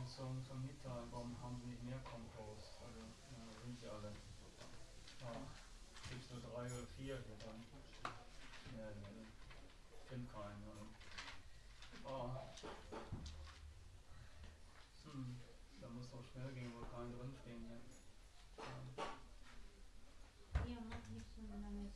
zum Mittag, warum haben sie nicht mehr Kompost? Also, ja, sind sie alle. Ja, gibt es nur 3 oder 4 hier dann. Ja, ich finde keinen. Oh. Da muss doch schnell gehen, wo keinen drinstehen hier. Ja. Ja, mach nicht so ein langes.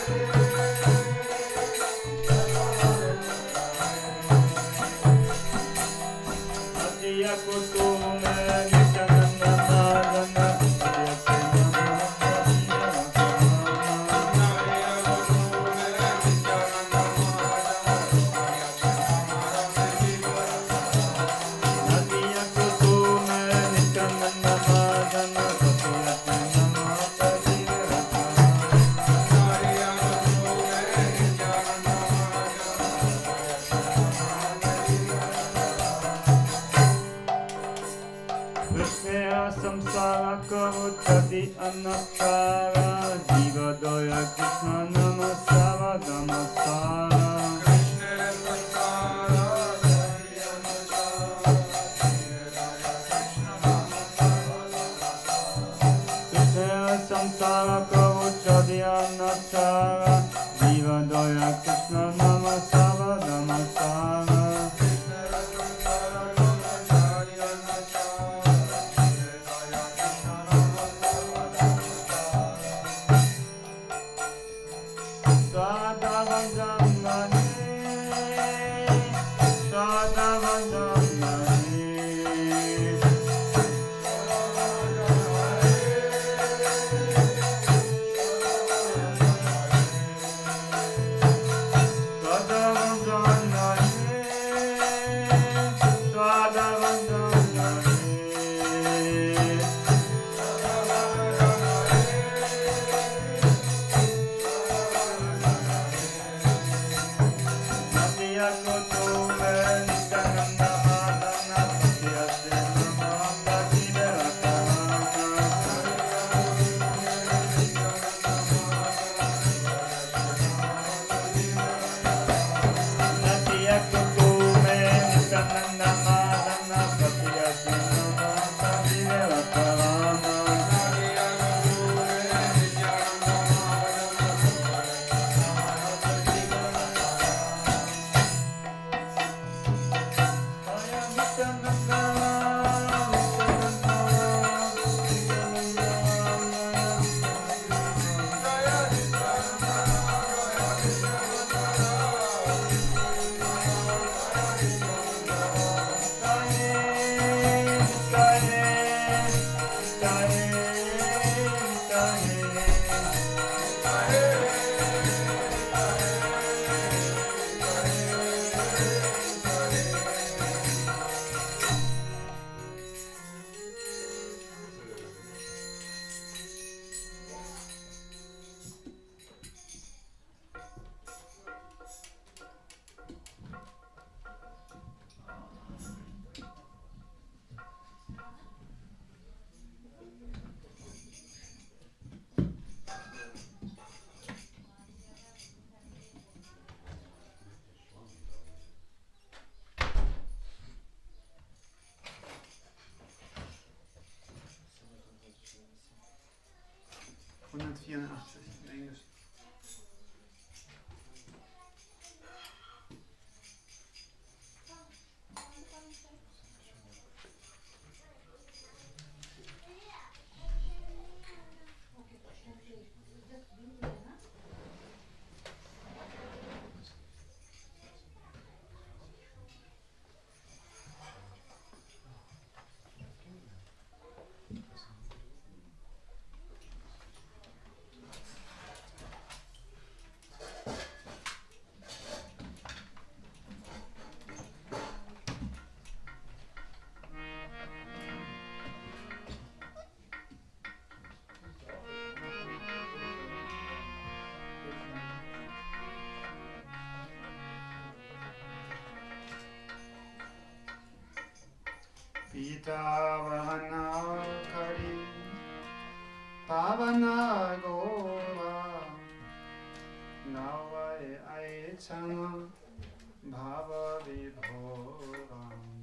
184 im Englischen. Pitavanakari Pavana Gora Navai Aichana Bhava Vibhora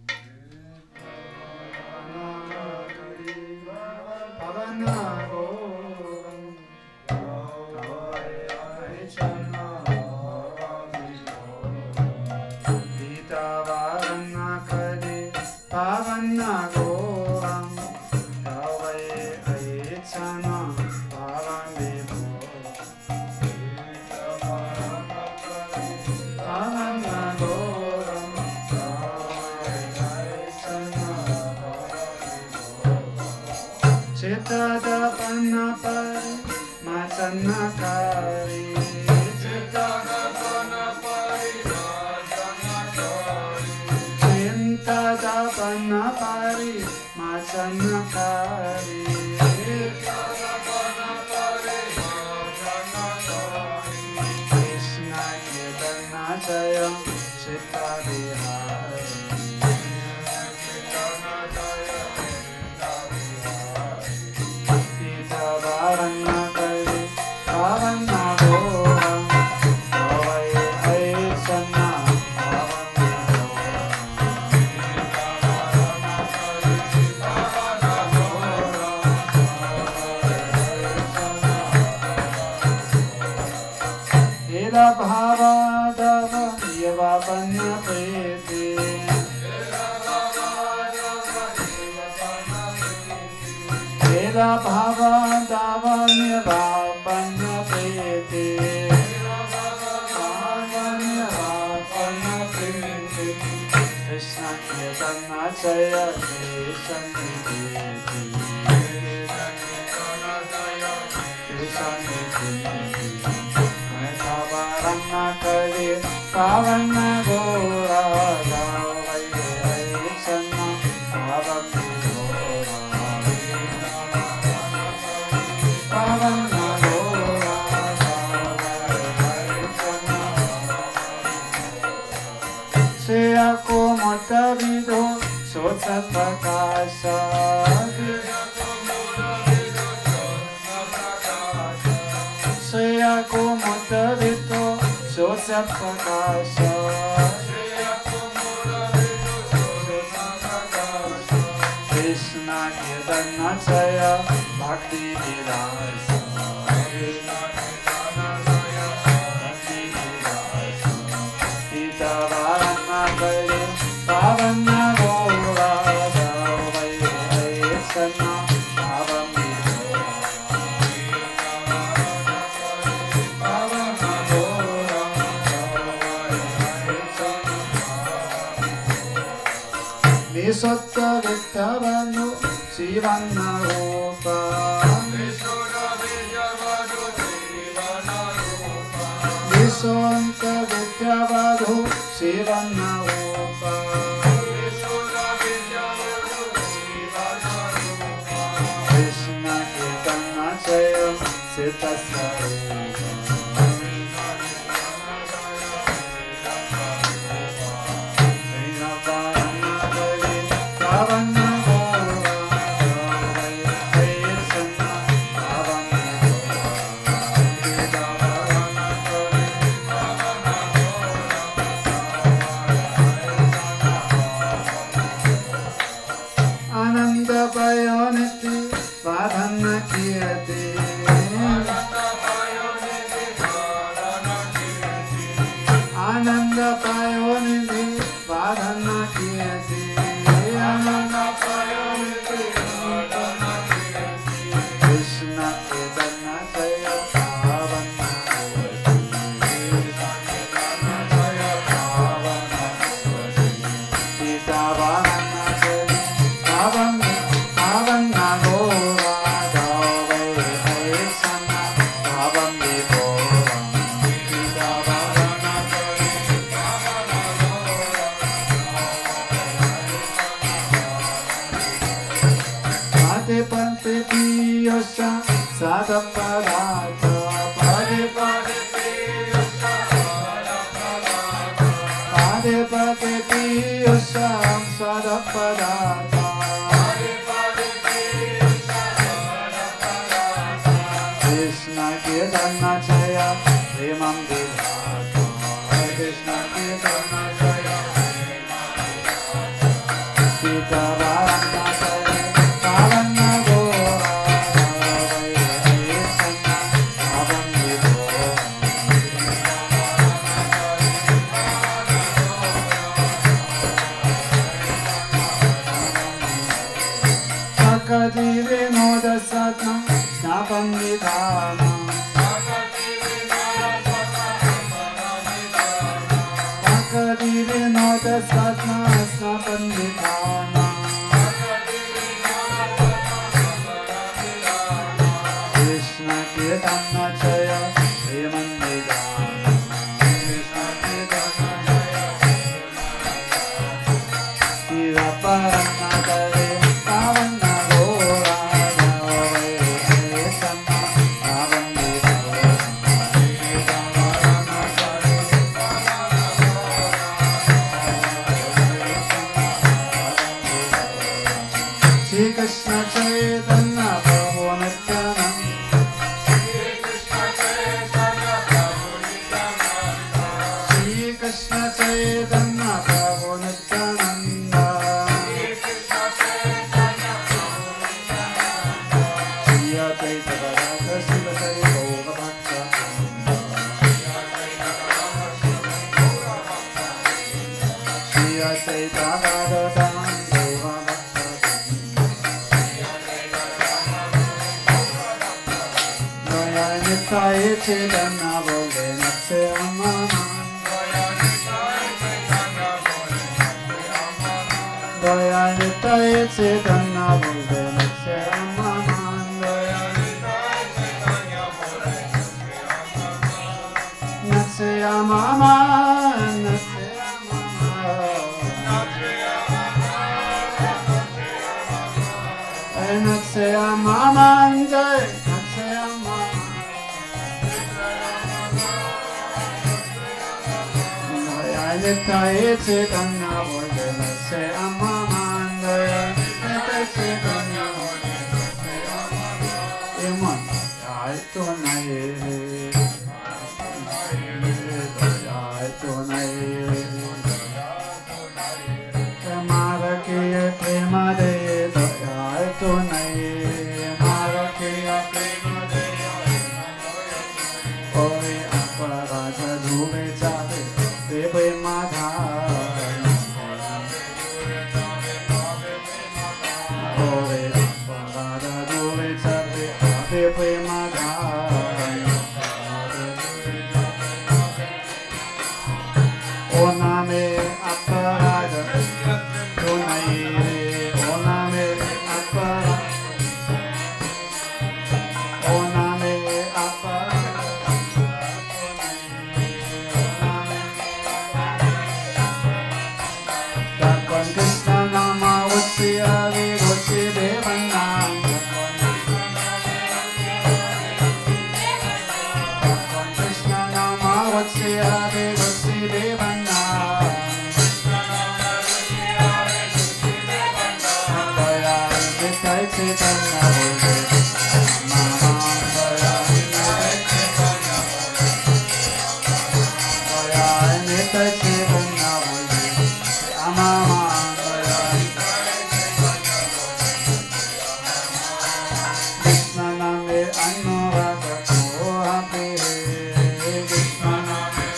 Pitavanakari Pavana Gora Navai Aichana Bhava Vibhora Pitavanakari Pavana Goram Kavai Aichana Bhavan Vibhora Chintadapana pari machanakari. Chintadapana pari machanakari. Krishna Chaitanya Jaya Chitta Vihari. Varanna kari Varanna gora Avai Aisana Varanna gora Varanna gora Ela bhava dava Yeva panna preti Ela bhava dava Yeva panna preti Krishna Chaitanya Jaya Krishna Varanna kari Varanna gora Avai Aisana Varanna gora Varanna gora Avai Aisana Seyako Motavido Sotsapakasha Seyako Motavido Sotsapakasha Krishna Chaitanya Jaya Bhakti Vilasa Gita Varanna kari Varanna gora Avai Aisana Varanna gora Nisotta Vittavanu Sivanna Rupa Nisonta Vidyavadhu Sivanna Rupa Krishna Chaitanya Jaya Sita Sarupa Varanna gora Avai Aisana Varanna Ananda Payoniti Vadhanna Kiyate Ananda Payoniti Vadhanna Kiyate Ananda Payoniti Vadhanna Kiyate Krishna Chaitanya Jaya Bhavanna Gita Varanna kari Varanna gora Avai Aisana Varanna gora Gita Varanna kari Pade pade piyosha Sadaparata Pade pade piyosha Sadaparata Pade pade piyosha Sadaparata Pade pade piyosha Sadaparata Krishna Chaitanya Jaya Premam Vidhata Krishna Chaitanya Jaya Gita Varanna kari Varanna gora Avai Aisana Varanna gora Sakati Vinoda Satna Snapam Vidhana Sakati Vinoda Satna Snapam Vidhana Krishna Chaitanya Prabhu Nityananda Shri Advaita Gadadhar Sivasai Gaura Bhakta Shri Advaita Gadadhar Gaura Bhakta Gaya Nitai Chaitanya Bole Natse Amana Gaya Nitai Chaitanya Bole Natse Amana Natse Amama Natse Amama Natse Amama Jai Natse Amama Nitai Chaitanya Bole Natse Amama Nitai Chaitanya Bole Natse Amama Iman Jai Tunai Jai Tunai Marakiya Prema De Jai Tunai Marakiya Prema De Oi Aparada Dhube Chade Deve Madha Oi Aparada Dhube Chade Deve Madha Oname Aparada Tunai Oname Aparada Oname Aparada Dakon Krishna Nama Uchi Adi Uchi Devanam Dakon Krishna Nama Uchi Adi Uchi Devanam Daya Nitai Chaitanya Bole Mama Daya Nitai Chaitanya Daya Nitai Chaitanya Bole Mama Daya Krishna Name Anuraga Kohape Krishna Name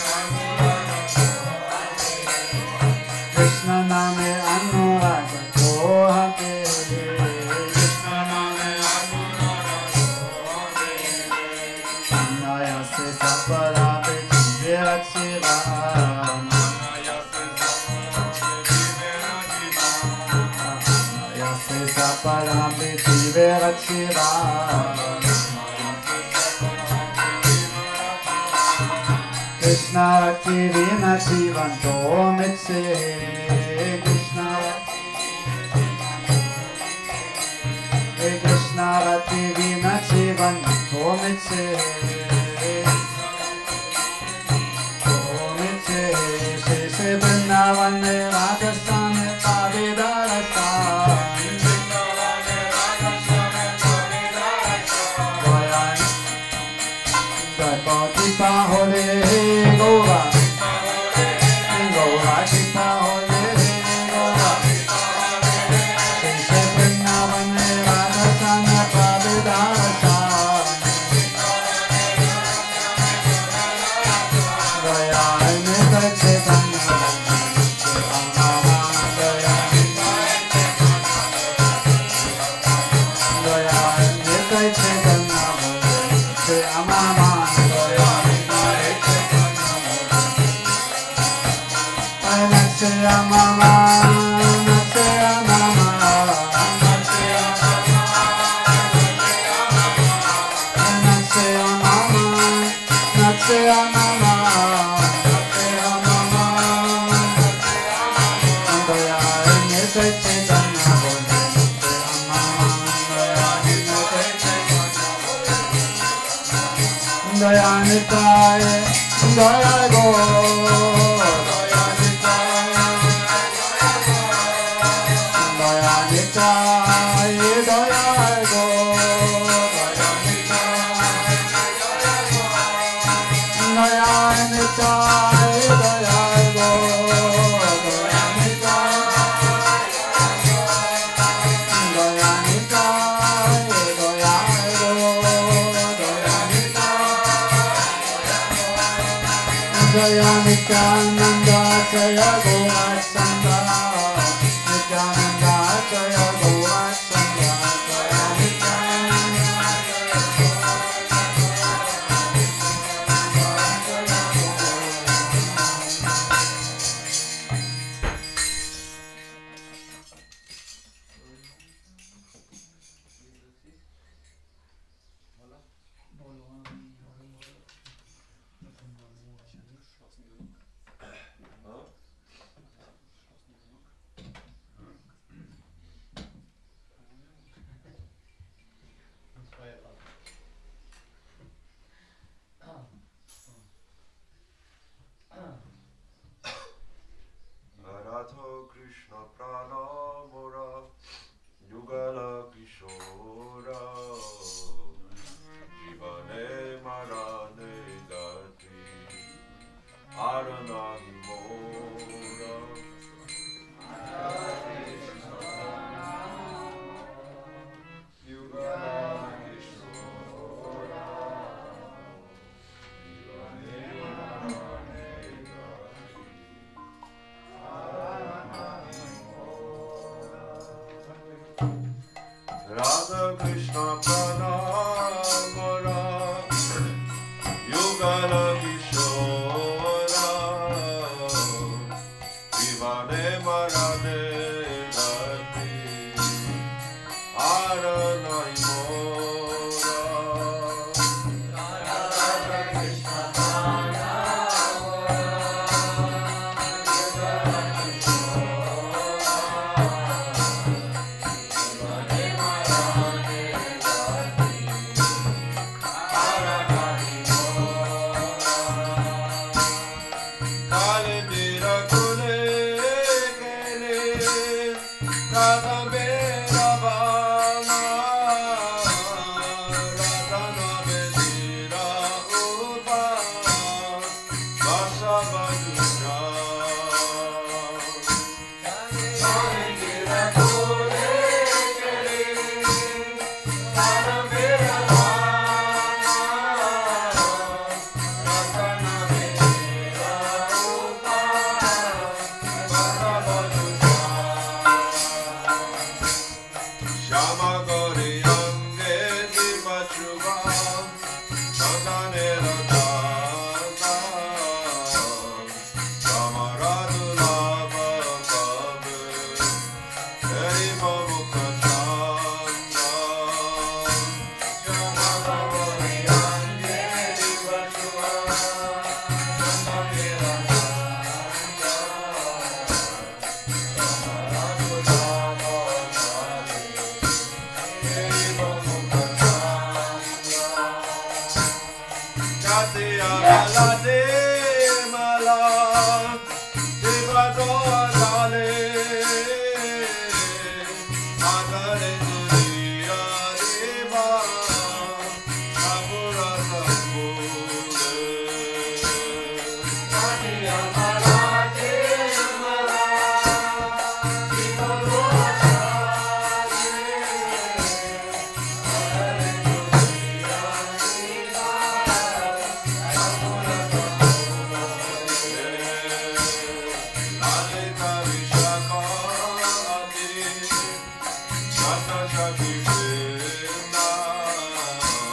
Krishna Name Anuraga Kohape Krishna Name Anuraga Kohape Naya Se Sapara Pe Jiverat Shiva Naya Se Sapara Pe Jiverat Shiva Krishna Rati Vina Shivanto Mitse Krishna Krishna Rati Vina Shivanto Mitse Mitse Sheshe Vrindavan Rajasthan Pavidarastan Kipa hole Gaura Gaura Kipa hole Gaura Sheshe Vrindavan Rajasthan Pavidarastan Gaya Nitai Chaitanya Gaya Nitai Chaitanya Amama Natse Amama Natse Amama Natse Amama Natse Amama Daya Nitai Chaitanya Bole Daya Nitai Daya Go Daya Nitai Daya Go Daya Nitai Daya Go Jaya Nityananda Jaya Gaurasanga Nityananda Jaya Gaurasanga Jaya Nityananda Radha Krishna Pranamura Yugala Kishora Jivane Marane Gati Aranahi Mora Yugala Kishora Jivane Marane Gati Radha Krishna Pranamara Yugala Kishora Vivane Marane Gati Aranai Mora Radha Krishna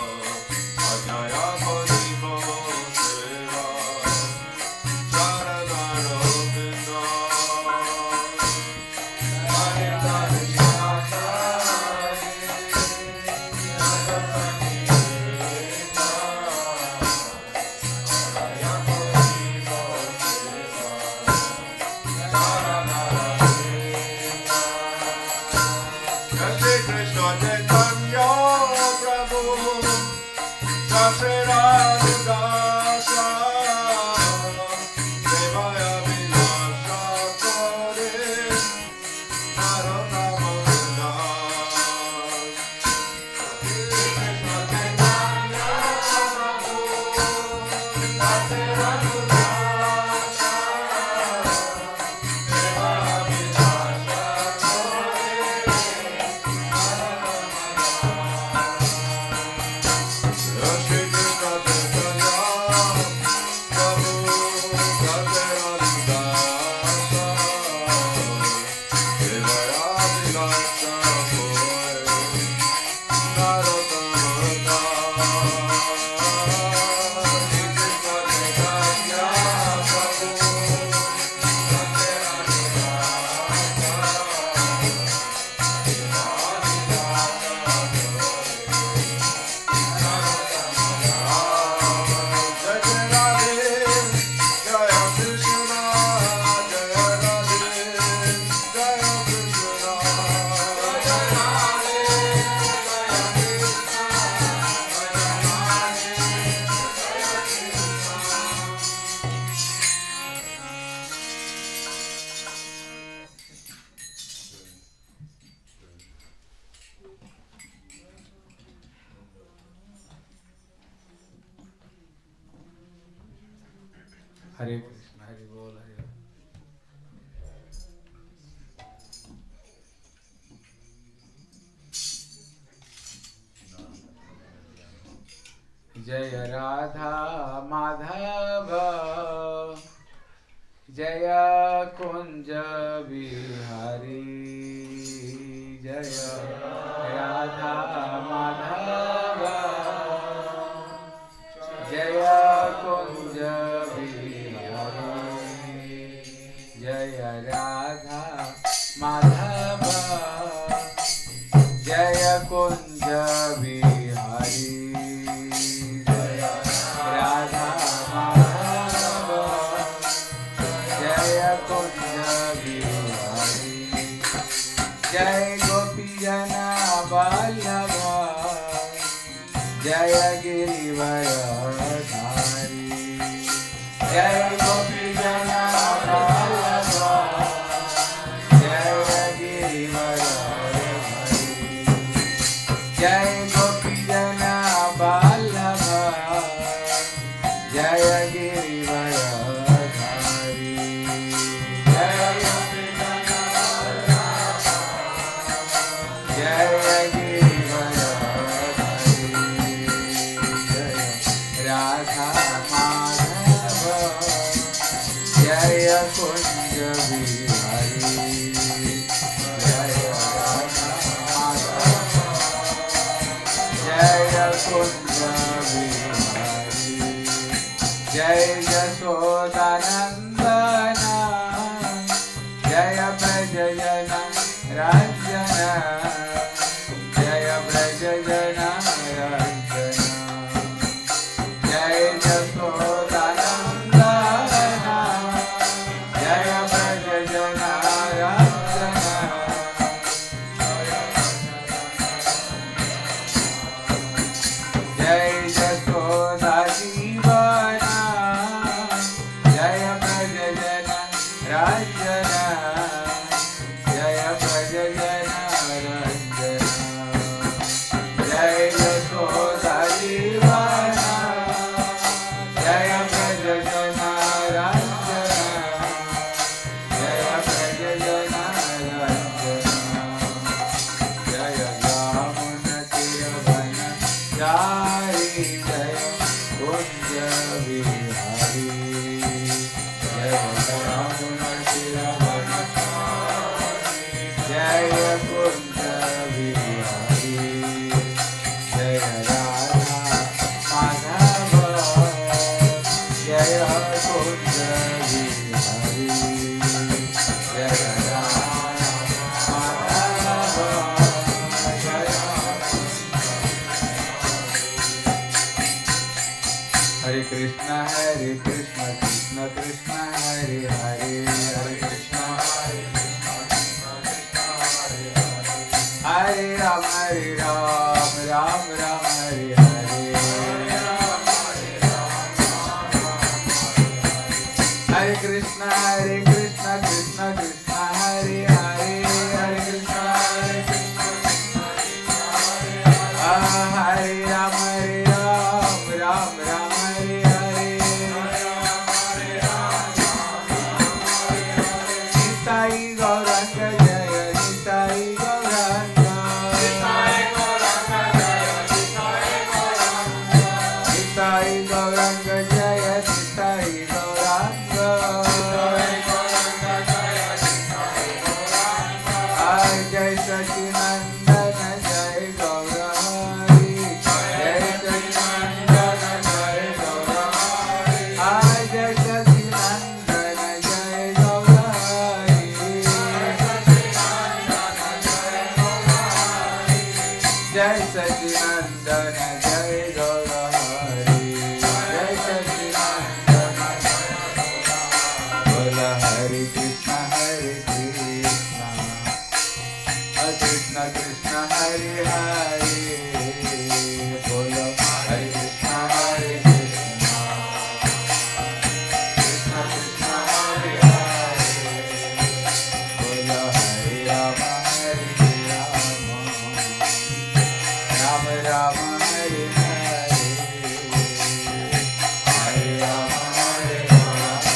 Jaya हरे कृष्ण हरि बोल हरि बोल। जय राधा माधव जय कुंज बिहारी जय राधा माधव जय कुंज बिहारी जय राधा माधव जय कुंज बिहारी राधा माधव जय कुंज बिहारी जय गोपी जना वल्लभ जय गिरिवरधारी जय गोपी जना वल्लभ जय गिरिवरधारी जय गोपी जना वल्लभ जय गिरिवरधारी जय गोपी जना जय गिरिवरधारी जय राधा माधव जय कुंज बिहारी जय राधा माधव जय कुंज बिहारी जय यशोदानंदन जय ब्रजजन रंजन जय ब्रजजन रंजन जय यशोदानंदन जय ब्रजजन रंजन जय यशोदा जीवन जय ब्रजजन रंजन जय ब्रजजन रंजन जय यशोदा जीवन जय ब्रजजन रंजन जय ब्रजजन रंजन जय यामुन तिरवन चारि जय कुंज बिहारी जय यामुन तिरवन जय कुंज बिहारी जय राधा माधव जय कुंज बिहारी जय राधा माधव जय हरे कृष्ण कृष्ण कृष्ण हरे हरे हरे कृष्ण हरे राम राम राम हरे हरे हरे कृष्ण कृष्ण कृष्ण हरे हरे हरे कृष्ण हरे राम राम राम हरे हरे निताई गौरंग जय निताई गौरंग निताई गौरंग जय निताई गौरंग जय सचिनंदन जय गौरहरि जय सचिनंदन जय गौरहरि जय सचिनंदन जय गौरहरि जय सचिनंदन जय गौरहरि जय सचिनंदन बोल हरे कृष्ण कृष्ण कृष्ण हरे हरे बोलो हरे कृष्ण कृष्ण कृष्ण हरे हरे बोलो हरे Ram Ram Ram Hare Hare Hare Ram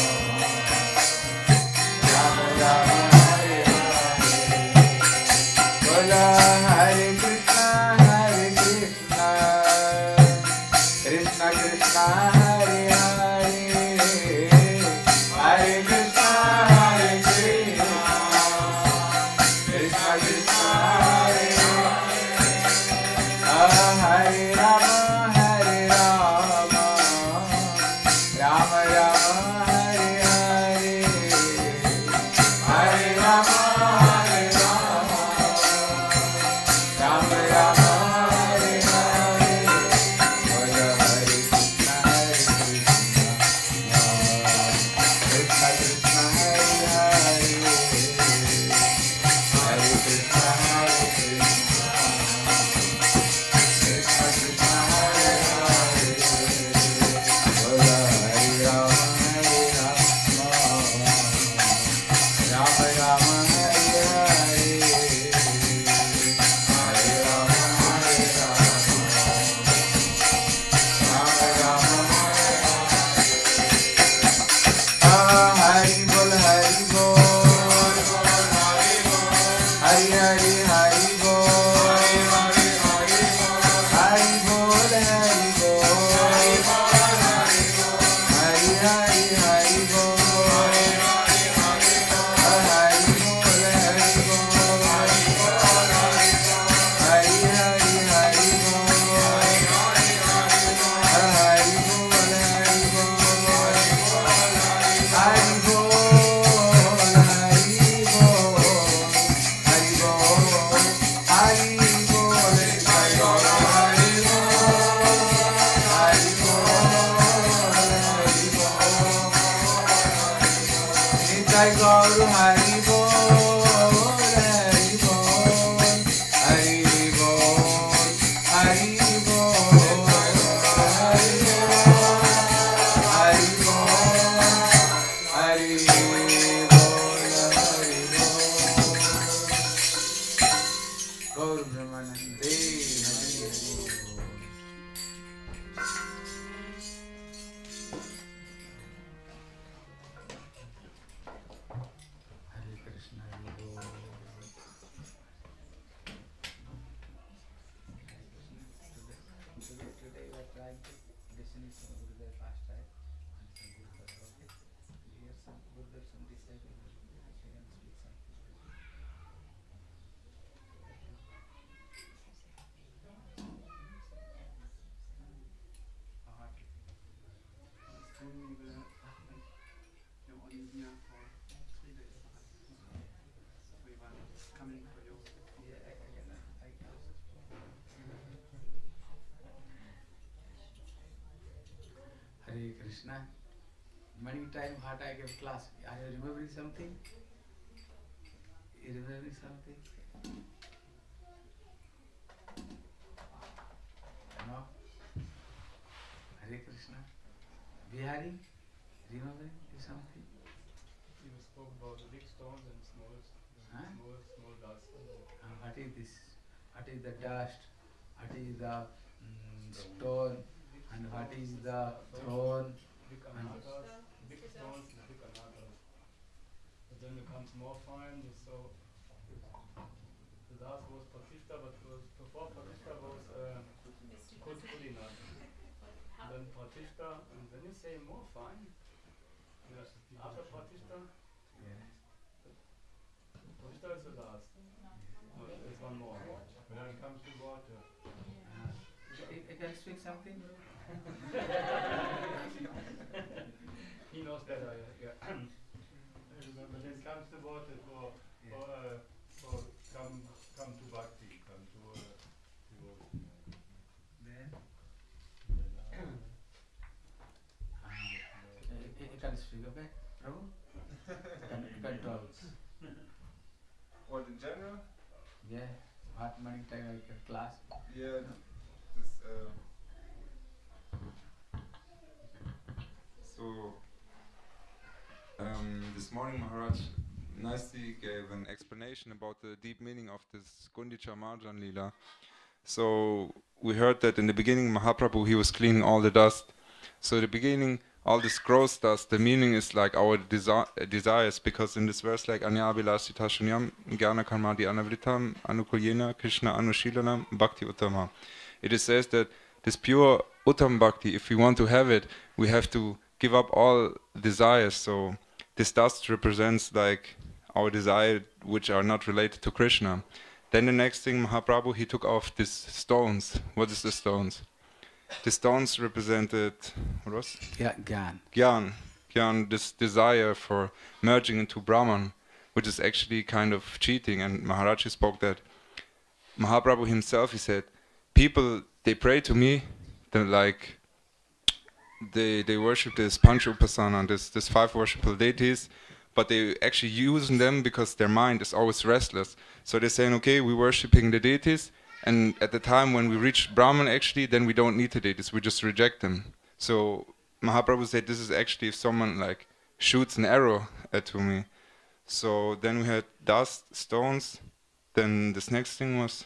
Hare Krishna. Many time what I give class. Are you remembering something? You remembering something? No? Hare Krishna. Bihari, remembering something? You spoke about the big stones and small dust. What is this? What is the dust? What is the stone? And what is the throne? Big anatas, big stones, and big anatas. But then it becomes more fine. So the last was Pratishtha, but before Pratishtha was Kudinat. Then Pratishtha, and then you say more fine. Yes. After Pratishtha, Pratishtha is the last. No, there's one more. When it comes to water. You can speak something? He knows better, yeah. When it comes to water, come to Bhakti, come to Then? You can speak, okay? Prabhu? You can talk. What in general? Yeah. What many time I can class? Yeah, this morning Maharaj nicely gave an explanation about the deep meaning of this Gundicha Marjan Lila. So we heard that in the beginning Mahaprabhu, he was cleaning all the dust. So in the beginning, all this gross dust, the meaning is like our desires, because in this verse like Anyabhilasita Shunyam Gyana Karmadi Anavritam Anukulyena Krishna Anushilanam Bhakti Uttama. It says that this pure Uttam Bhakti, if we want to have it, we have to give up all desires. So this dust represents like our desire which are not related to Krishna. Then the next thing, Mahaprabhu, he took off these stones. What is the stones? The stones represented, what was? Yeah, Gyan. Gyan, this desire for merging into Brahman, which is actually kind of cheating. And Maharaj spoke that Mahaprabhu himself, he said, people, they pray to me, like they worship this Pancha Upasana, this five worshipful deities, but they actually using them because their mind is always restless. So they're saying, okay, we're worshipping the deities, and at the time when we reach Brahman, actually, then we don't need the deities, we just reject them. So Mahaprabhu said, this is actually if someone like shoots an arrow at me. So then we had dust, stones, then this next thing was...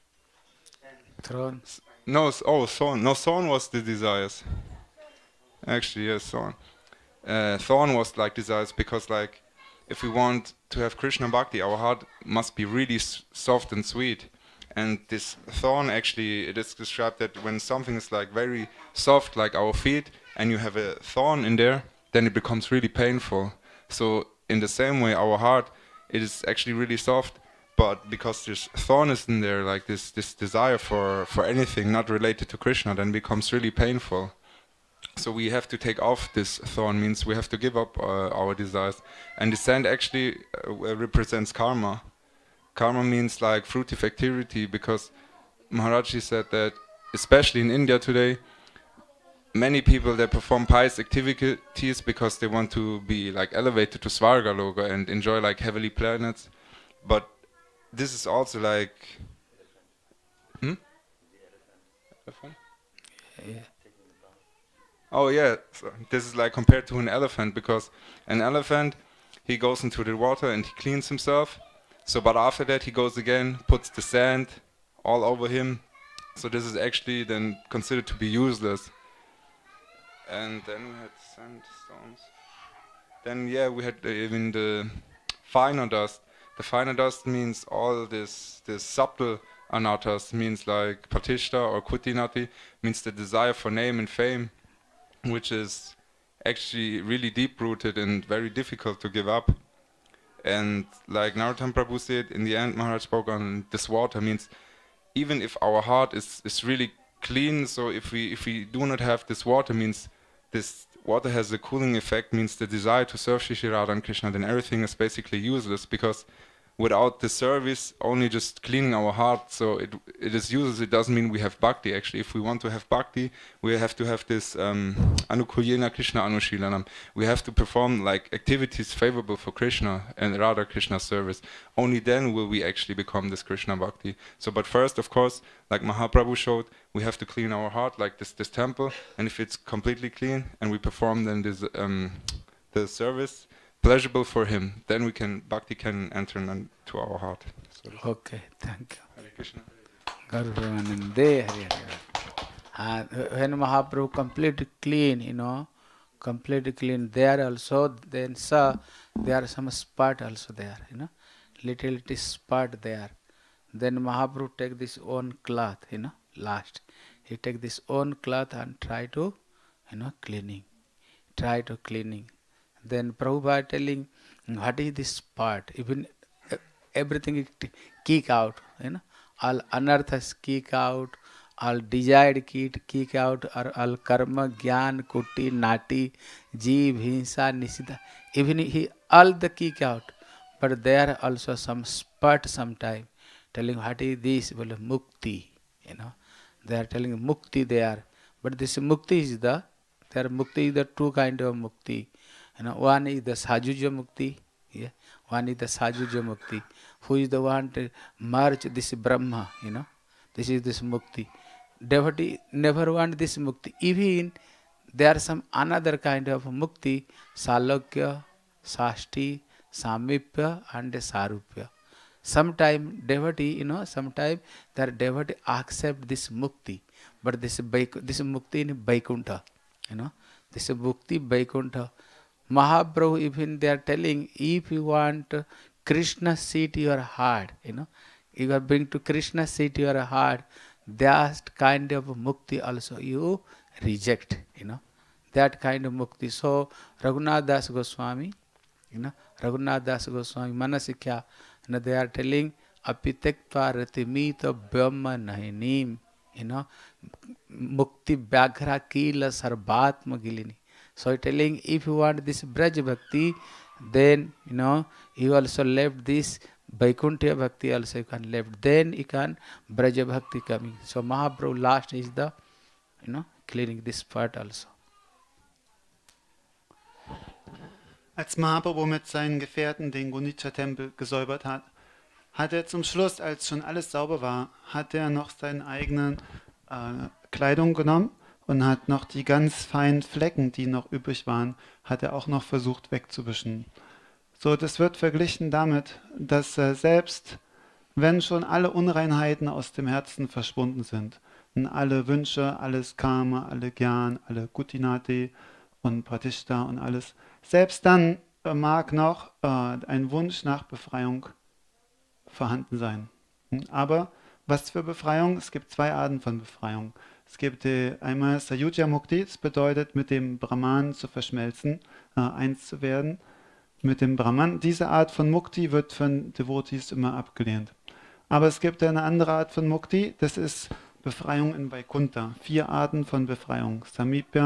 Throne. No, thorn. No, thorn was the desires. Actually, yes, thorn. Thorn was like desires, because like if we want to have Krishna Bhakti, our heart must be really soft and sweet. And this thorn, actually, it is described that when something is like very soft, like our feet, and you have a thorn in there, then it becomes really painful. So in the same way, our heart, it is actually really soft, but because this thorn is in there, like this desire for anything not related to Krishna, then becomes really painful. So we have to take off this thorn, means we have to give up our desires. And the sand actually represents karma. Karma means like fruitive activity, because Maharaji said that, especially in India today, many people, they perform pious activities because they want to be like elevated to Svarga Loka and enjoy like heavenly planets. But this is also like... Elephant? Yeah. Oh yeah, so this is like compared to an elephant, because an elephant, he goes into the water and he cleans himself. So, but after that he goes again, puts the sand all over him. So this is actually then considered to be useless. And then we had sandstones. Then yeah, we had even the finer dust. The finer dust means all this subtle anatas, means like patishta or kutinati, means the desire for name and fame, which is actually really deep-rooted and very difficult to give up. And like Narottam Prabhu said, in the end Maharaj spoke on this water, means even if our heart is really clean, so if we do not have this water, means this water has a cooling effect, means the desire to serve Shri Radha and Krishna, then everything is basically useless, because without the service, only just cleaning our heart, so it is useless. It doesn't mean we have bhakti. Actually, if we want to have bhakti, we have to have this anukulyena Krishna anushilanam. We have to perform like activities favorable for Krishna and Radha Krishna service. Only then will we actually become this Krishna bhakti. So, but first, of course, like Mahaprabhu showed, we have to clean our heart, like this temple, and if it's completely clean and we perform then this the service pleasurable for him, then bhakti can enter into our heart. Sorry. Okay, thank you. Hare Krishna. Garuvanande, Hare Hare. When Mahaprabhu completely clean, completely clean, there also, then there are some spot also there, little spot there. Then Mahaprabhu take this own cloth, last. He take this own cloth and try to, cleaning. Try to cleaning. Then Prabhupada telling, what is this part? Even everything is kick out, all anarthas kick out, all desired kick out, or all karma, gyan, kuti, nati, jeev, hinsa, nisida. Even he all the kick out. But there also some spot sometime telling what is this? Well, mukti, They are telling mukti there. But this mukti is mukti is the two kind of mukti. One is the Sajuja Mukti, one is the Sajuja Mukti, who is the one to merge this Brahma, this is this Mukti. Devotee never want this Mukti. Even there are some another kind of Mukti, Salokya, Sashti, Samipya and Sarupya. Sometime devotee, sometime their devotee accept this Mukti, but this Mukti in Vaikuntha, this Mukti Vaikuntha. Mahaprabhu, even they are telling, if you want Krishna seat your heart, you are bring to Krishna seat your heart, that kind of mukti also you reject, that kind of mukti. So Raghunath Das Goswami, Raghunath Das Goswami, Manasikya, they are telling, Apitektva ratimita brahma nahinim, mukti vyaghra kila sarvatma gilini. So telling, if you want this Braj Bhakti, then, you also left this Vaikuntha Bhakti also you can left. Then you can Braj Bhakti coming. So Mahaprabhu last is the, clearing this part also. Als Mahaprabhu mit seinen Gefährten den Gundicha-Tempel gesäubert hat, hat er zum Schluss, als schon alles sauber war, hat er noch seine eigenen Kleidung genommen und hat noch die ganz feinen Flecken, die noch übrig waren, hat er auch noch versucht wegzuwischen. So, das wird verglichen damit, dass selbst wenn schon alle Unreinheiten aus dem Herzen verschwunden sind, und alle Wünsche, alles Karma, alle Gyan, alle Kutinati und Pratishta und alles, selbst dann mag noch ein Wunsch nach Befreiung vorhanden sein. Aber was für Befreiung? Es gibt zwei Arten von Befreiung. Es gibt einmal Sayuja Mukti, das bedeutet mit dem Brahman zu verschmelzen, eins zu werden mit dem Brahman. Diese Art von Mukti wird von Devotees immer abgelehnt. Aber es gibt eine andere Art von Mukti, das ist Befreiung in Vaikuntha. 4 Arten von Befreiung. Samipya,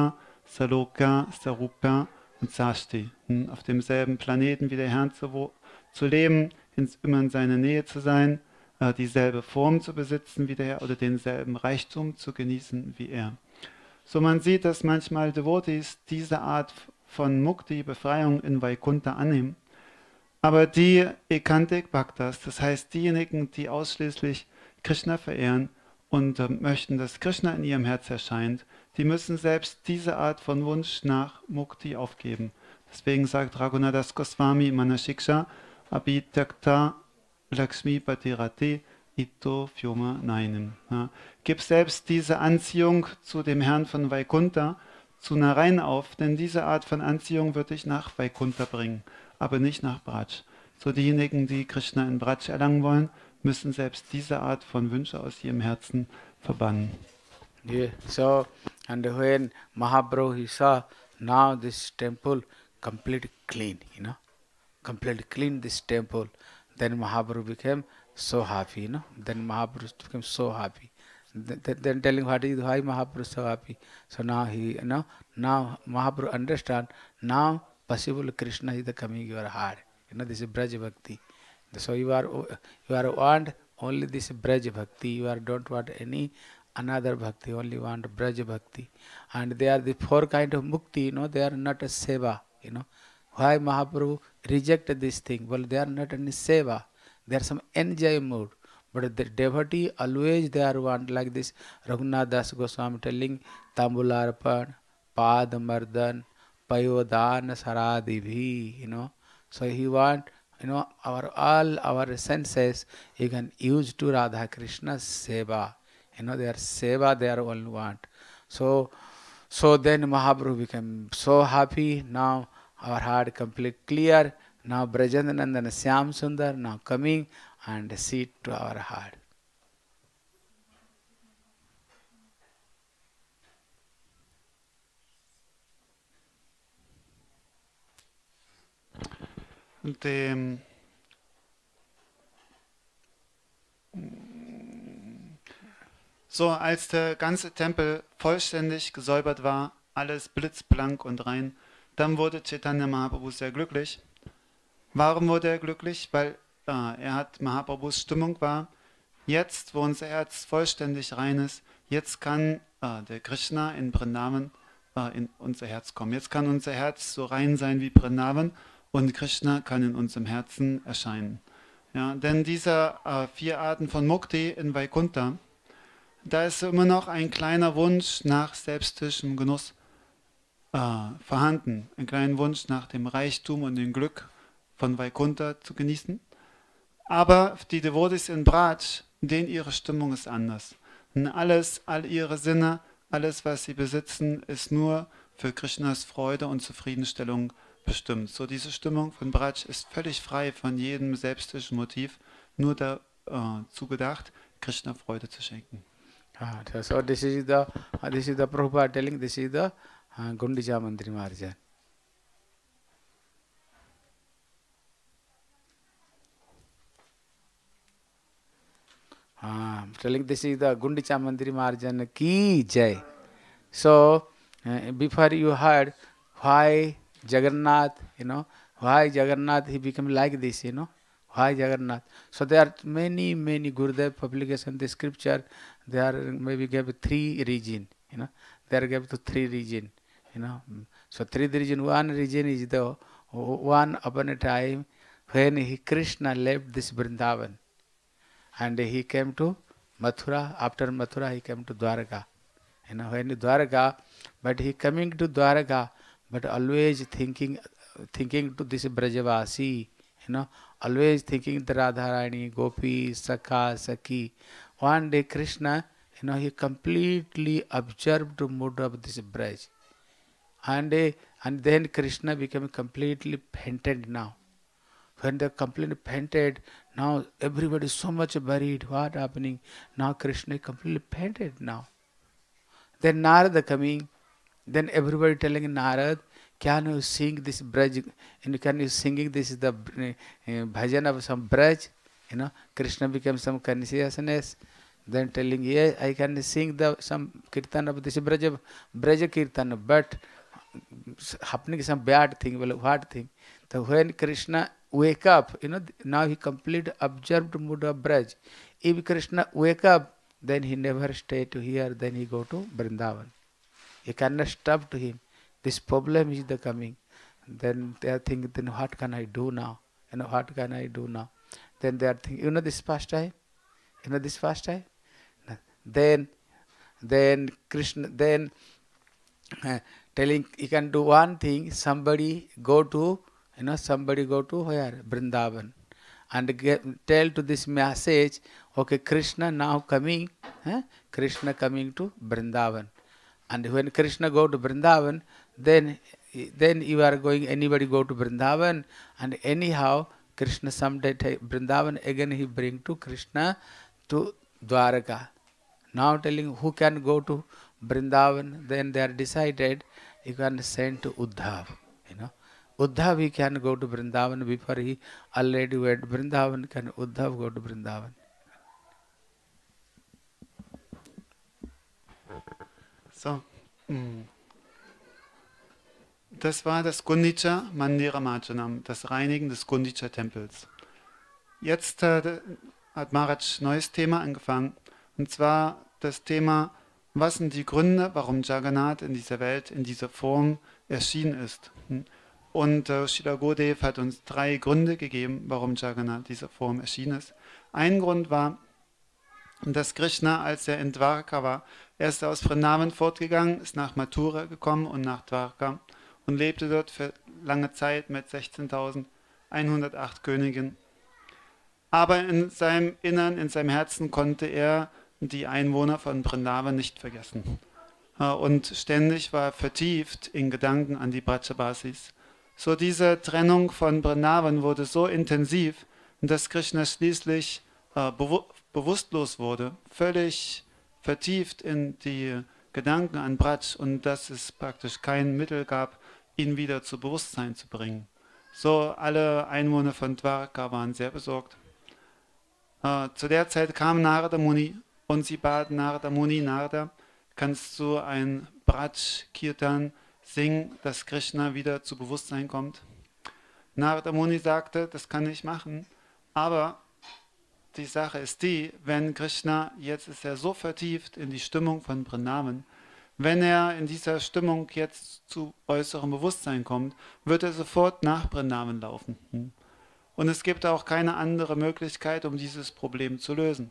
Saloka, Sarupa und Sashti. Auf demselben Planeten wie der Herrn zu leben, immer in seiner Nähe zu sein, dieselbe Form zu besitzen wie der Herr oder denselben Reichtum zu genießen wie er. So man sieht, dass manchmal Devotees diese Art von Mukti, Befreiung in Vaikuntha annehmen, aber die Ekantik Bhaktas, das heißt diejenigen, die ausschließlich Krishna verehren und möchten, dass Krishna in ihrem Herz erscheint, die müssen selbst diese Art von Wunsch nach Mukti aufgeben. Deswegen sagt Raghunadas Goswami Manashiksha, Abhitakta Lakshmi Patirati Ito Fyoma Nainem. Ja, gib selbst diese Anziehung zu dem Herrn von Vaikuntha, zu Narayan auf, denn diese Art von Anziehung wird dich nach Vaikuntha bringen, aber nicht nach Braj. So diejenigen, die Krishna in Braj erlangen wollen, müssen selbst diese Art von Wünsche aus ihrem Herzen verbannen. Yeah. So, and when Mahaprabhu he saw now this temple completely clean, completely clean this temple, then Mahaprabhu became so happy, Then Mahaprabhu became so happy. Then telling why Mahaprabhu so happy. So now he, now Mahaprabhu understand, now possible Krishna is the coming your heart. This is Braj Bhakti. So you are want only this Braj Bhakti. You don't want any another Bhakti, only want Braj Bhakti. And they are the four kind of Mukti, they are not a Seva, Why Mahaprabhu rejected this thing? Well, they are not any Seva. They are some enjoy mood. But the devotee always they are want like this. Raghunath Das Goswami telling Tambularpan, Pad Mardan, Payodan Saradibhi, So he want, all our senses you can use to Radha Krishna's seva. Their seva they are only want. So then Mahaprabhu became so happy. Now our heart complete clear. Now Brajandanandana Syam Sundar now coming and sit to our heart. So, als der ganze Tempel vollständig gesäubert war, alles blitzblank und rein, dann wurde Chaitanya Mahaprabhu sehr glücklich. Warum wurde er glücklich? Weil Mahaprabhus Stimmung war, jetzt, wo unser Herz vollständig rein ist, jetzt kann der Krishna in Vrindavan in unser Herz kommen. Jetzt kann unser Herz so rein sein wie Vrindavan und Krishna kann in unserem Herzen erscheinen. Ja, denn diese 4 Arten von Mukti in Vaikuntha, da ist immer noch ein kleiner Wunsch nach selbstischem Genuss vorhanden. Ein kleiner Wunsch nach dem Reichtum und dem Glück von Vaikuntha zu genießen. Aber die Devotees in Braj, denen ihre Stimmung ist anders. Und all ihre Sinne, alles was sie besitzen, ist nur für Krishnas Freude und Zufriedenstellung bestimmt. So diese Stimmung von Braj ist völlig frei von jedem selbstischen Motiv, nur dazu gedacht, Krishna Freude zu schenken. So this is the Prabhupada telling, this is the Gundicha Mandiri Marjan. Telling this is the Gundicha Mandiri Marjan ki jai. So before you heard why Jagannath, why Jagannath he became like this, why Jagannath. So there are many Gurudev publications, the scripture, they are maybe gave 3 region, they are gave to 3 region, So 3 region, one region is the one upon a time when Krishna left this Vrindavan and he came to Mathura. After Mathura he came to Dwaraka. When Dwaraka, but he coming to Dwaraka, but always thinking to this Brajavasi, always thinking the Radharani, Gopi, Sakha, Sakhi. One day Krishna, he completely observed the mood of this Braj. And then Krishna became completely painted now. When they completely painted, now everybody is so much worried. What happening? Now Krishna is completely painted now. Then Narada coming, then everybody telling Narad, can you sing this Braj? Can you singing this is the bhajan of some Braj? Krishna became some consciousness. Then telling, yes, I can sing some kirtan of this Braj Kirtan, but happening some bad thing, well, what thing? So when Krishna wake up, now he complete observed mood of Braj. If Krishna wake up, then he never stay to here, then he go to Vrindavan. You cannot stop to him. This problem is the coming. Then they are thinking, then what can I do now? What can I do now? Then they are thinking, this pastime? This pastime? Then Krishna, telling you can do one thing, somebody go to where? Vrindavan. And tell to this message, okay, Krishna now coming, Krishna coming to Vrindavan. And when Krishna go to Vrindavan, then you are going, anybody go to Vrindavan, and anyhow, Krishna someday Vrindavan, again he bring to Krishna to Dwaraka. Now telling who can go to Vrindavan, then they are decided, you can send to Uddhav, Uddhav he can go to Vrindavan before he already went Vrindavan, can Uddhav go to Vrindavan? So, das war das Gundicha Mandira Marjanam, das Reinigen des Gundicha Tempels. Jetzt hat Maharaj neues Thema angefangen, und zwar das Thema, was sind die Gründe, warum Jagannath in dieser Welt, in dieser Form erschienen ist. Und Srila Gurudev hat uns 3 Gründe gegeben, warum Jagannath in dieser Form erschienen ist. Ein Grund war, dass Krishna, als er in Dwarka war, er ist aus Vrindavan fortgegangen, ist nach Mathura gekommen und nach Dwarka und lebte dort für lange Zeit mit 16.108 Königen. Aber in seinem Innern, in seinem Herzen konnte er die Einwohner von Vrindavan nicht vergessen. Und ständig war er vertieft in Gedanken an die Brajabasis. So diese Trennung von Vrindavan wurde so intensiv, dass Krishna schließlich bewusstlos wurde, völlig vertieft in die Gedanken an Braj, und dass es praktisch kein Mittel gab, ihn wieder zu Bewusstsein zu bringen. So alle Einwohner von Dwarka waren sehr besorgt. Zu der Zeit kam Narada Muni und sie baten Narada Muni, Narada, kannst du ein Braj-Kirtan singen, dass Krishna wieder zu Bewusstsein kommt? Narada Muni sagte, das kann ich machen, aber die Sache ist die, wenn Krishna, jetzt ist er so vertieft in die Stimmung von Vrindavan, wenn er in dieser Stimmung jetzt zu äußerem Bewusstsein kommt, wird er sofort nach Vrindavan laufen. Und es gibt auch keine andere Möglichkeit, um dieses Problem zu lösen.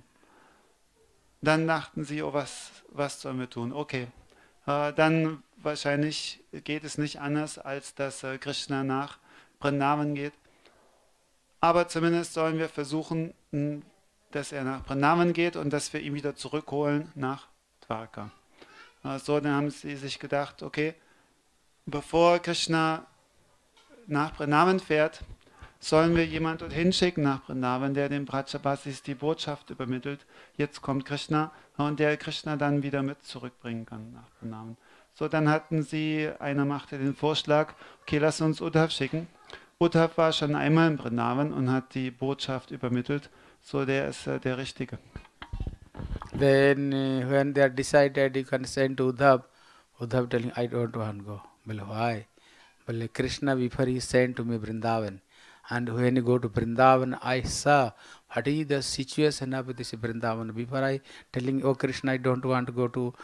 Dann dachten sie, oh, was sollen wir tun? Okay, dann wahrscheinlich geht es nicht anders, als dass Krishna nach Vrindavan geht. Aber zumindest sollen wir versuchen, dass er nach Vrindavan geht und dass wir ihn wieder zurückholen nach Dwarka. So, dann haben sie sich gedacht, okay, bevor Krishna nach Vrindavan fährt, sollen wir jemanden dorthin schicken nach Vrindavan, der den Brajabasis die Botschaft übermittelt. Jetzt kommt Krishna und der Krishna dann wieder mit zurückbringen kann nach Vrindavan. So, dann hatten sie, einer machte den Vorschlag, okay, lass uns Uddhav schicken. Uddhav war schon einmal in Vrindavan und hat die Botschaft übermittelt. So, der ist der Richtige. Then when they are decided you can send to Uddhav, Uddhav telling, I don't want to go. Well, why? Well, Krishna before he sent to me Vrindavan. And when you go to Vrindavan, I saw what is the situation of this Vrindavan. Before I telling, oh Krishna, I don't want to go to,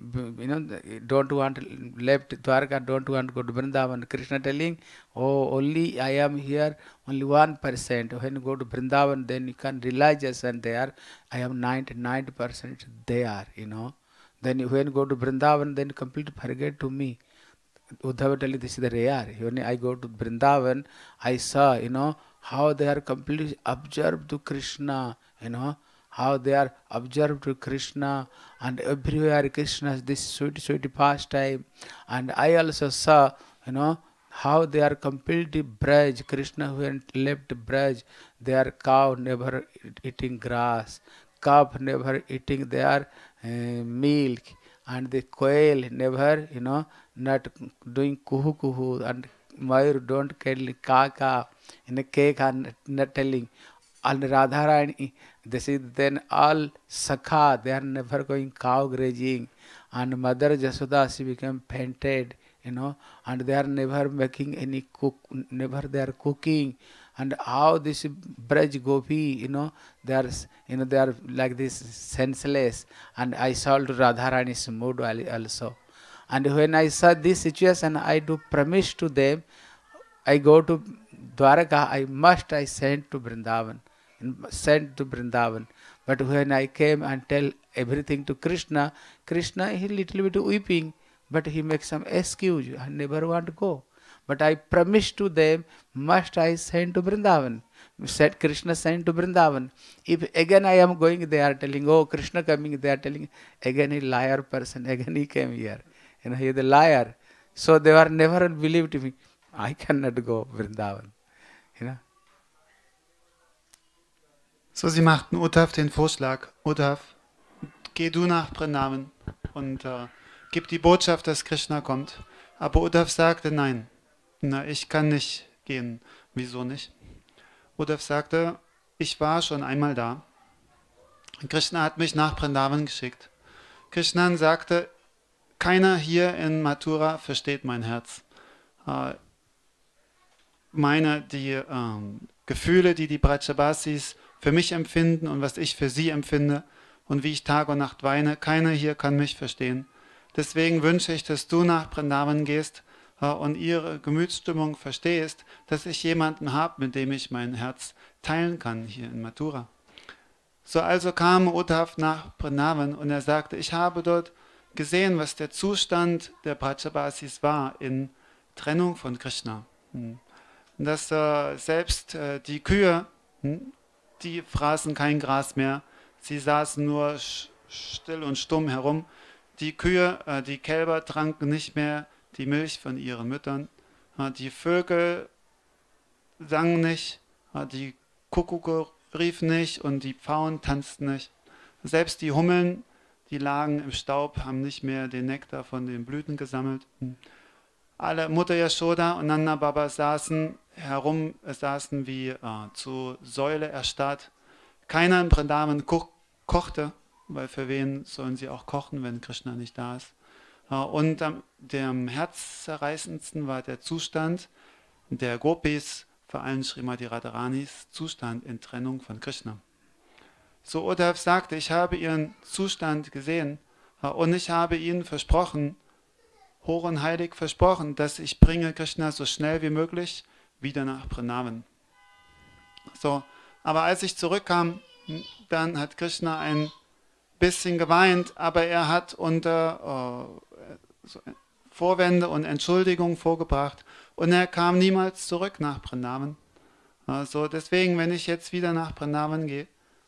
don't want left Dwarka, don't want to go to Vrindavan. Krishna telling, oh, only I am here, only 1%. When you go to Vrindavan, then you can realization there, I am 99% there, Then when you go to Vrindavan, then completely forget to me. Uddhava telling this is the rare. When I go to Vrindavan, I saw, how they are completely observed to Krishna, how they are observed to Krishna, and everywhere Krishna is this sweet, sweet pastime. And I also saw, how they are completely Braj. Krishna went left Braj, their cow never eating grass, calf never eating their milk, and the quail never, not doing kuhu kuhu, and Mayur don't kill kaka, in a cake and not telling. And Radharani, this is then all Sakha, they are never going cow grazing. And Mother Jasoda, she became fainted and they are never making any never they are cooking. And how this Braj Gopi, they are, they are like this senseless. And I saw Radharani's mood also. And when I saw this situation, I do promise to them, I go to Dwaraka, I send to Vrindavan, But when I came and tell everything to Krishna, he little bit weeping, but he makes some excuse, I never want to go. But I promised to them, must I send to Vrindavan? Said Krishna sent to Vrindavan. If again I am going, they are telling, oh, Krishna coming, they are telling, again he liar person, again he came here. He is a liar. So they were never believed me. I cannot go Vrindavan. So, sie machten Uddhav den Vorschlag, Uddhav, geh du nach Vrindavan und gib die Botschaft, dass Krishna kommt. Aber Uddhav sagte, nein, ich kann nicht gehen. Wieso nicht? Uddhav sagte, ich war schon einmal da. Krishna hat mich nach Vrindavan geschickt. Krishna sagte, keiner hier in Mathura versteht mein Herz. Die Gefühle, die Brajavasis für mich empfinden und was ich für sie empfinde und wie ich Tag und Nacht weine, keiner hier kann mich verstehen. Deswegen wünsche ich, dass du nach Vrindavan gehst und ihre Gemütsstimmung verstehst, dass ich jemanden habe, mit dem ich mein Herz teilen kann hier in Mathura. So also kam Uddhav nach Vrindavan und er sagte, ich habe dort gesehen, was der Zustand der Brajavasis war in Trennung von Krishna. Und dass selbst die Kühe, die fraßen kein Gras mehr, sie saßen nur still und stumm herum. Die Kühe, die Kälber tranken nicht mehr die Milch von ihren Müttern. Die Vögel sangen nicht, die Kuckucke riefen nicht und die Pfauen tanzten nicht. Selbst die Hummeln, die lagen im Staub, haben nicht mehr den Nektar von den Blüten gesammelt. Alle Mutter Yashoda und Nanda Baba saßen wie zur Säule erstarrt. Keiner in Vrindavan kochte, weil für wen sollen sie auch kochen, wenn Krishna nicht da ist. Und am herzzerreißendsten war der Zustand der Gopis, vor allem Srimati Radharanis Zustand in Trennung von Krishna. So Uddhav sagte, ich habe ihren Zustand gesehen und ich habe ihnen versprochen, hoch und heilig versprochen, dass ich bringe Krishna so schnell wie möglich wieder nach Vrindavan. So, aber als ich zurückkam, dann hat Krishna ein bisschen geweint, aber er hat unter Vorwände und Entschuldigungen vorgebracht und er kam niemals zurück nach Vrindavan. So, deswegen, wenn ich jetzt wieder nach Vrindavan gehe,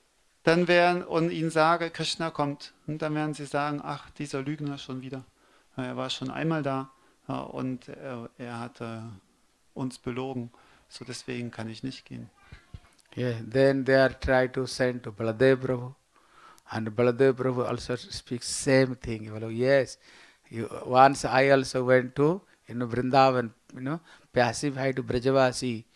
und ihnen sage, Krishna kommt, und dann werden sie sagen, ach, dieser Lügner schon wieder. Er war schon einmal da und er hat uns belogen. So deswegen kann ich nicht gehen. Yeah, then they are trying to send to Baladev Prabhu. And Baladev Prabhu also speaks same thing. Well, yes, once I also went to Vrindavan, pacify to Brajavasi.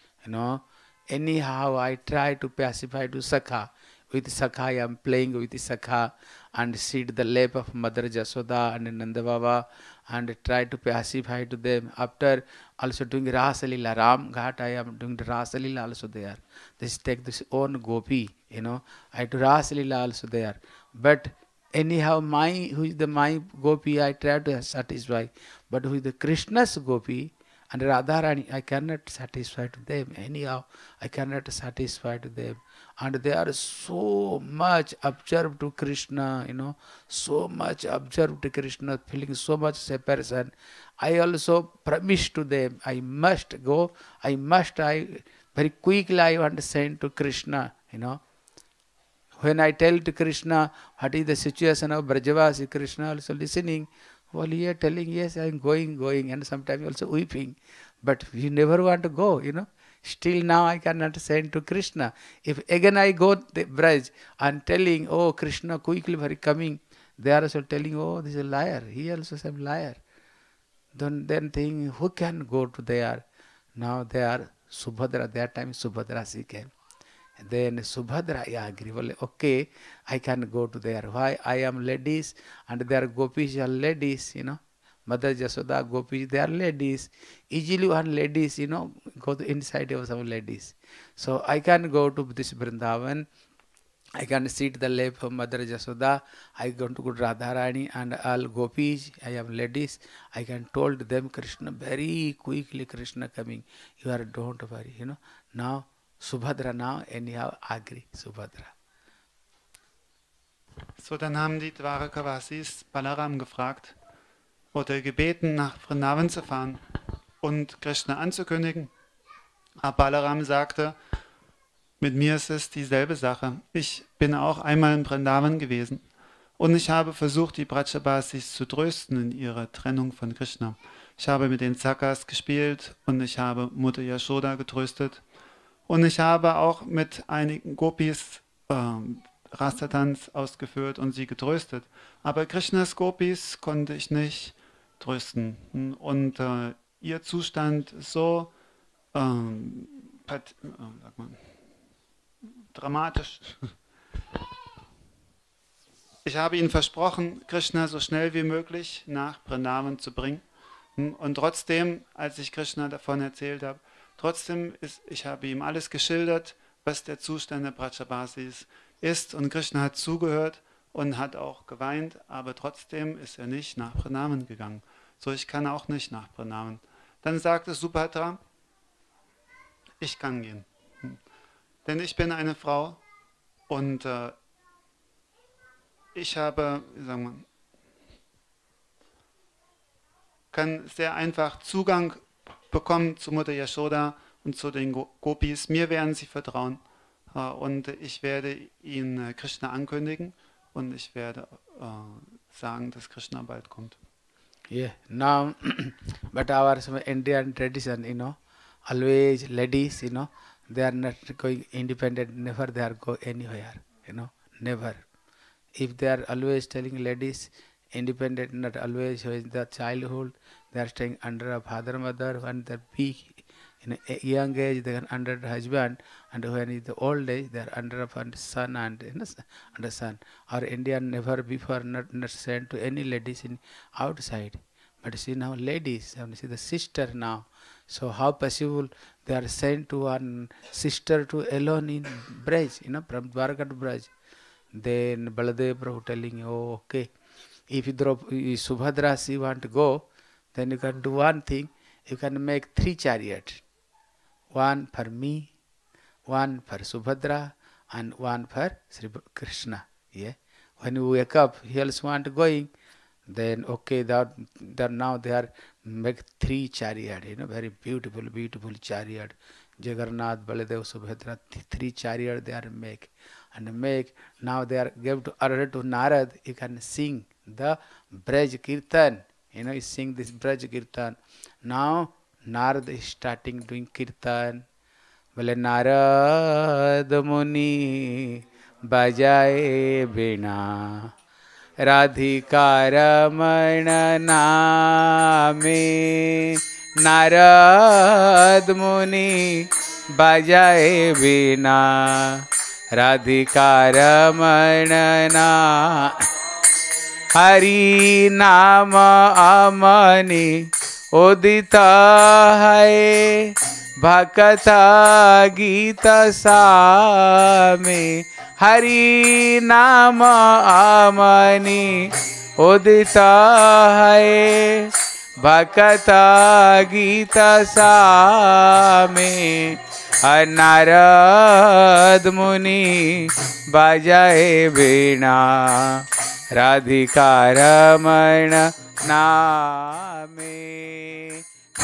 Anyhow I try to pacify to Sakha. With Sakha I am playing with Sakha and sit the lap of Mother Jasoda and Nanda Baba and try to pacify to them. After also doing Rasa Lila, Ram Ghat, I am doing the Rasa Lila also there. This take this own gopi, I do Rasa Lila also there. But anyhow, my gopi, I try to satisfy. But with the Krishna's gopi and Radharani, I cannot satisfy to them. Anyhow, I cannot satisfy to them. And they are so much observed to Krishna, so much observed to Krishna, feeling so much separation. I also promised to them, I must go, very quickly I want to send to Krishna, When I tell to Krishna what is the situation of Brajavasi, Krishna also listening, well, he is telling, yes, I am going, and sometimes also weeping. But we never want to go, Still now I cannot send to Krishna. If again I go the Braj and telling, oh, Krishna quickly very coming, they are also telling, oh, this is a liar. He also is a liar. Then think, who can go to there? Now they are Subhadra. That time Subhadra she came. Then Subhadra, I agree. Well, okay, I can go to there. Why? I am ladies and their gopis are ladies, Mother Jasoda, Gopis, they are ladies. Easily one ladies, go to inside of some ladies. So I can go to this Vrindavan. I can sit the lap of Mother Jasoda. I go to Radharani and all Gopis. I am ladies. I can told them Krishna very quickly. Krishna coming. You are don't worry. Now Subhadra now anyhow agree Subhadra. So, dann haben die Dvarakavasis Balaram gefragt oder gebeten, nach Vrindavan zu fahren und Krishna anzukündigen. Aber Balaram sagte, mit mir ist es dieselbe Sache. Ich bin auch einmal in Vrindavan gewesen und ich habe versucht, die Brajabasis zu trösten in ihrer Trennung von Krishna. Ich habe mit den Sakas gespielt und ich habe Mutter Yashoda getröstet und ich habe auch mit einigen Gopis Rastatanz ausgeführt und sie getröstet. Aber Krishnas Gopis konnte ich nicht trösten. Und ihr Zustand ist so dramatisch. Ich habe ihnen versprochen, Krishna so schnell wie möglich nach Vrindavan zu bringen. Und trotzdem, als ich Krishna davon erzählt habe, ich habe ihm alles geschildert, was der Zustand der Brajabasis ist. Und Krishna hat zugehört und hat auch geweint, aber trotzdem ist er nicht nach Vrindavan gegangen. So, ich kann auch nicht nach Vrindavan. Dann sagte Subhadra, ich kann gehen. Denn ich bin eine Frau und ich habe, kann sehr einfach Zugang bekommen zu Mutter Yashoda und zu den Gopis. Mir werden sie vertrauen und ich werde ihnen Krishna ankündigen und ich werde sagen, dass Krishna bald kommt. Yeah, now, but our Indian tradition, always ladies, they are not going independent, never they are go anywhere, never. If they are always telling ladies, independent, not always in the childhood, they are staying under a father, mother, when they are big, in a young age, they are under the husband, and when in the old age, they are under a son and under son. Our Indian never before not sent to any ladies in outside. But see now ladies, see the sister now. So how possible they are sent to one sister to alone in Braj, from Dwarka to Braj. Then Baladev Prabhu telling, oh, okay, if Subhadra she want to go, then you can do one thing, you can make 3 chariots. One for me, one for Subhadra, and one for Sri Krishna. Yeah. When you wake up, he also want going, then okay, now they are make 3 chariots, very beautiful, beautiful chariot. Jagannath, Baladev, Subhadra, 3 chariots they are make. And make, now they are give to order to Narad, you can sing the Braj Kirtan. You sing this Braj Kirtan. Now Narad is starting doing Kirtan. Bale Narad Muni bajaye bina Radhika Ramana name Narad Muni bajaye bina Radhika Ramana Hari Nama Amani Udita hai Bhakata Gita Same Hari Nama Amani Udita hai Bhakata Gita Same Narad Muni bajaye bina Radhika Ramana name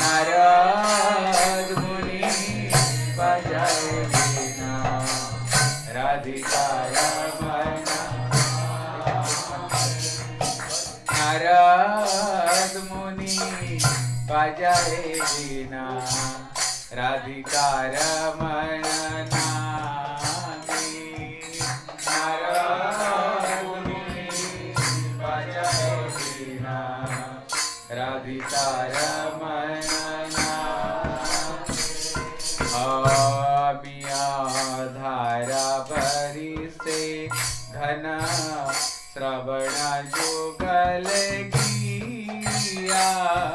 Narad Muni bajaye bina Radhika Ramana Narad Muni bajaye bina Radhika Ramana name Narad Muni bajaye bina Radhika Ramana Abhiya dhara bari se ghana Sravana jugal giya बोला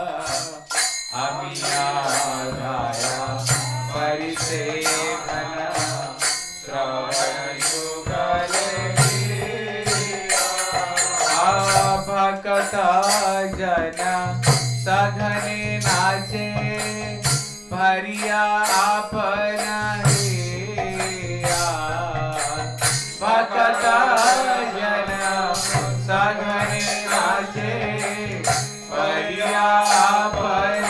अमिया गाया परिसे मन श्रवण युगल भक्त जन सघने नाचे भरिया आपन भक्त जन सघने नाचे भरिया आपन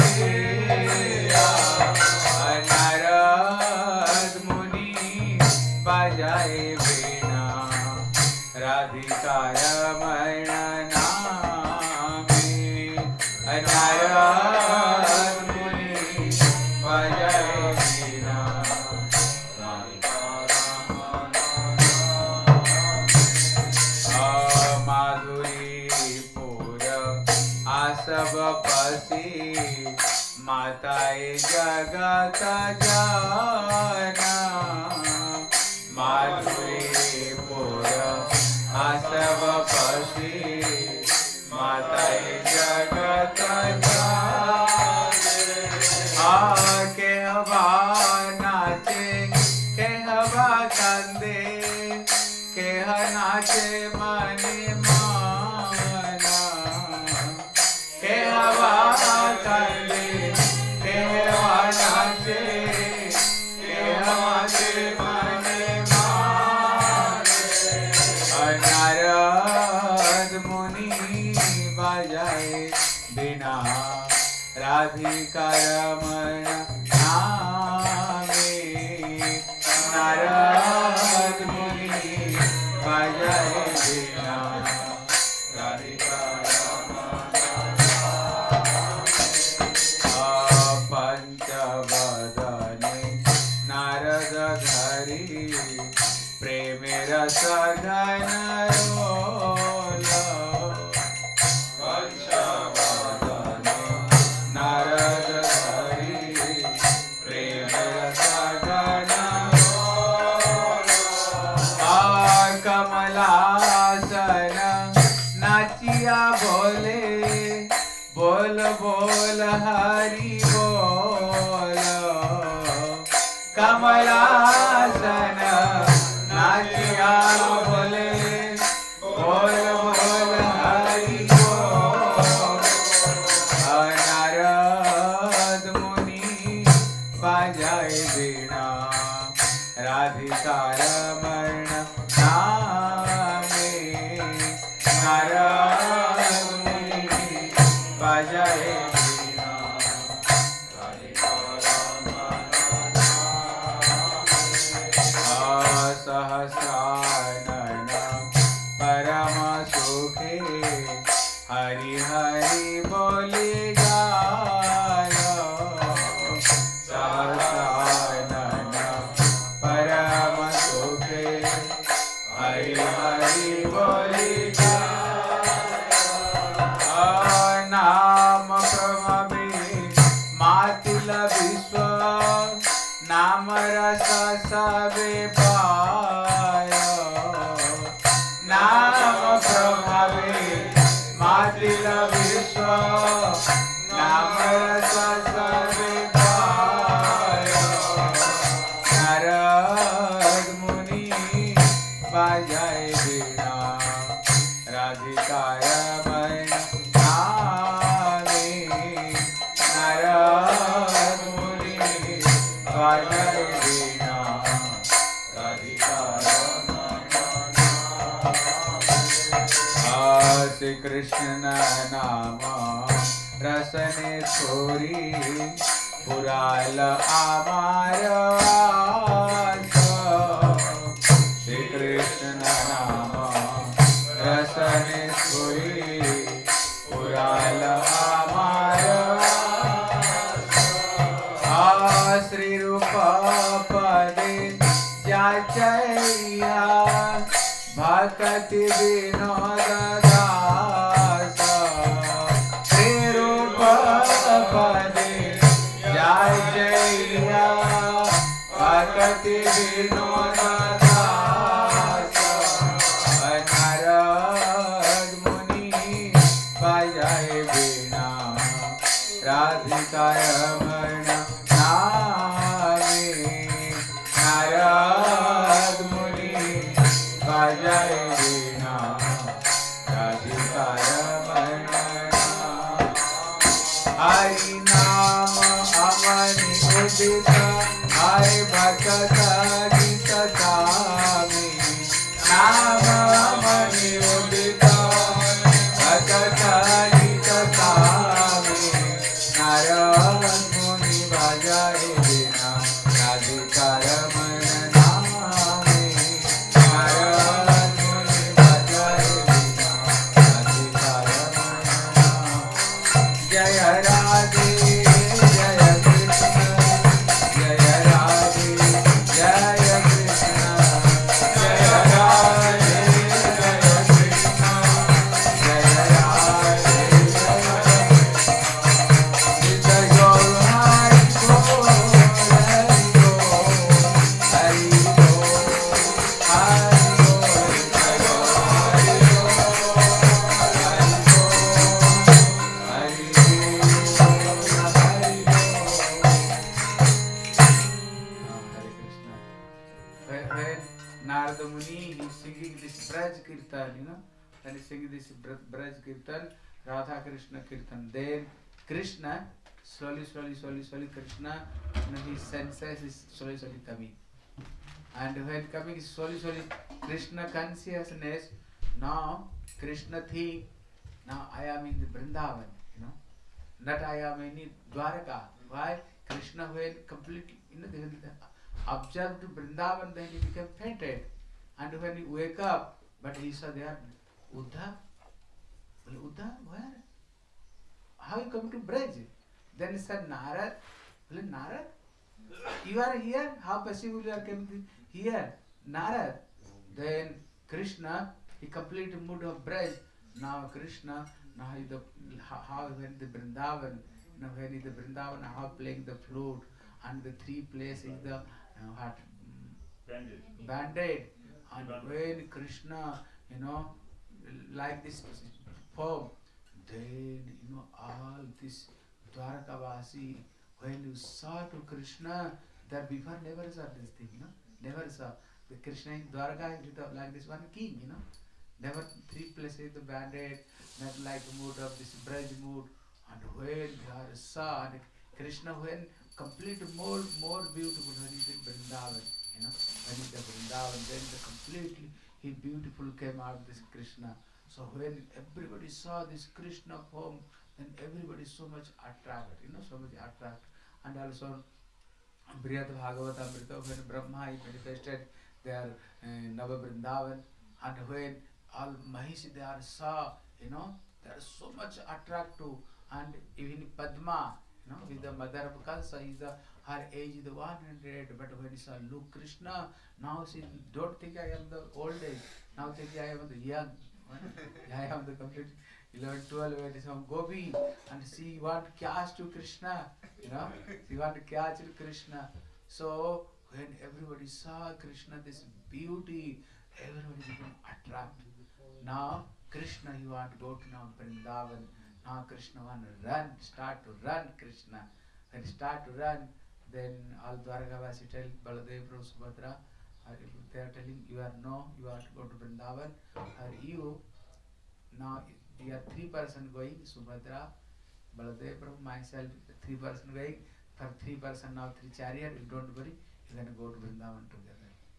नारद मुनि बजाए वीणा राधिका रमण नामे नारद मुनि बजाए वीणा राधिका रमण माधुरीपुर आसव पसी माताए जगत जाना माधुरीपुर आसव पसी माताए जगत जाना कहवा नाचे कहवा कंदे कह नाचे मने माना कहवा कंदे कहवा नाचे कहवाचे मने नारद मुनि बजाए बिना राधिका रमण नामे नारद मुनि बजाए बिना राधिका रमण पंचवदने नारद धरी प्रेम रस घन रोला पंचवदने नारद धरी प्रेम रस घन रोला कमलासन नाचिया बोले बोल बोल हरि बोल कमलासन नाचिया बोले बोल बोल हरि बोल नारद मुनि बजाए वीणा राधिका रमण नामे नारद मुनि बजाए वीणा राधिका रमण सहस्रानन परम सुखे हरि हरि बोले गाया सहस्रानन परम सुखे हरि हरि बोले गाया नाम प्रभवे मातिल विश्व नाम रस सबे पाया नाम प्रभावे मातिल विश्व नाम रस सबे पाया नारद मुनि बजाए वीणा राधिका रमण नामे नारद मुनि बजाए वीणा राधिका रमण श्री कृष्ण नाम रसने छोरी पुराल आमार श्री कृष्ण नाम रसने छोरी पुराल आमार श्री रूप पदे जाचैया भक्ति विनोद दास श्री रूप पदे जाचैया भक्ति विनोद दास नारद मुनि बजाए वीणा Narad Muni Bajai Veena Radhika Ramana Hari Nama Amani Udita Hai Bhakata Gita Sami Nama Amani Udita Bhakata Gita Sami Narad Muni Bajai Veena Radhika Ramana Nami Narad Muni Bajai Veena Radhika Ramana Jaya Radhe Jaya Krishna Jaya Radhe Jaya Krishna Jaya Radhe Jaya Krishna Jaya Radhe Jaya Krishna Gaur Hari Bol Hari Bol Hari Bol Hari When Narada Muni is singing this Braj Kirtan, when he's singing this Braj Kirtan, Radha Krishna Kirtan, then Krishna, slowly Krishna, his senses is slowly coming. And when coming slowly, Krishna consciousness, now Krishna think, now I am in the Vrindavan, not I am in Dwaraka. Why? Krishna when completely, they will observe to Vrindavan, then he became fainted. And when he wake up, but he saw there, Uddhav? Well, Uddhav, where? How you come to Braj? Then he said, Narad. Well, Narad? You are here? How possible you are coming here? Narad. Then Krishna, he completed mood of Braj. Now Krishna, now he how when the Vrindavan, when he the Vrindavan, how playing the flute, and the three places the what? Banded. And when Krishna, like this form, then all this Dwarakavasi, when you saw to Krishna, that before never saw this thing, never saw. The Krishna in Dwaraka like this one king, never three places the banded, not like mood of this Braj mood. And when they saw and Krishna, when complete more beautiful when he did Vrindavan, when he did Vrindavan, then the completely he beautiful came out this Krishna. So when everybody saw this Krishna form, then everybody so much attracted, so much attracted. And also Brihad Bhagavata Amrita, when Brahma he manifested their Nava Vrindavan, and when all Mahishi they are saw, they are so much attractive. And even Padma, with the mother of Kalsa, her age is 100, but when she saw look Krishna, now she don't think I am the old age, now think I am the young. I am the complete 11, 12, when is some Gopi, and she want to catch to Krishna, she want to catch to Krishna. So when everybody saw Krishna, this beauty, everybody became attracted. Now Krishna, he want to go to now Vrindavan. Now Krishna want to run, start to run Krishna. When start to run, then all Dwarakavasi tell Baladev, Subhadra, they are telling you are to go to Vrindavan. You, now we are 3 person going, Subhadra, Baladev, myself, 3 person going. For 3 person now 3 chariot, you don't worry, you can go to Vrindavan together.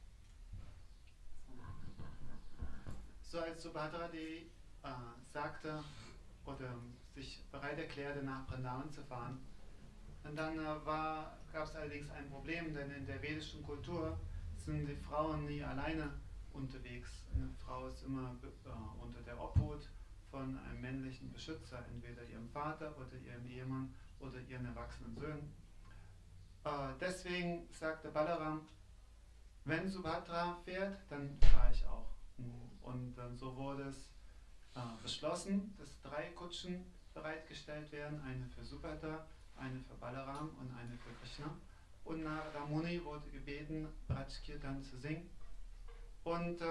So als Subhadra die sagte oder sich bereit erklärte, nach Vrindavan zu fahren, und dann gab es allerdings ein Problem, denn in der vedischen Kultur sind die Frauen nie alleine unterwegs. Eine Frau ist immer unter der Obhut von einem männlichen Beschützer, entweder ihrem Vater oder ihrem Ehemann oder ihren erwachsenen Söhnen. Deswegen sagte Balaram, wenn Subhadra fährt, dann fahre ich auch. Und so wurde es beschlossen, dass 3 Kutschen bereitgestellt werden, eine für Subhadra, eine für Balaram und eine für Krishna. Und Narada Muni wurde gebeten, Braj Kirtan zu singen. Und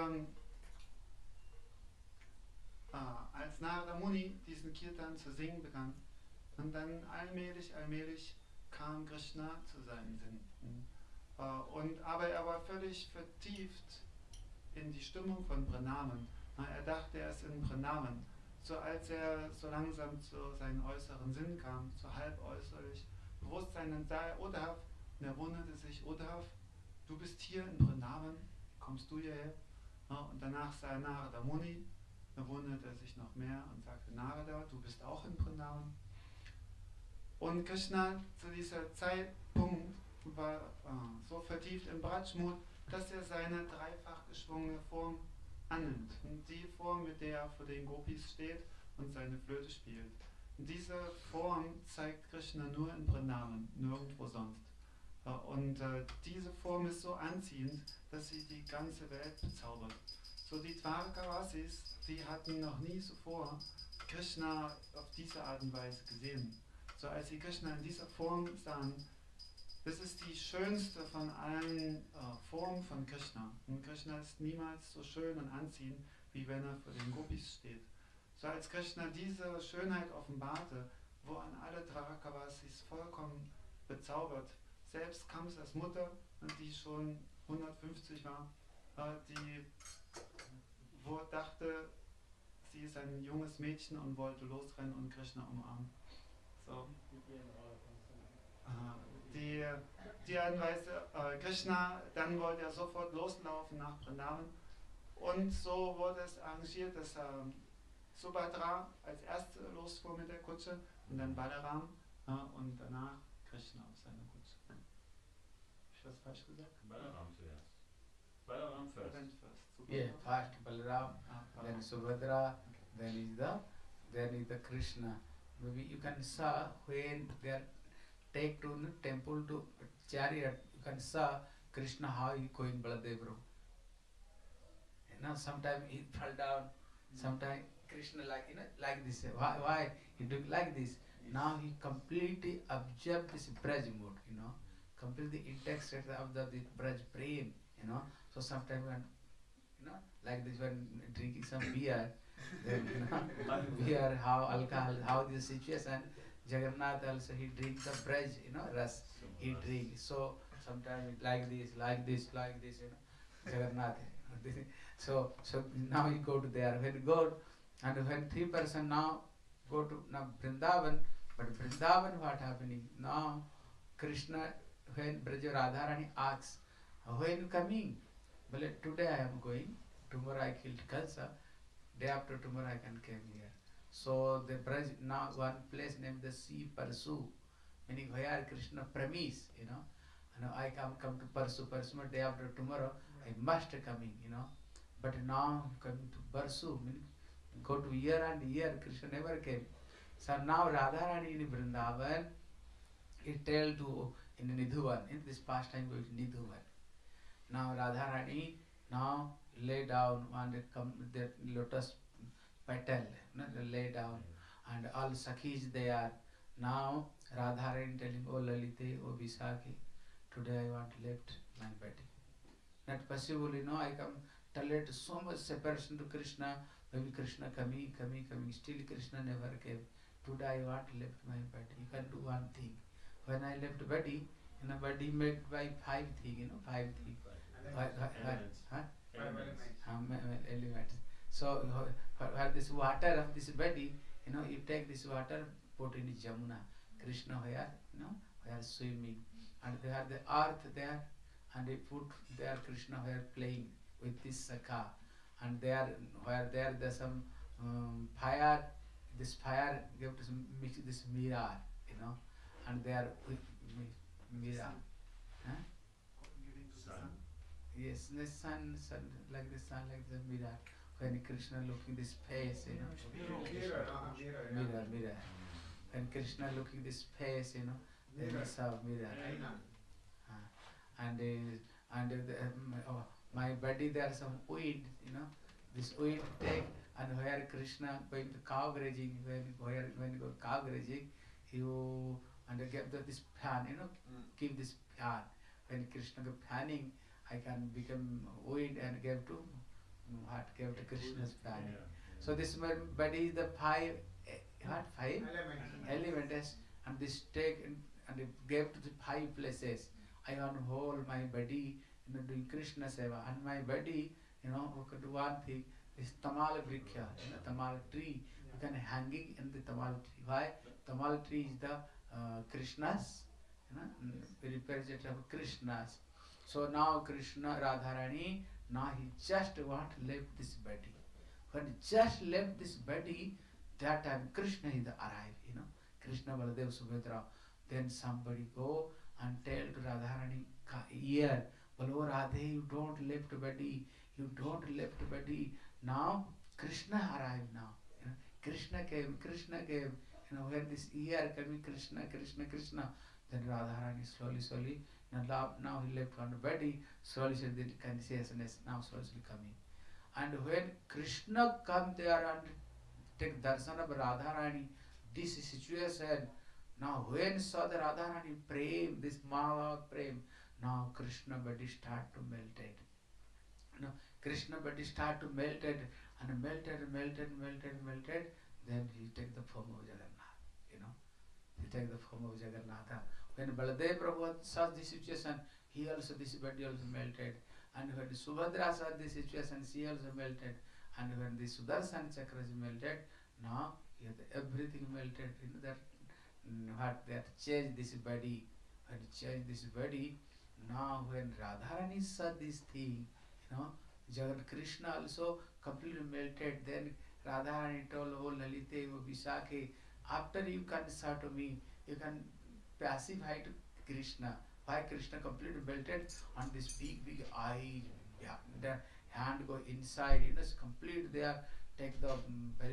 als Narada Muni diesen Kirtan zu singen begann, und dann allmählich kam Krishna zu seinen Sinnen. Aber er war völlig vertieft in die Stimmung von Vrindavan. Er dachte, er ist in Vrindavan. So als er so langsam zu seinen äußeren Sinn kam, so halb äußerlich Bewusstsein, dann sah er Uddhav und er wunderte sich, Uddhav, du bist hier in Vrindavan, kommst du hierher? Und danach sah er Narada Muni, da wunderte er sich noch mehr und sagte, Narada, du bist auch in Vrindavan. Und Krishna zu dieser Zeitpunkt war so vertieft im Brajmut, dass er seine dreifach geschwungene Form annimmt. Und die Form, mit der er vor den Gopis steht und seine Flöte spielt. Und diese Form zeigt Krishna nur in Vrindavan, nirgendwo sonst. Und diese Form ist so anziehend, dass sie die ganze Welt bezaubert. So die Dwarkavasis, die hatten noch nie zuvor Krishna auf diese Art und Weise gesehen. So als sie Krishna in dieser Form sahen, das ist die schönste von allen Formen von Krishna. Und Krishna ist niemals so schön und anziehend, wie wenn er vor den Gopis steht. So als Krishna diese Schönheit offenbarte, waren alle Dwarkavasis vollkommen bezaubert. Selbst Kamsas Mutter, die schon 150 war, die dachte, sie ist ein junges Mädchen und wollte losrennen und Krishna umarmen. So. Die Anweise, Krishna, dann wollte er sofort loslaufen nach Vrindavan. Und so wurde es arrangiert, dass Subhadra als Erste losfuhr mit der Kutsche und dann Balaram und danach Krishna auf seiner Kutsche. Habe ich was falsch gesagt? Balaram zuerst. Balaram first. Yeah, first Balaram, then Subhadra, then is the Krishna. Maybe you can saw when they are take to the temple to chariot, you can saw Krishna how he going Baladev Prabhu. Sometimes he fell down, sometimes Krishna like this. Why he do like this? Now he completely observed this Braj mood, completely intact state of the Braj Prem, So sometimes when, like this when drinking some beer, then beer, how alcohol, how this situation, Jagannath also he drinks the Braj, ras, he drinks. So sometimes like this, Jagannath. So now you go to there. When you go, and when 3 person now go to Vrindavan, but Vrindavan what happening? Now Krishna, when Braja Radharani asks, when you coming? Well, today I am going, tomorrow I killed Kansa, day after tomorrow I can come here. So the Braj, now one place named the Sea Parsu, meaning where Krishna promise, and I come to Parsu, day after tomorrow, I must coming, But now coming to Parsu, meaning go to year and year, Krishna never came. So now Radharani in Vrindavan, he tell to in Nidhuvan, in this past time going to Nidhuvan. Now Radharani now lay down on the lotus petal, they lay down, and all Sakhis they are. Now Radharani telling, oh Lalite, oh Visakhi, today I want left my body. Not possible, I come tolerate so much separation to Krishna, maybe Krishna coming, still Krishna never came. Today I want left my body. You can do one thing. When I left body, in a body made by 5 things, 5 things. Elements. So where this water of this body, you take this water, put in Jamuna. Krishna where, where swimming. And they have the earth there, and they put there Krishna where playing with this Sakha. And there, where there's some fire, this fire give to mix this mirror, and there with mirror. Huh? Yes, the sun, like the sun, like the mirror. When Krishna looking this face, mirror. When Krishna looking this face, then it's a mirror. My body there's some wind, this wind take, and where Krishna going to cow grazing, when you go cow grazing, you give this fan, give this fan. When Krishna go fanning, I can become wind and give to Krishna's fanning. So this body is the 5 elements, and this take and it gave to the 5 places. I want to hold my body, doing Krishna seva, and my body, we could do one thing. This Tamal Vriksha, Tamal tree, you can hanging in the Tamal tree. Why? Tamal tree is the Krishna's, representative of Krishna's. So now Krishna, Radharani, now he just want to leave this body. When he just left this body, that time Krishna is arrived, Krishna, Baladev, Subhadra. Then somebody go and tell to Radharani, here, Balo Radhe, you don't left body, you don't left body. Now Krishna arrived now. Krishna came, when this year coming Krishna, Krishna, Krishna. Then Radharani slowly, now he left on the body, slowly the consciousness now slowly coming. And when Krishna come there and take darshan of Radharani, this situation, now when saw the Radharani prem, this Maha prem, now Krishna body start to melted. Krishna body start to melted, and melted, then he take the form of Jagannath, he take the form of Jagannatha. When Baladev Prabhu saw this situation, he also, this body also melted. And when Subhadra saw this situation, she also melted. And when the Sudarshan chakra is melted, now everything melted. That what that changed this body. When changed this body, now when Radharani saw this thing, Jagan Krishna also completely melted. Then Radharani told, oh Lalite, oh Vishakhe, after you can say to me, you can pacify to Krishna. Why Krishna completely melted on this big eye, the hand go inside, complete there, take the very,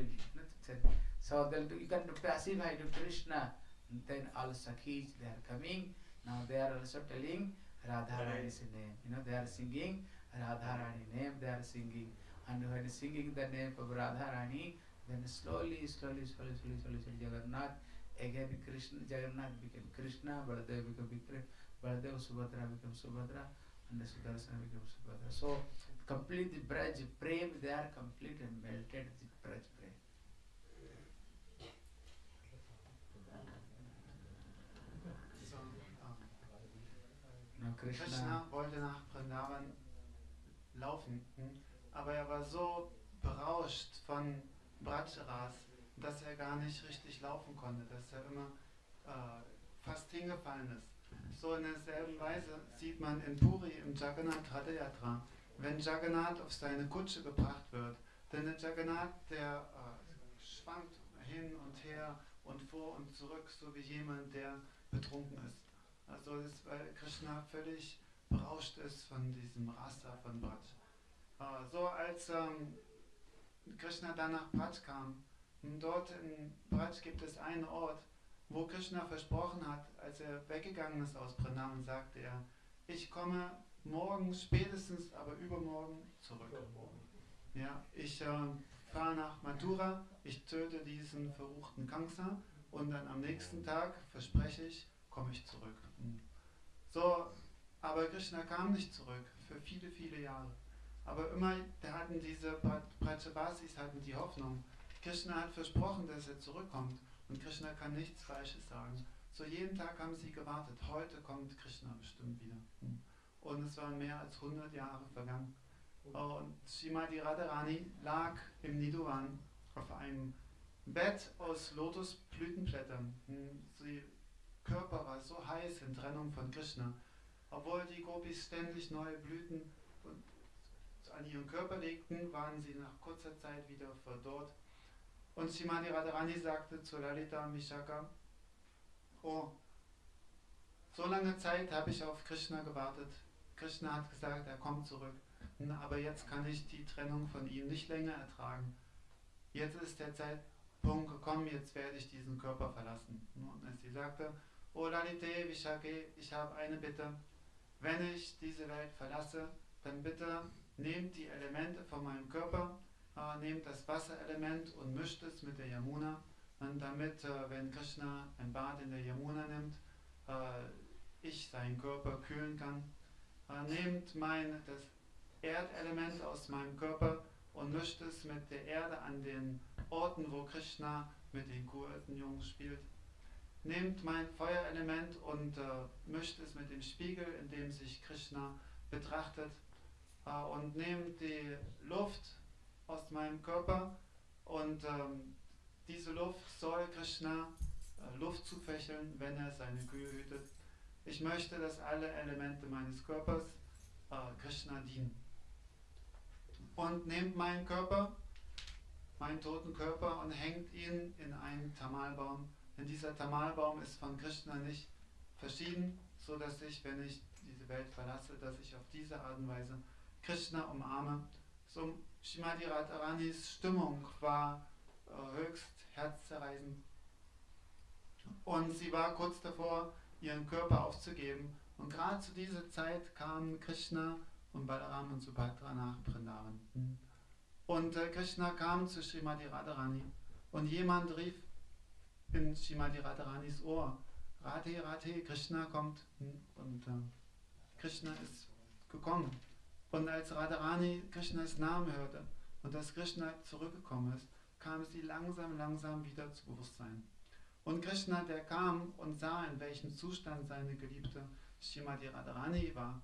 so then you can pacify to Krishna. Then all Sakhis, they are coming, now they are also telling Radharani's name, they are singing Radharani name, they are singing, and when singing the name of Radharani, then slowly Jagannath, again Krishna, Jagannath became Krishna, Baladev became Krishna, Baladev, Subhadra became Subhadra, and the Sudarsana became Subhadra. So complete the Braj Prem, they are complete and melted the Braj Prem. So, Now Krishna wollte nach Vrindavan laufen, aber er war so berauscht von Braj-Ras, dass er gar nicht richtig laufen konnte, dass er immer fast hingefallen ist. So in derselben Weise sieht man in Puri im Jagannath Rathayatra, wenn Jagannath auf seine Kutsche gebracht wird, denn der Jagannath, der schwankt hin und her und vor und zurück, so wie jemand, der betrunken ist. Also das ist, weil Krishna völlig berauscht ist von diesem Rasa von Braj. So als Krishna dann nach Braj kam, dort in Braj gibt es einen Ort, wo Krishna versprochen hat, als er weggegangen ist aus Vrindavan, sagte er, ich komme morgen spätestens, aber übermorgen zurück. Ja, ich fahre nach Mathura, ich töte diesen verruchten Kamsa und dann am nächsten Tag, verspreche ich, komme ich zurück. So, aber Krishna kam nicht zurück, für viele, viele Jahre. Aber immer, da hatten diese Brajavasis hatten die Hoffnung, Krishna hat versprochen, dass er zurückkommt. Und Krishna kann nichts Falsches sagen. So jeden Tag haben sie gewartet. Heute kommt Krishna bestimmt wieder. Und es waren mehr als 100 Jahre vergangen. Und Srimati Radharani lag im Nidhuvan auf einem Bett aus Lotusblütenblättern. Ihr Körper war so heiß in Trennung von Krishna. Obwohl die Gopis ständig neue Blüten an ihren Körper legten, waren sie nach kurzer Zeit wieder verdorrt. Und Srimati Radharani sagte zu Lalita Vishakha, oh, so lange Zeit habe ich auf Krishna gewartet. Krishna hat gesagt, er kommt zurück. Aber jetzt kann ich die Trennung von ihm nicht länger ertragen. Jetzt ist der Zeitpunkt gekommen, jetzt werde ich diesen Körper verlassen. Und als sie sagte, oh Lalite Vishakhe, ich habe eine Bitte. Wenn ich diese Welt verlasse, dann bitte nehmt die Elemente von meinem Körper, nehmt das Wasserelement und mischt es mit der Yamuna, und damit, wenn Krishna ein Bad in der Yamuna nimmt, ich seinen Körper kühlen kann. Nehmt das Erdelement aus meinem Körper und mischt es mit der Erde an den Orten, wo Krishna mit den Kurtenjungen spielt. nehmt mein Feuerelement und mischt es mit dem Spiegel, in dem sich Krishna betrachtet, und nehmt die Luft aus meinem Körper und diese Luft soll Krishna Luft zufächeln, wenn er seine Kühe hütet. Ich möchte, dass alle Elemente meines Körpers Krishna dienen. Und nehmt meinen Körper, meinen toten Körper, und hängt ihn in einen Tamalbaum. Denn dieser Tamalbaum ist von Krishna nicht verschieden, so dass ich, wenn ich diese Welt verlasse, dass ich auf diese Art und Weise Krishna umarme. So Srimati Radharanis Stimmung war höchst herzzerreißend. Und sie war kurz davor, ihren Körper aufzugeben. Und gerade zu dieser Zeit kamen Krishna und Balaram und Subhadra nach Vrindavan. Und Krishna kam zu Srimati Radharani und jemand rief in Srimati Radharanis Ohr: Radhe, Radhe, Krishna kommt. Und Krishna ist gekommen. Und als Radharani Krishnas Namen hörte und dass Krishna zurückgekommen ist, kam sie langsam wieder zu Bewusstsein. Und Krishna, der kam und sah, in welchem Zustand seine geliebte Srimati Radharani war,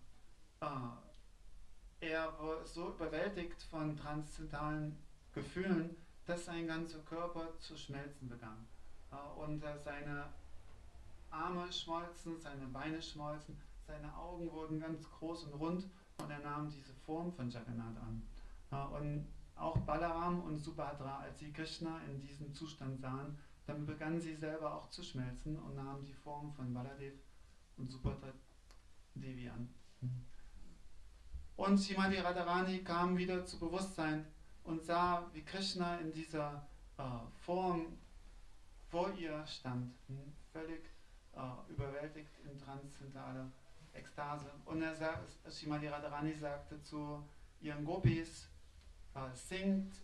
er war so überwältigt von transzendentalen Gefühlen, dass sein ganzer Körper zu schmelzen begann. Und seine Arme schmolzen, seine Beine schmolzen, seine Augen wurden ganz groß und rund und er nahm diese Form von Jagannath an. Und auch Balaram und Subhadra, als sie Krishna in diesem Zustand sahen, dann begannen sie selber auch zu schmelzen und nahmen die Form von Baladev und Subhadra Devi an. Und Srimati Radharani kam wieder zu Bewusstsein und sah, wie Krishna in dieser Form vor ihr stand, völlig überwältigt in transzendentaler Ekstase. Und Srimati Radharani sagte zu ihren Gopis: singt,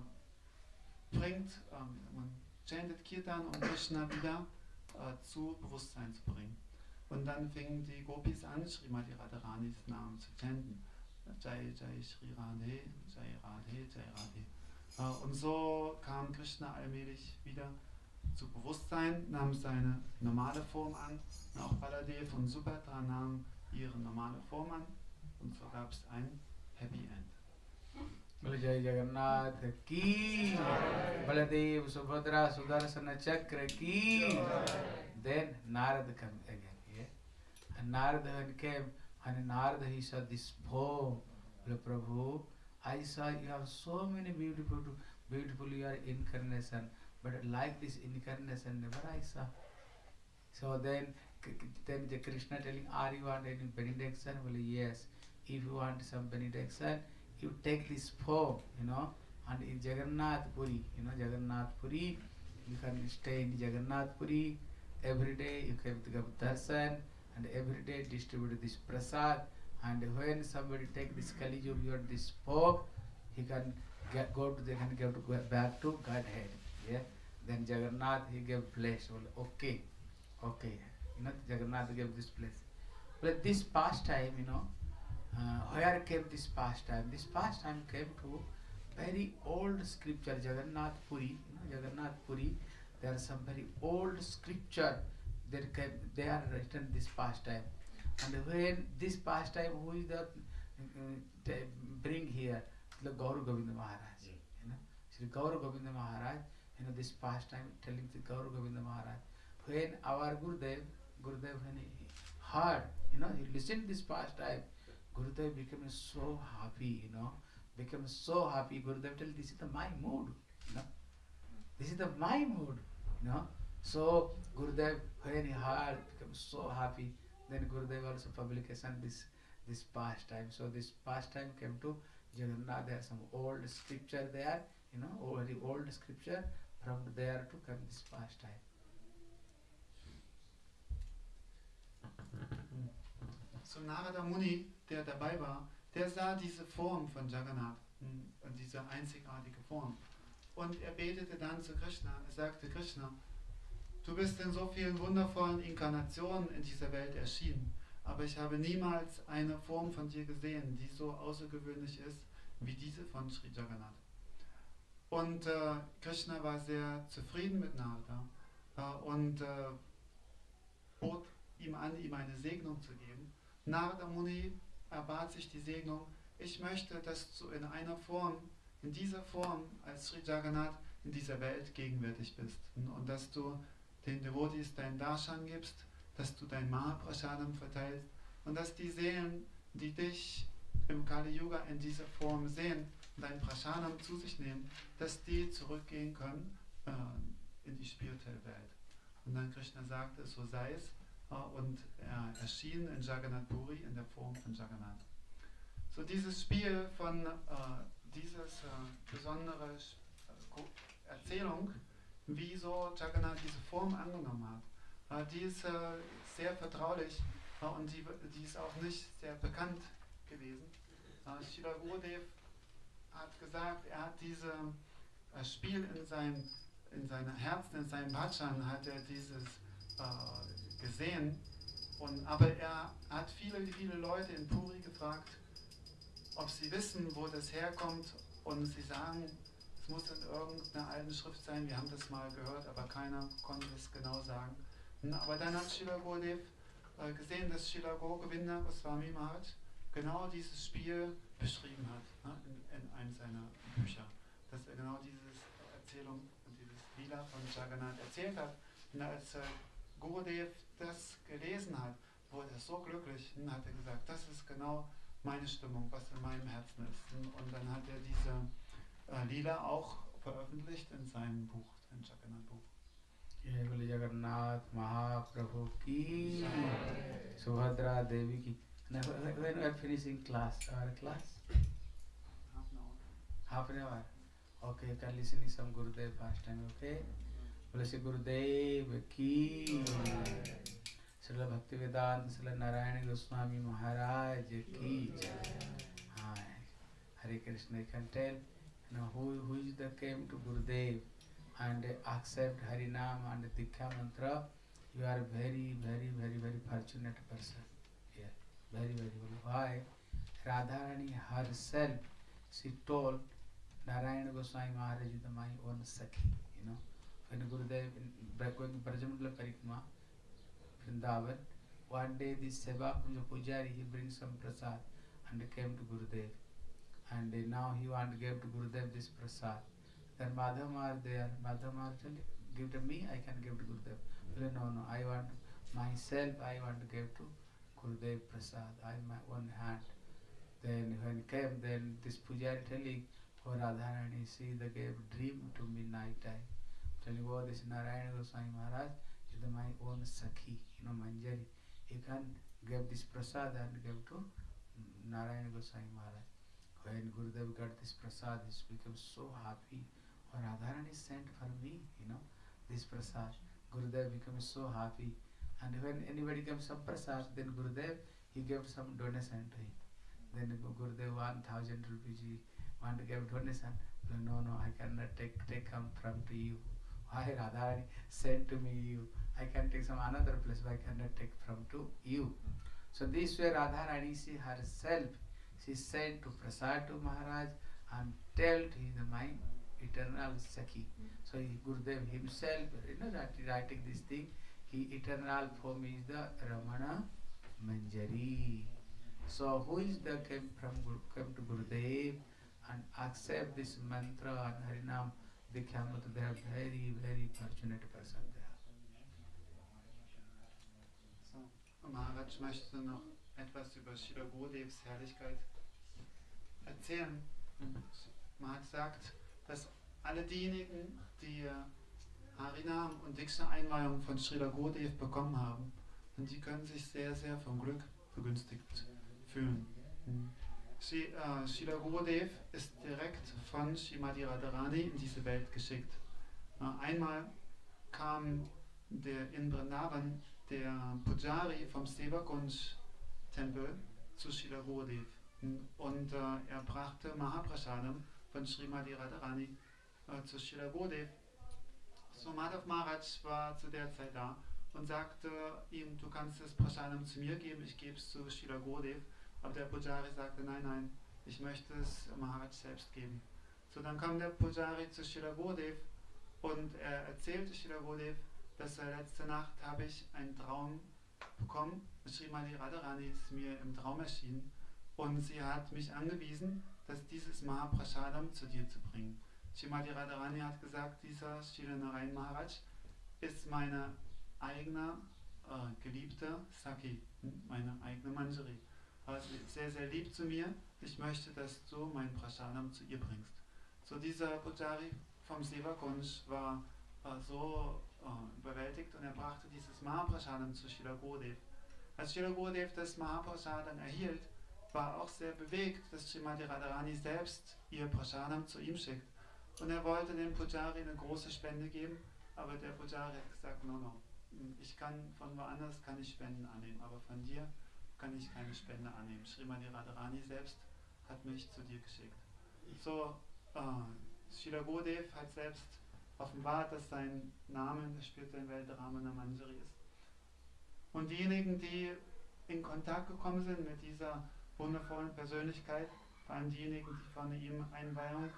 bringt, chantet Kirtan, um Krishna wieder zu Bewusstsein zu bringen. Und dann fingen die Gopis an, Srimati Radharanis Namen zu chanten. Jai Jai Shri Radhe, Jai Radhe, Jai Radhe. Und so kam Krishna allmählich wieder zu Bewusstsein, nahm seine normale Form an. Und auch Baladev und Subhadra nahmen ihre normale Form an. Und so gab es ein Happy End. Jai Jagannath ki, Baladev, Subhadra, Sudarsana Chakra ki. Then Narada came again. Yeah? And Narada when came, and Narada he saw this form. Prabhu, I saw you have so many beautiful your incarnation, but like this incarnation never I saw. So then the Krishna telling, are you want any benediction? Well, yes. If you want some benediction, you take this form, and in Jagannath Puri, Jagannath Puri, you can stay in Jagannath Puri. Every day you can give darshan, and every day distribute this prasad. And when somebody take this Kali Yuga, this form, he can go back to Godhead. Yeah. Then Jagannath he gave place. Well, okay. Jagannath gave this place. But this pastime, where came this pastime? This pastime came to very old scripture, Jagannath Puri. Jagannath Puri, there are some very old scripture they are written this pastime. And when this pastime, who is the bring here? The Gaur Govinda Maharaj. Sri Gaur Govinda Maharaj, this pastime telling the Gaur Govinda Maharaj. When our Gurudev when he heard, he listened this pastime, Gurudev became so happy, became so happy. Gurudev tell, this is my mood, this is my mood, So Gurudev, when he heard, became so happy. Then Gurudev also publication this pastime. So this pastime came to Jagannath. There are some old scripture there, very old scripture. From there to come this pastime. So Narada Muni, der dabei war, der sah diese Form von Jagannath, diese einzigartige Form. Und er betete dann zu Krishna. Er sagte: Krishna, du bist in so vielen wundervollen Inkarnationen in dieser Welt erschienen, aber ich habe niemals eine Form von dir gesehen, die so außergewöhnlich ist wie diese von Sri Jagannath. Und Krishna war sehr zufrieden mit Narada und bot ihm an, ihm eine Segnung zu geben. Narada Muni erbat sich die Segnung: Ich möchte, dass du in einer Form, in dieser Form als Sri Jagannath in dieser Welt gegenwärtig bist und dass du den Devotis deinen Darshan gibst, dass du dein Mahaprasadam verteilst und dass die Seelen, die dich im Kali Yuga in dieser Form sehen und dein Prasadam zu sich nehmen, dass die zurückgehen können in die spirituelle Welt. Und dann Krishna sagte, so sei es, und er erschien in Jagannath Puri in der Form von Jagannath. So dieses Spiel von dieses besondere Erzählung, wieso Jagannath diese Form angenommen hat, die ist sehr vertraulich und die ist auch nicht sehr bekannt gewesen. Srila Gurudev hat gesagt, er hat dieses Spiel in seinem Herzen, in seinem Bhajan hat er dieses gesehen, aber er hat viele Leute in Puri gefragt, ob sie wissen, wo das herkommt, und sie sagen, es muss in irgendeiner alten Schrift sein, wir haben das mal gehört, aber keiner konnte es genau sagen. Aber dann hat Srila Gurudev gesehen, dass Srila Govinda Goswami Maharaj genau dieses Spiel beschrieben hat, in einem seiner Bücher, dass er genau diese Erzählung und dieses Lila von Jagannath erzählt hat. Und als Gurudev das gelesen hat, wurde er so glücklich und hat er gesagt, das ist genau meine Stimmung, was in meinem Herzen ist. Und dann hat er diese Lila auch veröffentlicht in seinem Buch, in Jagannath-Buch. Jai Jagannath Mahaprabhu ki, Subhadra Devi ki. Now, when we are finishing our class? Half an hour. Okay, you can listen to some Gurudev first time, okay? Bless Gurudev ki. Srila Bhaktivedanta Srila Narayana Goswami Maharaj ki. Hi. Hare Krishna, you can tell, who is the came to Gurudev and accept Harinam and Diksha mantra. You are very, very, very, very fortunate person. Yeah, very, very, very. Why? Radharani herself, she told Narayana Goswami Maharaj is my own Sakhi. When Gurudev going Brajamandala Parikrama, Vrindavan, one day this Seva Kunja Pujari, he brings some prasad and came to Gurudev. And now he want to give to Gurudev this prasad. Then Madhav Maharaj there, Madhav Maharaj said, give to me, I can give to Gurudev. Said, no, I want myself, I want to give to Gurudev prasad, I my own hand. Then when came, then this Pujari telling, oh Radharani, she gave dream to me night time. Telling, oh, this Narayana Goswami Maharaj is my own Sakhi, Manjari. You can give this prasad and give to Narayana Goswami Maharaj. When Gurudev got this prasad, he became so happy. Oh, Radharani sent for me, this prasad. Gurudev became so happy. And when anybody gives some prasad, then Gurudev, he gave some donation to him. Then Gurudev 1,000 rupees, he want to give donation. No, I cannot take come from to you. Why Radharani sent to me you? I can take some another place, but I cannot take from to you. So this way Radharani, she herself, she sent to Prasad to Maharaj and told he is my eternal Sakhi. So Gurudev himself, writing this thing, he eternal form is the Ramana Manjari. So who is the came to Gurudev and accept this mantra and Harinam Diksha, they are very, very fortunate person there. So, Maharaj möchte noch etwas über Srila Gurudevs Herrlichkeit erzählen. Maharaj sagt, dass alle diejenigen, die Harinam und Diksha-Einweihung von Srila Gurudev bekommen haben, und die können sich sehr, sehr vom Glück begünstigt fühlen. Srila Gurudev ist direkt von Srimati Radharani in diese Welt geschickt. Einmal kam in Vrindavan der Pujari vom Sevakunj-Tempel zu Srila Gurudev und er brachte Mahaprasadam von Srimati Radharani zu Srila Gurudev. So Madhav Maharaj war zu der Zeit da und sagte ihm, du kannst das Prasadam zu mir geben, ich gebe es zu Srila Gurudev. Aber der Pujari sagte, nein, ich möchte es Maharaj selbst geben. So dann kam der Pujari zu Srila Gurudev und er erzählte Srila Gurudev, dass letzte Nacht habe ich einen Traum bekommen. Srimati Radharani ist mir im Traum erschienen und sie hat mich angewiesen, dass dieses Mahaprasadam zu dir zu bringen. Srimati Radharani hat gesagt, dieser Srila Narayan Maharaj ist meine eigene geliebte Saki, meine eigene Manjari. Aber sie ist sehr, sehr lieb zu mir. Ich möchte, dass du mein Prasadam zu ihr bringst. So dieser Pujari vom Sevakunj war so überwältigt und er brachte dieses Mahaprasadam zu Srila Gurudev. Als Srila Gurudev das Mahaprasadam erhielt, war auch sehr bewegt, dass Srimati Radharani selbst ihr Prasadam zu ihm schickt. Und er wollte dem Pujari eine große Spende geben, aber der Pujari hat gesagt, no, ich kann von woanders kann ich Spenden annehmen, aber von dir kann ich keine Spende annehmen. Srimati Radharani selbst hat mich zu dir geschickt. So, Srila Gurudev hat selbst offenbart, dass sein Name in der spirituellen Welt Ramana Manjari ist. Und diejenigen, die in Kontakt gekommen sind mit dieser wundervollen Persönlichkeit, vor allem diejenigen, die von ihm Einweihung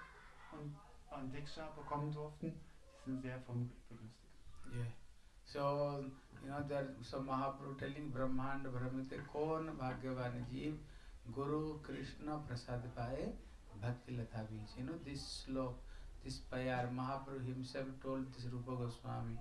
und Diksha bekommen durften, die sind sehr vom Glück begünstigt. Yeah. So, there so Mahaprabhu telling Brahmand Brahmite Kon Bhagyavan Jeev Guru Krishna Prasad Paye Bhakti Lata Bij. This slok, this payar, Mahaprabhu himself told this Rupa Goswami.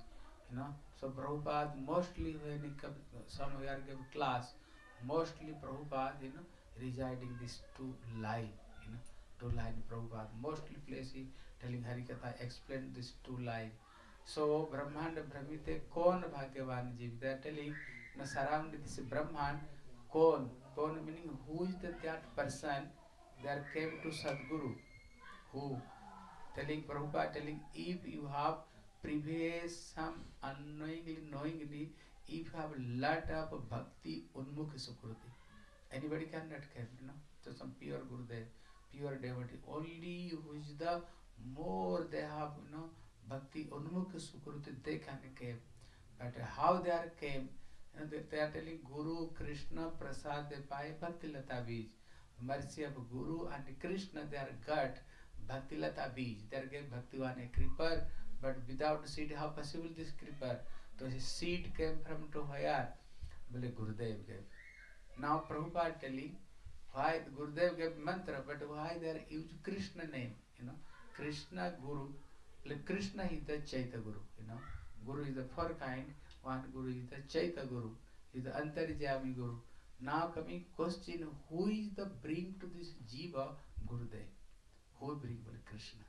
So Prabhupada mostly when he comes, somewhere give class, mostly Prabhupada, residing these two line, two line Prabhupada. Mostly place he telling Harikatha, explain this two line. So Brahmanda Brahmite Kon Bhagyavan Jeev. They are telling, surrounding this Brahman, Kon meaning who is that person that came to Sadguru, who telling Prabhupada telling if you have previous some unknowingly, knowingly, if you have lot of bhakti unmukh sukruti, anybody cannot come, so some pure Gurudev, pure devotee, only who is the more they have, bhakti unmukh sukruti, they can come. But how they are came, they are telling Guru Krishna Prasad Pai Bhakti Lata Bij. Mercy of Guru and Krishna, they are got Bhakti Lata Bij. They are getting Bhaktivan a creeper, but without seed, how possible this creeper? So his seed came from to where? Bale Gurudev gave. Now Prabhupada telling why Gurudev gave mantra, but why they are used Krishna name? Krishna Guru. Like Krishna is the Chaita Guru. Guru is the four kind. One Guru is the Chaita Guru. He is the Antarijami Guru. Now coming question, who is the bring to this Jiva? Gurudev. Who bring Krishna?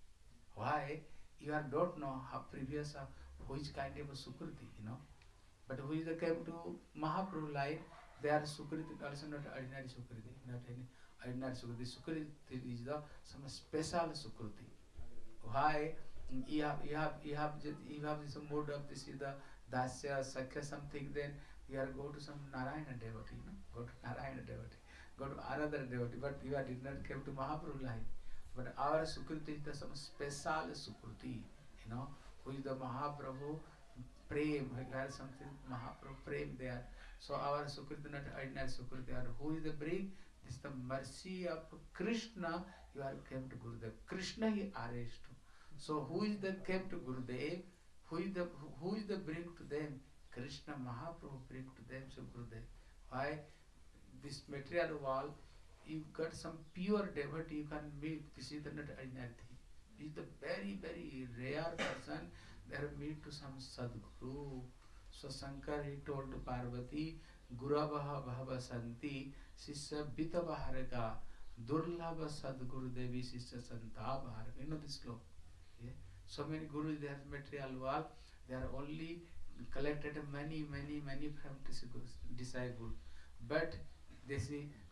Why? You don't know how previous who is kind of a Sukriti, But who is the came to Mahaprabhu line, they are Sukriti, also not ordinary Sukriti, not any ordinary Sukriti. Sukriti is the some special Sukriti. Why? You have this mode of this is the Dasya, Sakya something, then you are go to some Narayana devotee, go to Narayana devotee, go to another devotee, but you did not come to Mahaprabhu line. But our Sukriti is the some special Sukriti, who is the Mahaprabhu Prem, where something Mahaprabhu Prem there. So our Sukriti not ordinary Sukriti, or who is the bring? This is the mercy of Krishna, you are came to Gurudev. Krishna he arrest. So who is the came to Gurudev? Who is the bring to them? Krishna Mahaprabhu bring to them, so Gurudev. Why? This material world, you got some pure devotee you can meet. This is the not ordinary thing. This is the very, very rare person. They are meet to some Sadguru. So Shankar he told to Parvati, Guravaha Bhava Santi, Sisya Bitava Haraka, Durlabha Sadguru Devi Sisya Santa Bharaka. This sloka. Yeah? So many gurus, they have material world, they are only collected many from disciples. But this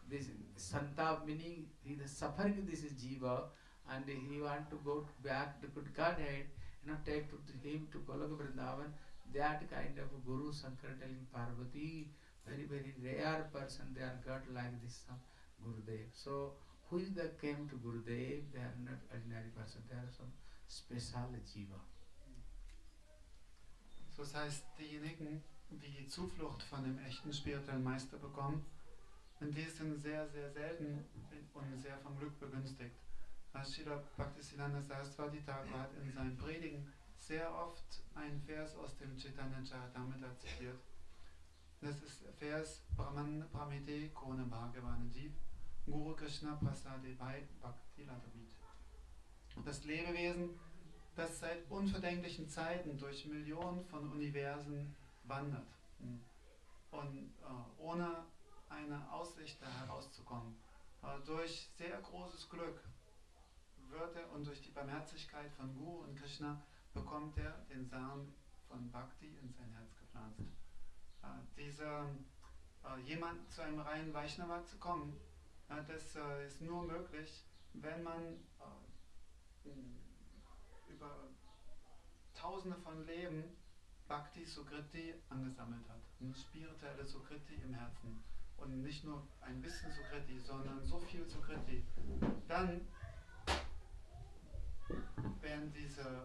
Santa meaning he is suffering, this is Jiva, and he want to go back to Godhead, take to him to Golok Vrindavan. That kind of Guru Shankar telling Parvati, very, very rare person, they are got like this some Gurudev. So who is that came to Gurudev? They are not ordinary person, they are some special Jiva. So das heißt, diejenigen, die Zuflucht von dem echten spirituellen Meister bekommen, und die sind sehr, sehr selten und sehr vom Glück begünstigt. Srila Bhaktisiddhanta Saraswati Thakur hat in seinen Predigen sehr oft ein Vers aus dem Chaitanya Charitamrita zitiert. Das ist Vers Brahman Pramite Kone Bhagavan Jeev Guru Krishna Prasade Bhai Bhakti Ladavit. Das Lebewesen, das seit unverdenklichen Zeiten durch Millionen von Universen wandert und ohne eine Aussicht da herauszukommen, durch sehr großes Glück wird er und durch die Barmherzigkeit von Guru und Krishna bekommt er den Samen von Bhakti in sein Herz gepflanzt. Jemand zu einem reinen Vaishnava zu kommen, das ist nur möglich, wenn man über Tausende von Leben Bhakti Sukriti angesammelt hat. Eine spirituelle Sukriti im Herzen. Und nicht nur ein bisschen Sukriti, sondern so viel Sukriti. Dann werden diese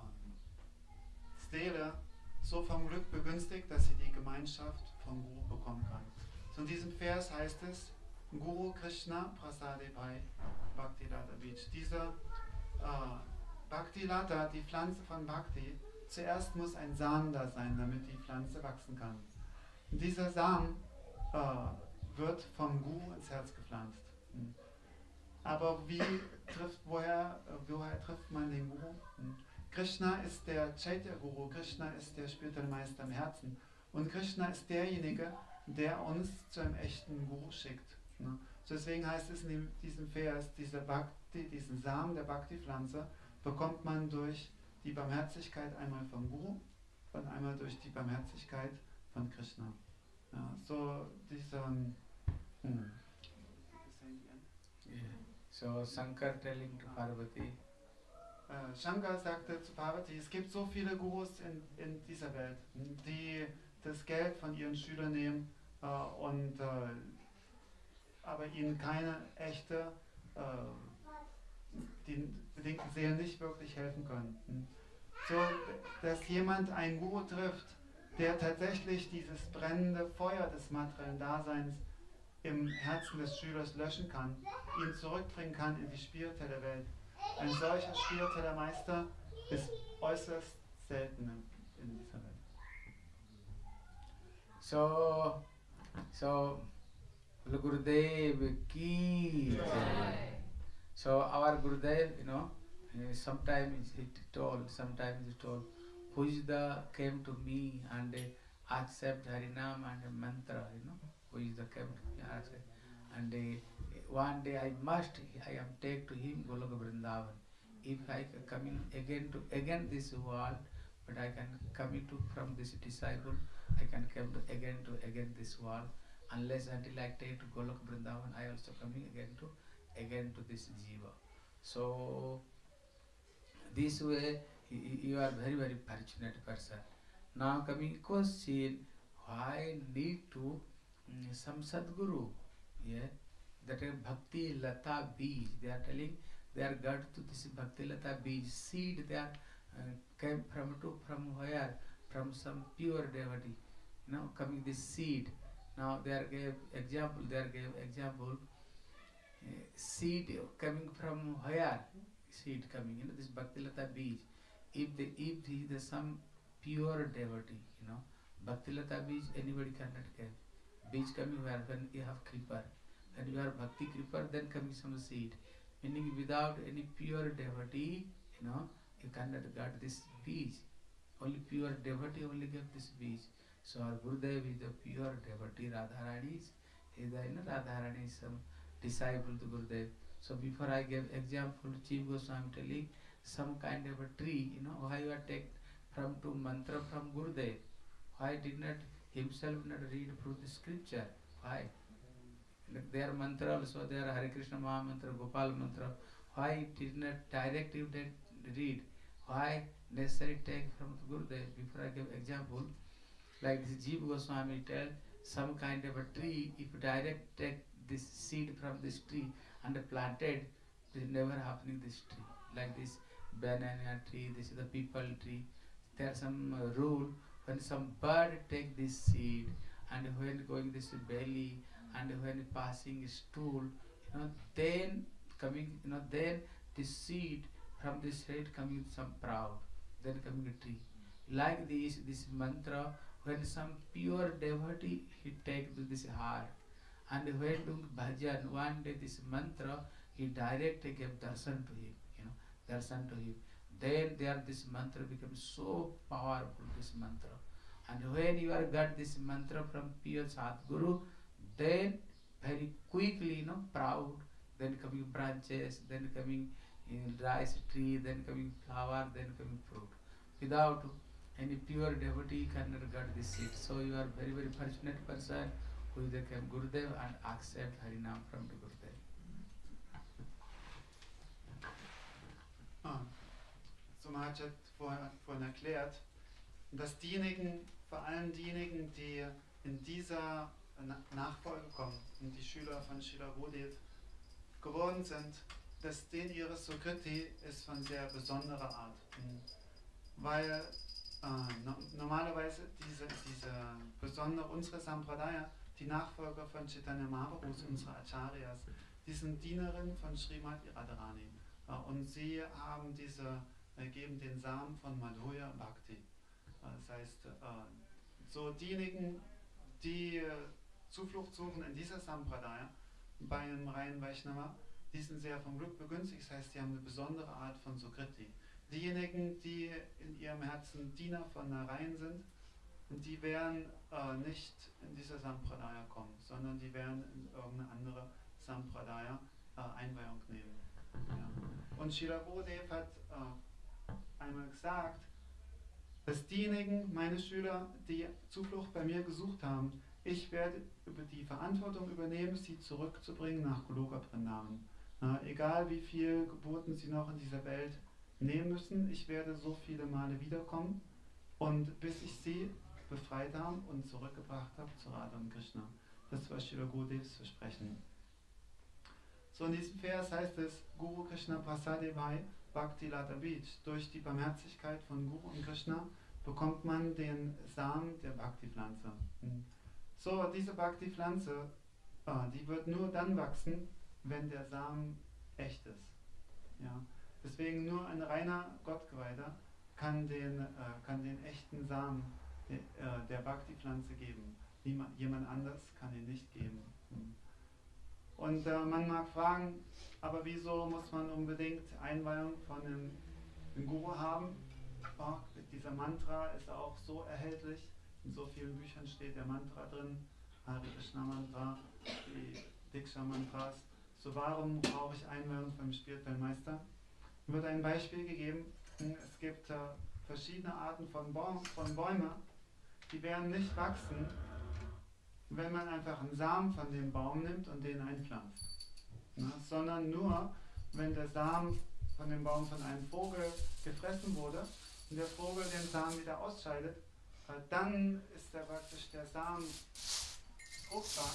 Seele so vom Glück begünstigt, dass sie die Gemeinschaft vom Guru bekommen kann. So in diesem Vers heißt es, Guru Krishna Prasade Bhai Bhakti Lata Beach. Dieser Bhakti Lata, die Pflanze von Bhakti, zuerst muss ein Samen da sein, damit die Pflanze wachsen kann. Und dieser Samen wird vom Guru ins Herz gepflanzt. Aber woher trifft man den Guru? Krishna ist der Chaitya Guru, Krishna ist der spirituelle Meister im Herzen. Und Krishna ist derjenige, der uns zu einem echten Guru schickt. So deswegen heißt es in diesem Vers, diesen Samen der Bhakti-Pflanze bekommt man durch die Barmherzigkeit einmal vom Guru und einmal durch die Barmherzigkeit von Krishna. Ja, so dieser... So Shankar telling to Parvati. Shankar sagte zu Parvati, es gibt so viele Gurus in dieser Welt, die das Geld von ihren Schülern nehmen aber ihnen keine echte, den bedingten Seelen nicht wirklich helfen können. So, dass jemand einen Guru trifft, der tatsächlich dieses brennende Feuer des materiellen Daseins im Herzen des Schülers löschen kann, ihn zurückbringen kann in die spirituelle Welt. Ein solcher spiritueller Meister ist äußerst selten in dieser Welt. So Gurudev ki jai. So our Gurudev, sometimes he told, who is came to me and accept Harinam and mantra, who is came to me and one day I am take to him Goloka Vrindavan. If I coming again this world, but I can coming to from this disciple, I can come to again this world. Unless until I take to Goloka Vrindavan, I also coming again to this jiva. So this way you are very, very fortunate person. Now coming question, why need to some Sadguru? Yeah, that is Bhakti Lata Bij. They are telling they are got to this Bhakti Lata Bij seed. They are came from where? From some pure devotee. Coming this seed. Now they are gave example. Seed coming from where? Seed coming. This Bhakti Lata Bij. If he is some pure devotee, Bhakti Lata Bij anybody cannot give. Bij coming where? When you have creeper. When you have Bhakti creeper, then coming some seed. Meaning without any pure devotee, you cannot get this Bij. Only pure devotee only give this Bij. So our Gurudev is the pure devotee. Radharani is Radharani is some disciple to Gurudev. So before I gave example, Chief Goswami telling some kind of a tree, why you are take from to mantra from Gurudev. Why did not himself not read through the scripture? Why? Their mantra also, their Hare Krishna Maha mantra, Gopal mantra. Why did not directly read? Why necessary take from Gurudev? Before I give example, like this Jiva Goswami tell some kind of a tree, if direct take this seed from this tree and planted, it is never happening this tree. Like this banana tree, this is the people tree. There are some rule when some bird take this seed and when going this belly and when passing stool, then coming, then this seed from this seed coming some proud. then coming a tree. Like this mantra, when some pure devotee he take to this heart, and when doing bhajan, one day this mantra he directly gave darshan to him, darshan to him. Then there this mantra becomes so powerful, this mantra. And when you are got this mantra from pure Sadguru, then very quickly, proud, then coming branches, then coming rice tree, then coming flower, then coming fruit. Without any pure devotee cannot get this seed. So you are very, very fortunate person who became Gurudev and accept Harinam from the Gurudev. So Maharaj hat vorhin erklärt, dass diejenigen, vor allem diejenigen, die in dieser Nachfolge kommen und die Schüler von Srila Gurudev geworden sind, dass denen ihre Sukriti ist von sehr besonderer Art. Weil normalerweise diese besondere, unsere Sampradaya, die Nachfolger von Chaitanya Mahaprabhu, unsere Acharyas, die sind Dienerinnen von Srimati Radharani. Und sie haben geben den Samen von Madhurya Bhakti. Das heißt, so diejenigen, die Zuflucht suchen in dieser Sampradaya, bei einem reinen Vaishnava, die sind sehr vom Glück begünstigt, das heißt, die haben eine besondere Art von Sukriti. Diejenigen, die in ihrem Herzen Diener von Narayan sind, die werden nicht in dieser Sampradaya kommen, sondern die werden in irgendeine andere Sampradaya Einweihung nehmen. Ja. Und Srila Gurudev hat einmal gesagt, dass diejenigen, meine Schüler, die Zuflucht bei mir gesucht haben, ich werde über die Verantwortung übernehmen, sie zurückzubringen nach Goloka Vrindavan. Egal wie viele Geburten sie noch in dieser Welt nehmen müssen, ich werde so viele Male wiederkommen und bis ich sie befreit habe und zurückgebracht habe zu Radha und Krishna. Das war Srila Gurudevs Versprechen. So in diesem Vers heißt es, Guru Krishna Prasadevai Bhakti Lata Beach. Durch die Barmherzigkeit von Guru und Krishna bekommt man den Samen der Bhakti-Pflanze. So, diese Bhakti-Pflanze, die wird nur dann wachsen, wenn der Samen echt ist. Ja? Deswegen nur ein reiner Gottgeweihter kann den echten Samen der Bhakti-Pflanze geben. Jemand anders kann ihn nicht geben. Und man mag fragen, aber wieso muss man unbedingt Einweihung von einem Guru haben? Dieser Mantra ist auch so erhältlich. In so vielen Büchern steht der Mantra drin, Hare Krishna Mantra, die Diksha Mantras. So warum brauche ich Einweihung vom spirituellen Meister? Mir wird ein Beispiel gegeben. Es gibt verschiedene Arten von Bäumen, die werden nicht wachsen, wenn man einfach einen Samen von dem Baum nimmt und den einpflanzt. Sondern nur, wenn der Samen von dem Baum von einem Vogel gefressen wurde und der Vogel den Samen wieder ausscheidet, dann ist praktisch der Samen fruchtbar.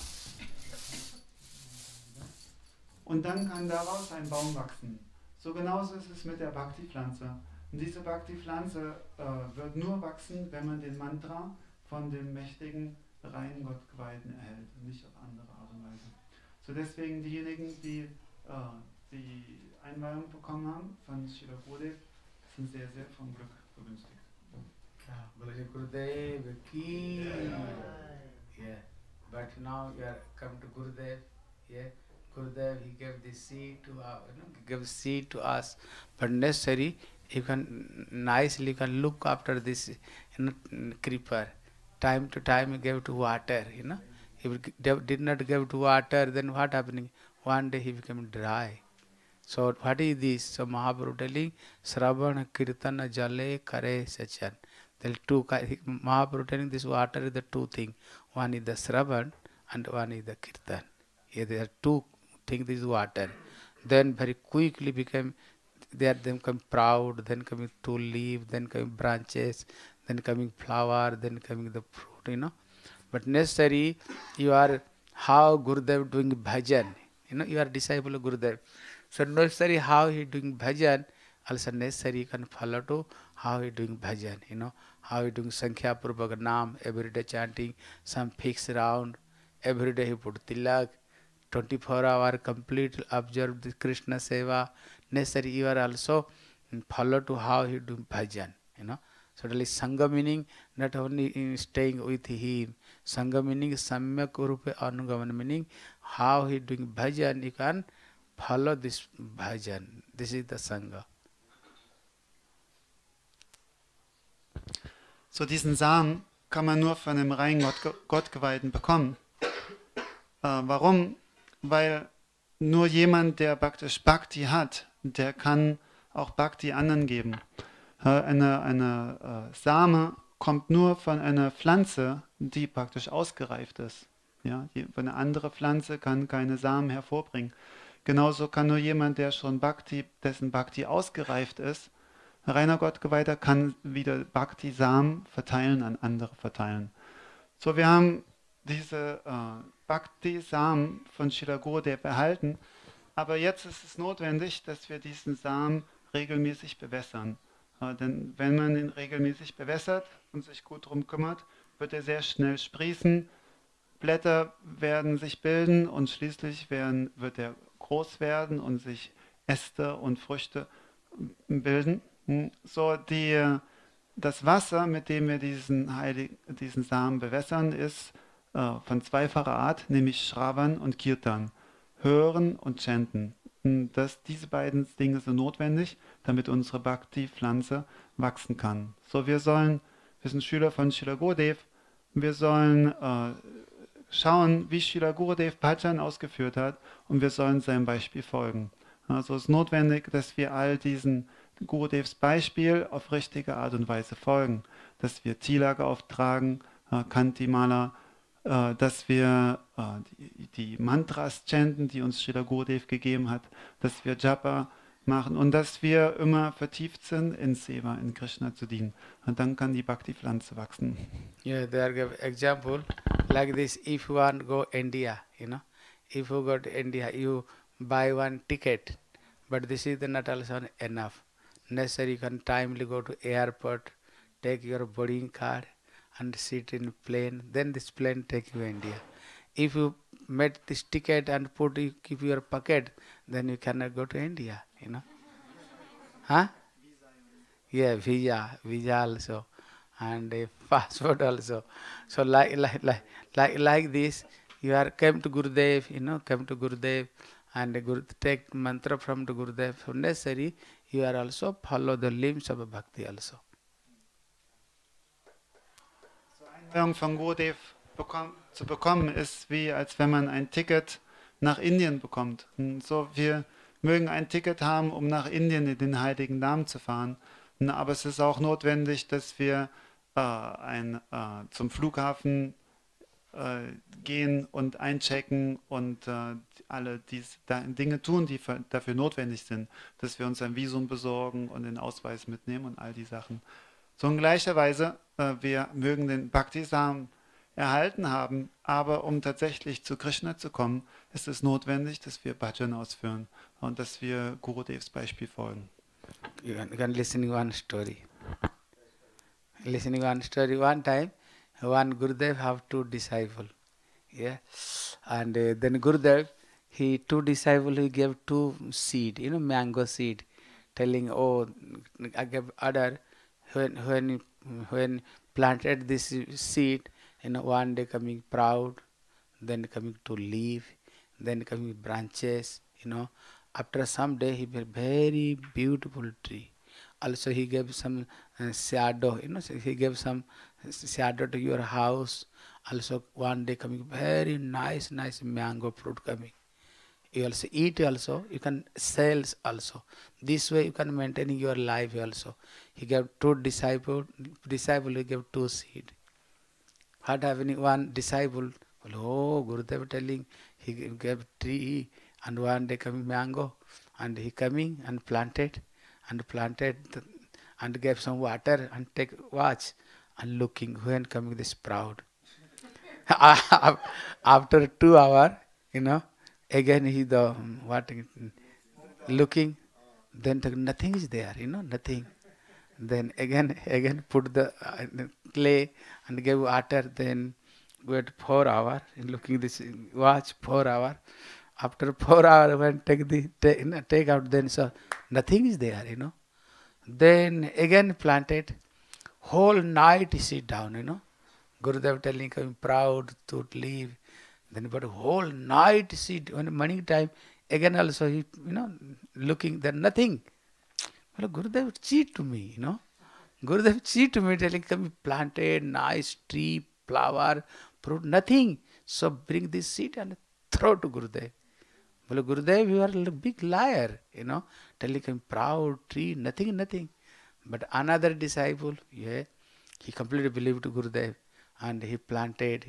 Und dann kann daraus ein Baum wachsen. So genauso ist es mit der Bhakti-Pflanze. Und diese Bhakti-Pflanze wird nur wachsen, wenn man den Mantra von dem mächtigen, reinen Gottgeweihten erhält und nicht auf andere Art und Weise. So deswegen diejenigen, die die Einweihung bekommen haben von Srila Gurudev, sind sehr, sehr vom Glück begünstigt. Gurudev ki. Yeah. But now you are come to Gurudev. Yeah. Gurudev, he gave the seed to gave seed to us. But necessary, you can nicely look after this creeper. Time to time he gave to water. If he did not give to water, then what happening? One day he became dry. So what is this? So Mahaprabhu telling, Sravana Kirtana Jale Kare Sachan. Mahaprabhu telling this water is the two things. One is the Sravan and one is the Kirtan. Yeah, there are two things, this water. Then very quickly became, then come proud, then coming two leaves, then coming branches, then coming flower, then coming the fruit, But necessary, you are how Gurudev doing bhajan. You are disciple of Gurudev. So necessary how he doing bhajan, also necessary you can follow to how he doing bhajan, how he doing Sankhya Purvak Naam, every day chanting, some fixed round, every day he put tilak, 24-hour complete observe the Krishna Seva. Necessary you are also follow to how he doing bhajan. Certainly Sangha meaning not only in staying with him. Sangha meaning Samyak Rupe Anugaman meaning how he doing bhajan, you can follow this bhajan. This is the Sangha. So diesen Samen kann man nur von einem reinen Gottgeweihten bekommen. Warum? Weil nur jemand, der praktisch Bhakti hat, der kann auch Bhakti anderen geben. Eine Same kommt nur von einer Pflanze, die praktisch ausgereift ist. Ja? Eine andere Pflanze kann keine Samen hervorbringen. Genauso kann nur jemand, der schon dessen Bhakti ausgereift ist, ein reiner Gottgeweihter, kann wieder Bhakti-Samen verteilen, an andere verteilen. So, wir haben diese Bhakti-Samen von Srila Gurudev erhalten, aber jetzt ist es notwendig, dass wir diesen Samen regelmäßig bewässern. Denn wenn man ihn regelmäßig bewässert und sich gut darum kümmert, wird er sehr schnell sprießen, Blätter werden sich bilden und schließlich wird er groß werden und sich Äste und Früchte bilden. So, das Wasser, mit dem wir diesen Samen bewässern, ist von zweifacher Art, nämlich Shravan und Kirtan, hören und chanten. Diese beiden Dinge sind notwendig, damit unsere Bhakti-Pflanze wachsen kann. So, wir sind Schüler von Srila Gurudev, wir sollen schauen, wie Srila Gurudev Bhajan ausgeführt hat und wir sollen seinem Beispiel folgen. Also es ist notwendig, dass wir all diesen Gurudevs Beispiel auf richtige Art und Weise folgen, dass wir Tilaka auftragen, Kantimala, dass wir die Mantras chanten, die uns Srila Gurudev gegeben hat, dass wir Japa machen und dass wir immer vertieft sind in Seva, in Krishna zu dienen. Und dann kann die Bhakti-Pflanze wachsen. Yeah, there are example like this. If you want to go India, if you go to India, you buy one ticket, but this is not also enough. Necessary, you can timely go to airport, take your boarding card, and sit in plane. Then this plane take you India. If you met this ticket and keep your pocket, then you cannot go to India. Huh? Yeah, visa also, and a passport also. So like this, you are came to Gurudev, and take mantra from the Gurudev. So necessary, you are also follow the limbs of bhakti also. So Einweihung von Gurudev zu bekommen ist wie, als wenn man ein Ticket nach Indien bekommt. So, wir mögen ein Ticket haben, um nach Indien in den Heiligen Namen zu fahren. Aber es ist auch notwendig, dass wir zum Flughafen gehen und einchecken und alle diese Dinge tun, die dafür notwendig sind, dass wir uns ein Visum besorgen und den Ausweis mitnehmen und all die Sachen. So in gleicher Weise, wir mögen den Bhakti-Samen erhalten haben, aber um tatsächlich zu Krishna zu kommen, ist es notwendig, dass wir Bhajan ausführen und dass wir Gurudevs Beispiel folgen. You can listen one story. One time, one Gurudev have two disciples. Yeah, and then Gurudev, two disciples, he gave two seed, mango seed, telling, oh, I gave order when planted this seed, one day coming proud, then coming to leaf, then coming branches, After some day, he made very beautiful tree. Also, he gave some shadow, he gave some shadow to your house. Also, one day coming, very nice mango fruit coming. You also eat also, you can sell also. This way you can maintain your life also. He gave two disciples, he gave two seed. What happening? One disciple, oh, Gurudev telling, he gave tree and one day coming mango, and he coming and planted and gave some water and take watch and looking when coming this sprout. After 2 hours, again he looking, then nothing is there, nothing. Then again put the clay and gave water, then wait 4 hours, looking this watch 4 hours. After 4 hours, when take out, then so nothing is there, Then again planted, whole night he sit down, you know. Gurudev telling him proud to leave. Then but whole night sit, when morning time, again also he, you know, looking, there nothing. Well, Gurudev cheat to me, you know. Gurudev cheat to me, telling him planted nice tree, flower, fruit, nothing. So bring this seed and throw to Gurudev. Well, Gurudev, you are a big liar, you know, telling him proud tree, nothing. But another disciple, yeah, he completely believed Gurudev and he planted,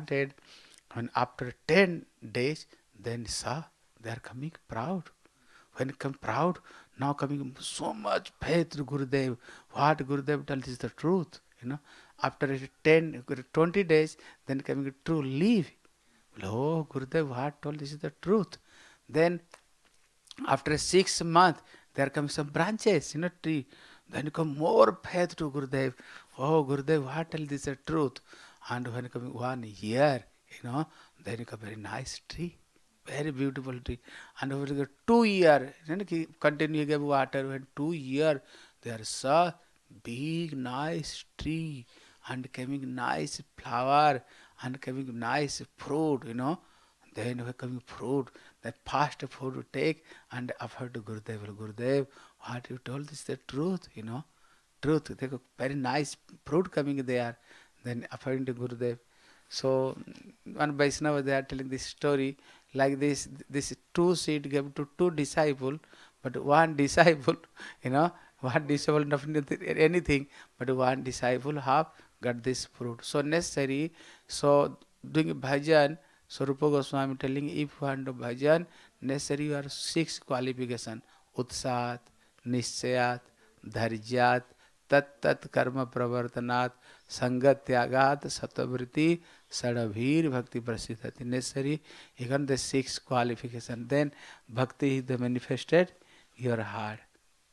and after 10 days, then saw they are coming proud. When come proud, now coming so much faith to Gurudev. What Gurudev tells is the truth, you know. After 20 days, then coming true leave. Oh, Gurudev, what told this is the truth. Then after 6 months, there comes some branches, you know, tree. Then you come more faith to Gurudev. Oh, Gurudev, what tell this is the truth. And when coming 1 year, you know, then you come very nice tree. Very beautiful tree. And over 2 years, you know, continue give water. When 2 years, there is a big nice tree and coming nice flower and coming nice fruit, you know. Then we coming fruit, the fast food to take and offer to Gurudev. Gurudev, what you told is the truth, you know. Truth. They got very nice fruit coming there. Then offering to Gurudev. So one Vaishnava, they are telling this story like this 2 seed gave to 2 disciples, but 1 disciple, you know, 1 disciple not anything, but 1 disciple have got this fruit. So necessary, so doing bhajan, so Rupa Goswami telling if you want to bhajan, necessary you are 6 qualification. Utsat, Nishchayat, Dharjat, Tat Karma Pravartanat, Sangat Tyagat, Satavriti, Sadabhir Bhakti Prasiddhati. Necessary, even the 6 qualification. Then Bhakti is the manifested your heart.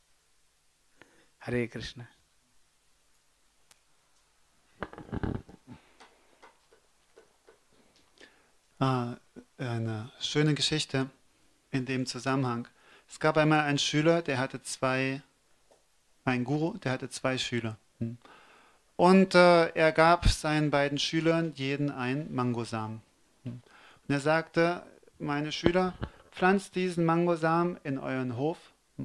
Hare Krishna. Eine schöne Geschichte in dem Zusammenhang. Es gab einmal einen Schüler, ein Guru, der hatte 2 Schüler. Und er gab seinen beiden Schülern jeden einen Mangosamen. Und er sagte, meine Schüler, pflanzt diesen Mangosamen in euren Hof.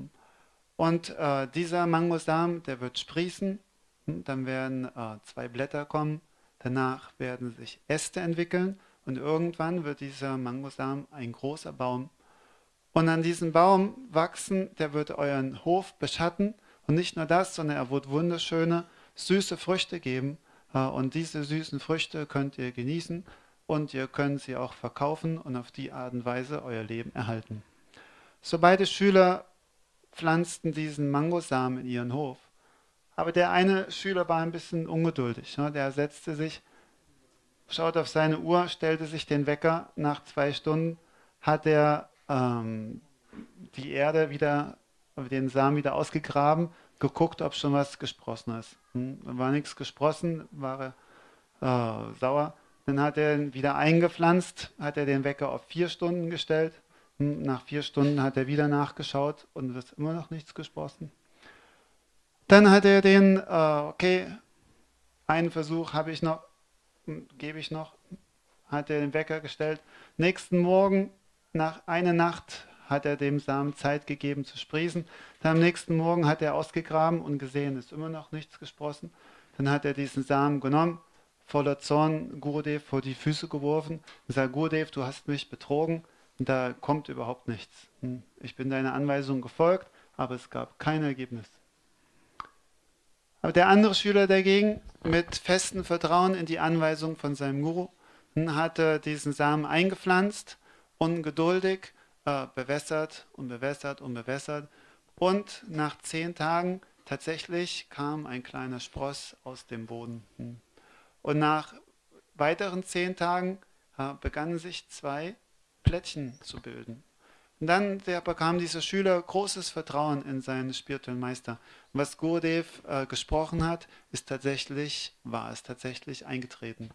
Und dieser Mangosamen, der wird sprießen. Dann werden 2 Blätter kommen. Danach werden sich Äste entwickeln. Und irgendwann wird dieser Mangosamen ein großer Baum. Und an diesem Baum wachsen, der wird euren Hof beschatten. Und nicht nur das, sondern er wird wunderschöne, süße Früchte geben. Und diese süßen Früchte könnt ihr genießen. Und ihr könnt sie auch verkaufen und auf die Art und Weise euer Leben erhalten. So beide Schüler pflanzten diesen Mangosamen in ihren Hof. Aber der eine Schüler war ein bisschen ungeduldig. Der setzte sich, schaut auf seine Uhr, stellte sich den Wecker. Nach 2 Stunden hat er die Erde wieder, den Samen wieder ausgegraben, geguckt, ob schon was gesprossen ist. War nichts gesprossen, war er sauer. Dann hat er ihn wieder eingepflanzt, hat er den Wecker auf 4 Stunden gestellt. Nach 4 Stunden hat er wieder nachgeschaut und es ist immer noch nichts gesprossen. Dann hat er den, okay, einen Versuch gebe ich noch, hat er den Wecker gestellt. Nächsten Morgen, nach einer Nacht, hat er dem Samen Zeit gegeben zu sprießen. Dann am nächsten Morgen hat er ausgegraben und gesehen, es ist immer noch nichts gesprossen. Dann hat er diesen Samen genommen, voller Zorn Gurudev vor die Füße geworfen und sagt, Gurudev, du hast mich betrogen und da kommt überhaupt nichts. Ich bin deiner Anweisung gefolgt, aber es gab kein Ergebnis. Aber der andere Schüler dagegen, mit festem Vertrauen in die Anweisung von seinem Guru, hatte diesen Samen eingepflanzt, ungeduldig, bewässert und bewässert und bewässert. Und nach 10 Tagen tatsächlich kam ein kleiner Spross aus dem Boden. Und nach weiteren 10 Tagen begannen sich 2 Plättchen zu bilden. Und dann bekam dieser Schüler großes Vertrauen in seinen spirituellen Meister. Was Gurudev gesprochen hat, war es tatsächlich eingetreten.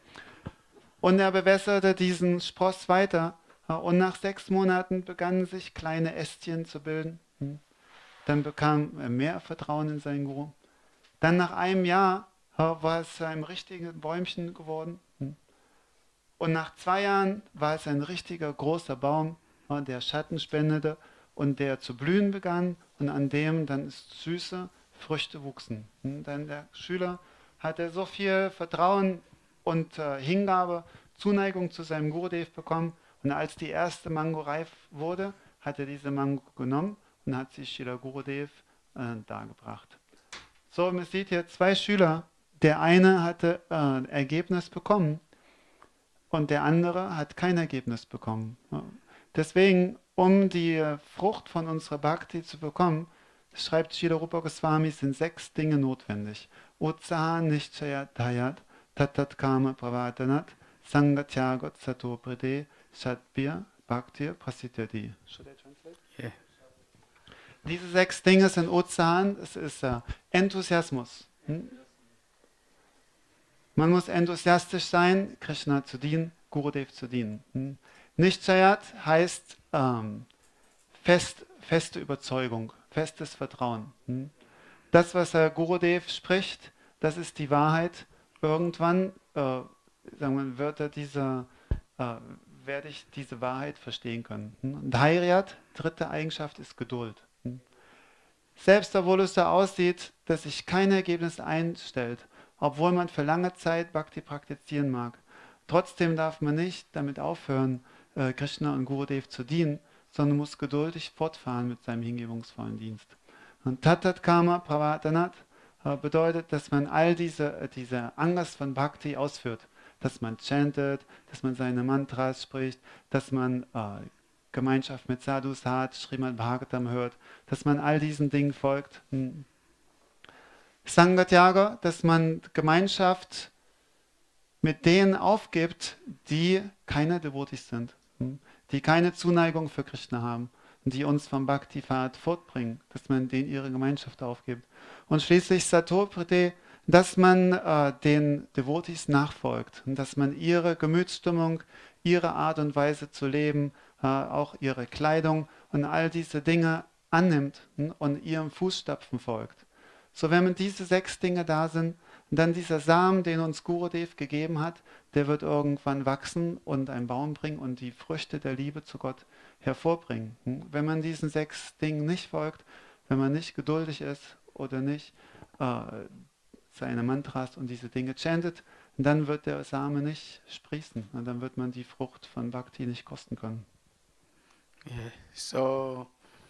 Und er bewässerte diesen Spross weiter. Und nach 6 Monaten begannen sich kleine Ästchen zu bilden. Dann bekam er mehr Vertrauen in seinen Guru. Dann nach einem Jahr war es zu einem richtigen Bäumchen geworden. Und nach 2 Jahren war es ein richtiger großer Baum, der Schatten spendete und der zu blühen begann und an dem dann süße Früchte wuchsen. Dann der Schüler hatte so viel Vertrauen und Hingabe, Zuneigung zu seinem Gurudev bekommen. Und als die erste Mango reif wurde, hat er diese Mango genommen und hat sie Srila Gurudev dargebracht. So, man sieht hier 2 Schüler. Der eine hatte Ergebnis bekommen und der andere hat kein Ergebnis bekommen. Deswegen, um die Frucht von unserer Bhakti zu bekommen, schreibt Srila Rupa Goswami, sind 6 Dinge notwendig. Utsaha Nishchaya Dayat, Tatat Kama Pravatanat, Sangatyagot Sato Prade, Shadbhya Bhaktir Prasiddhati. Should I translate? Yeah. Diese 6 Dinge sind Utsahan, es ist Enthusiasmus. Man muss enthusiastisch sein, Krishna zu dienen, Gurudev zu dienen. Nishchayat heißt feste Überzeugung, festes Vertrauen. Das, was Herr Gurudev spricht, das ist die Wahrheit. Irgendwann werde ich diese Wahrheit verstehen können. Dhairyat, 3. Eigenschaft, ist Geduld. Selbst obwohl es so aussieht, dass sich kein Ergebnis einstellt, obwohl man für lange Zeit Bhakti praktizieren mag, trotzdem darf man nicht damit aufhören, Krishna und Gurudev zu dienen, sondern muss geduldig fortfahren mit seinem hingebungsvollen Dienst. Und Tatat Kama Pravatanat bedeutet, dass man all diese Angas von Bhakti ausführt, dass man chantet, dass man seine Mantras spricht, dass man Gemeinschaft mit Sadhus hat, Srimad Bhagavatam hört, dass man all diesen Dingen folgt. Sangatyaga, dass man Gemeinschaft mit denen aufgibt, die keine Devotis sind, die keine Zuneigung für Krishna haben und die uns vom Bhakti-Pfad fortbringen, dass man denen ihre Gemeinschaft aufgibt. Und schließlich Sato-Prite, dass man den Devotis nachfolgt und dass man ihre Gemütsstimmung, ihre Art und Weise zu leben, auch ihre Kleidung und all diese Dinge annimmt und ihrem Fußstapfen folgt. So, wenn diese 6 Dinge da sind, dann dieser Samen, den uns Gurudev gegeben hat, der wird irgendwann wachsen und einen Baum bringen und die Früchte der Liebe zu Gott hervorbringen. Wenn man diesen 6 Dingen nicht folgt, wenn man nicht geduldig ist oder nicht seine Mantras und diese Dinge chantet, dann wird der Same nicht sprießen und dann wird man die Frucht von Bhakti nicht kosten können. Yeah. So,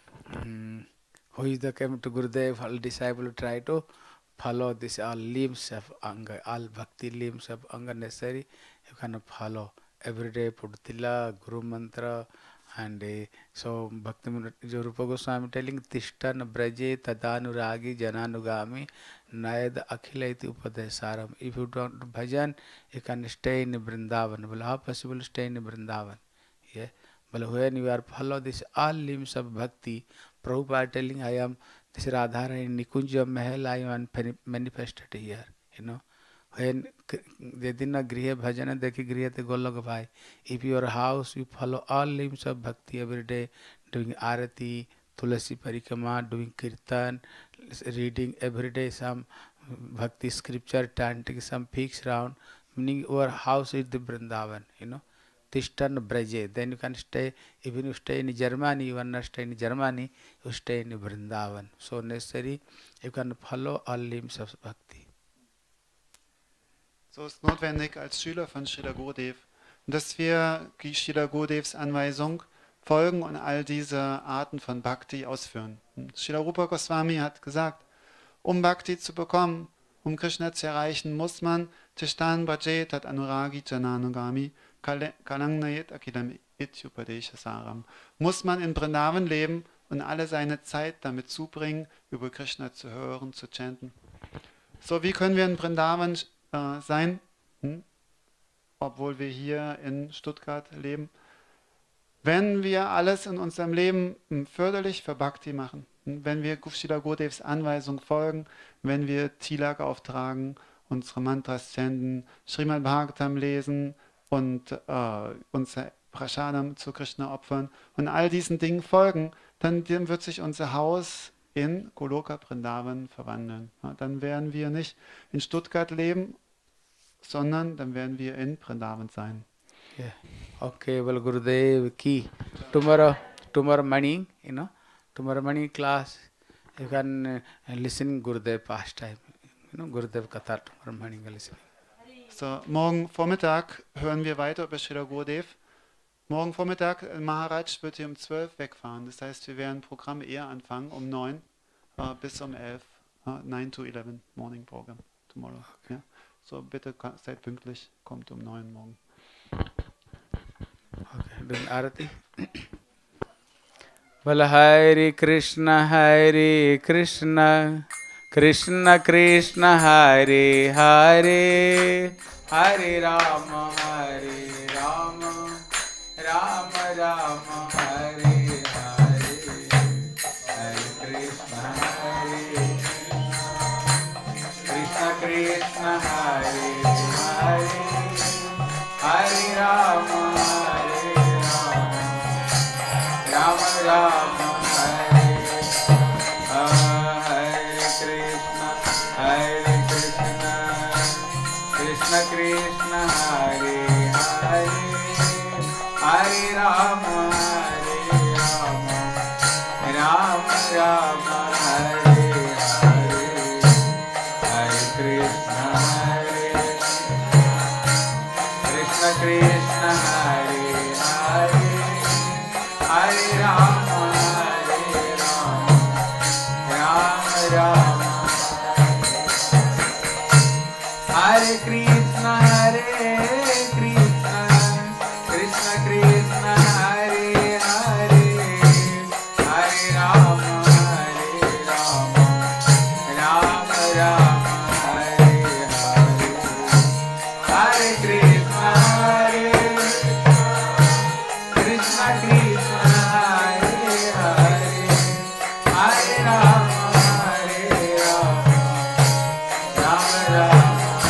who is the came to Gurudev, all disciple try to follow this all limbs of Anga, all bhakti limbs of Anga necessary. You can follow every day, put tila, Guru mantra, and so Bhakti Rupa Goswami telling Tishtan Braje Tadanuragi Jananugami Nayad Akhilaiti Upadesaram. If you don't bhajan, you can stay in Vrindavan. Well, how possible to stay in Vrindavan? Yeah. But when you are follow this all limbs of bhakti, Prabhupada telling I am this Radharani in Nikunja Mahal, I am manifested here. You know, when Dedina Griha Bhajana Deki Griha Te Golok Bhai, if your house you follow all limbs of bhakti every day, doing arati, Tulasi Parikama, doing kirtan, reading every day some bhakti scripture, chanting some fixed round, meaning your house is the Vrindavan, you know. Tishtan Braje, then you can stay, even you stay in Germany, you are not stay in Germany, you stay in Vrindavan. So necessary, you can follow all limbs of bhakti. So ist notwendig als Schüler von Srila Gurudev, dass wir Srila Gurudevs Anweisung folgen und all diese Arten von Bhakti ausführen. Srila Rupa Goswami hat gesagt, um Bhakti zu bekommen, um Krishna zu erreichen, muss man Tishtan Braje Tat Anuragi Jananugami Kalangnayet Akidam Ityupadesha Saram. Muss man in Vrindavan leben und alle seine Zeit damit zubringen, über Krishna zu hören, zu chanten. So, wie können wir in Vrindavan sein, obwohl wir hier in Stuttgart leben? Wenn wir alles in unserem Leben förderlich für Bhakti machen, wenn wir Srila Gurudevs Anweisung folgen, wenn wir Tilak auftragen, unsere Mantras chanten, Srimad Bhagavatam lesen und unser Prasadam zu Krishna opfern und all diesen Dingen folgen, dann wird sich unser Haus in Goloka Vrindavan verwandeln. Ja, dann werden wir nicht in Stuttgart leben, sondern dann werden wir in Vrindavan sein. Yeah. Okay, well, Gurudev ki. Tomorrow morning, tomorrow morning class, you can listen Gurudev pastime. Gurudev Katha tomorrow morning listening. So, morgen Vormittag hören wir weiter über Srila Gurudev. Morgen Vormittag, Maharaj wird hier um 12 wegfahren. Das heißt, wir werden Programm eher anfangen, um 9 bis um 11. 9 to 11 morning program tomorrow. Okay. Ja. So, bitte seid pünktlich, kommt um 9 morgen. Okay, then Arati. Well, Hare Krishna, Krishna Krishna, Hare Hare, Hare Rama, Rama Rama, Hare Hare, Hare Krishna, Krishna Krishna, Hare Hare, Hare Rama, Rama Rama, Hare Krishna Krishna, Hare Hare, Hare Rama, Rama Rama, Hare Hare, Hare Krishna, Krishna Krishna, Hare Hare, Hare Rama, Rama Rama, Hare Krishna, Krishna Krishna, Hare Hare, Hare Rama, Rama Rama, Hare Hare, Hare Krishna, Krishna Krishna, Hare Hare, Hare Rama, Rama Rama.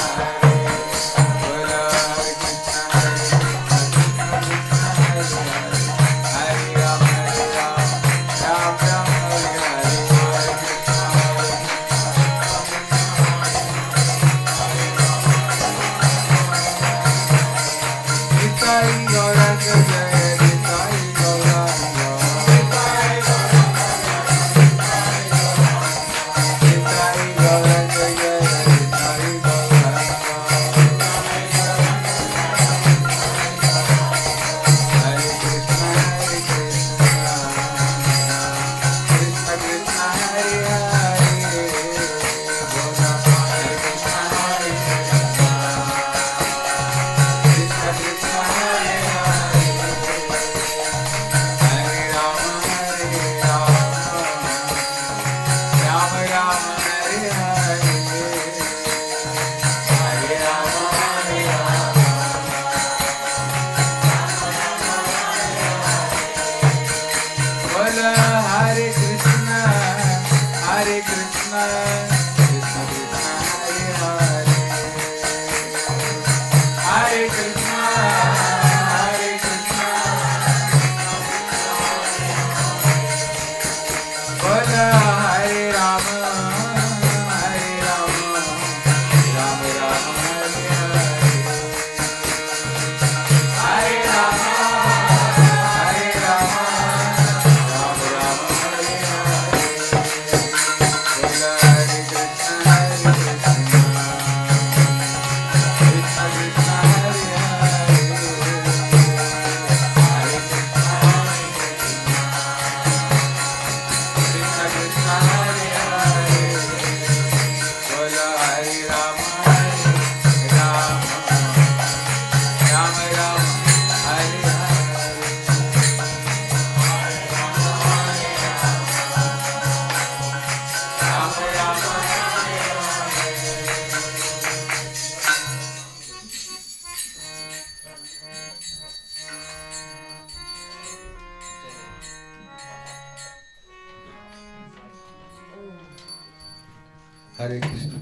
Hare Krishna.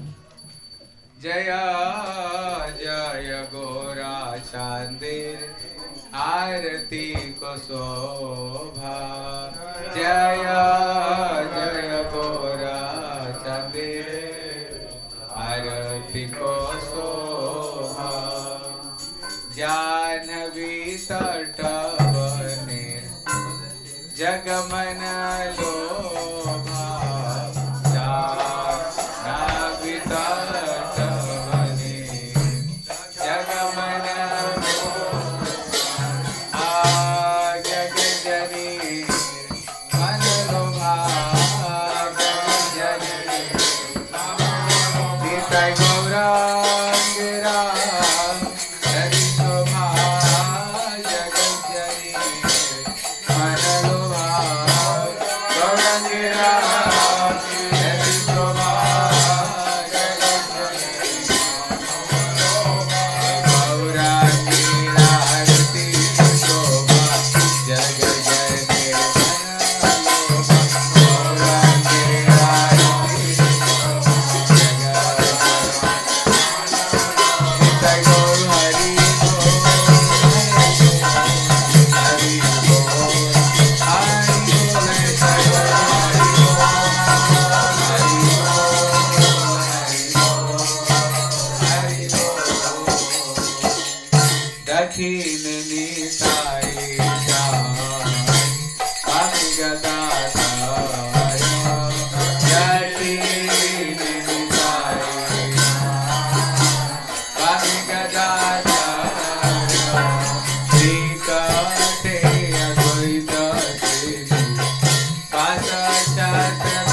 Jaya Jaya Gora Chandir Arati ko Sobha. Jaya Jaya Gora Jagman लोभा नाविता तवनी जगमन जग जनी मन लोभा जग जनी गीता गौरांगिरा हरि शोभा जग जनी मन लोभा गौरांगिरा हरि शोभा जग जनी गौरांगिरा हरि शोभा जग जनी गौरांगिरा हरि दक्षिण निताई स्वामी गदाधर दक्षिण निताई स्वामी गदाधर श्रीकटे अद्वैत श्री पाशचातनर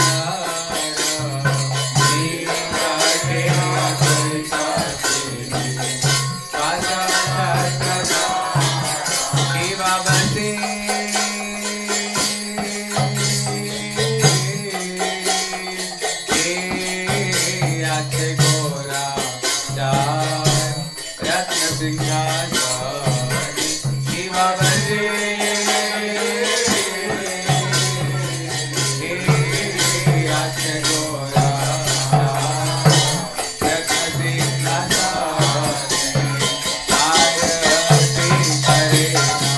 श्रीकटे अद्वैत श्री शिवावती अच्छे गोरा रत्न सिंहासनी शिवावती अच्छे गोरा रत्न सिंहासनी आरती करे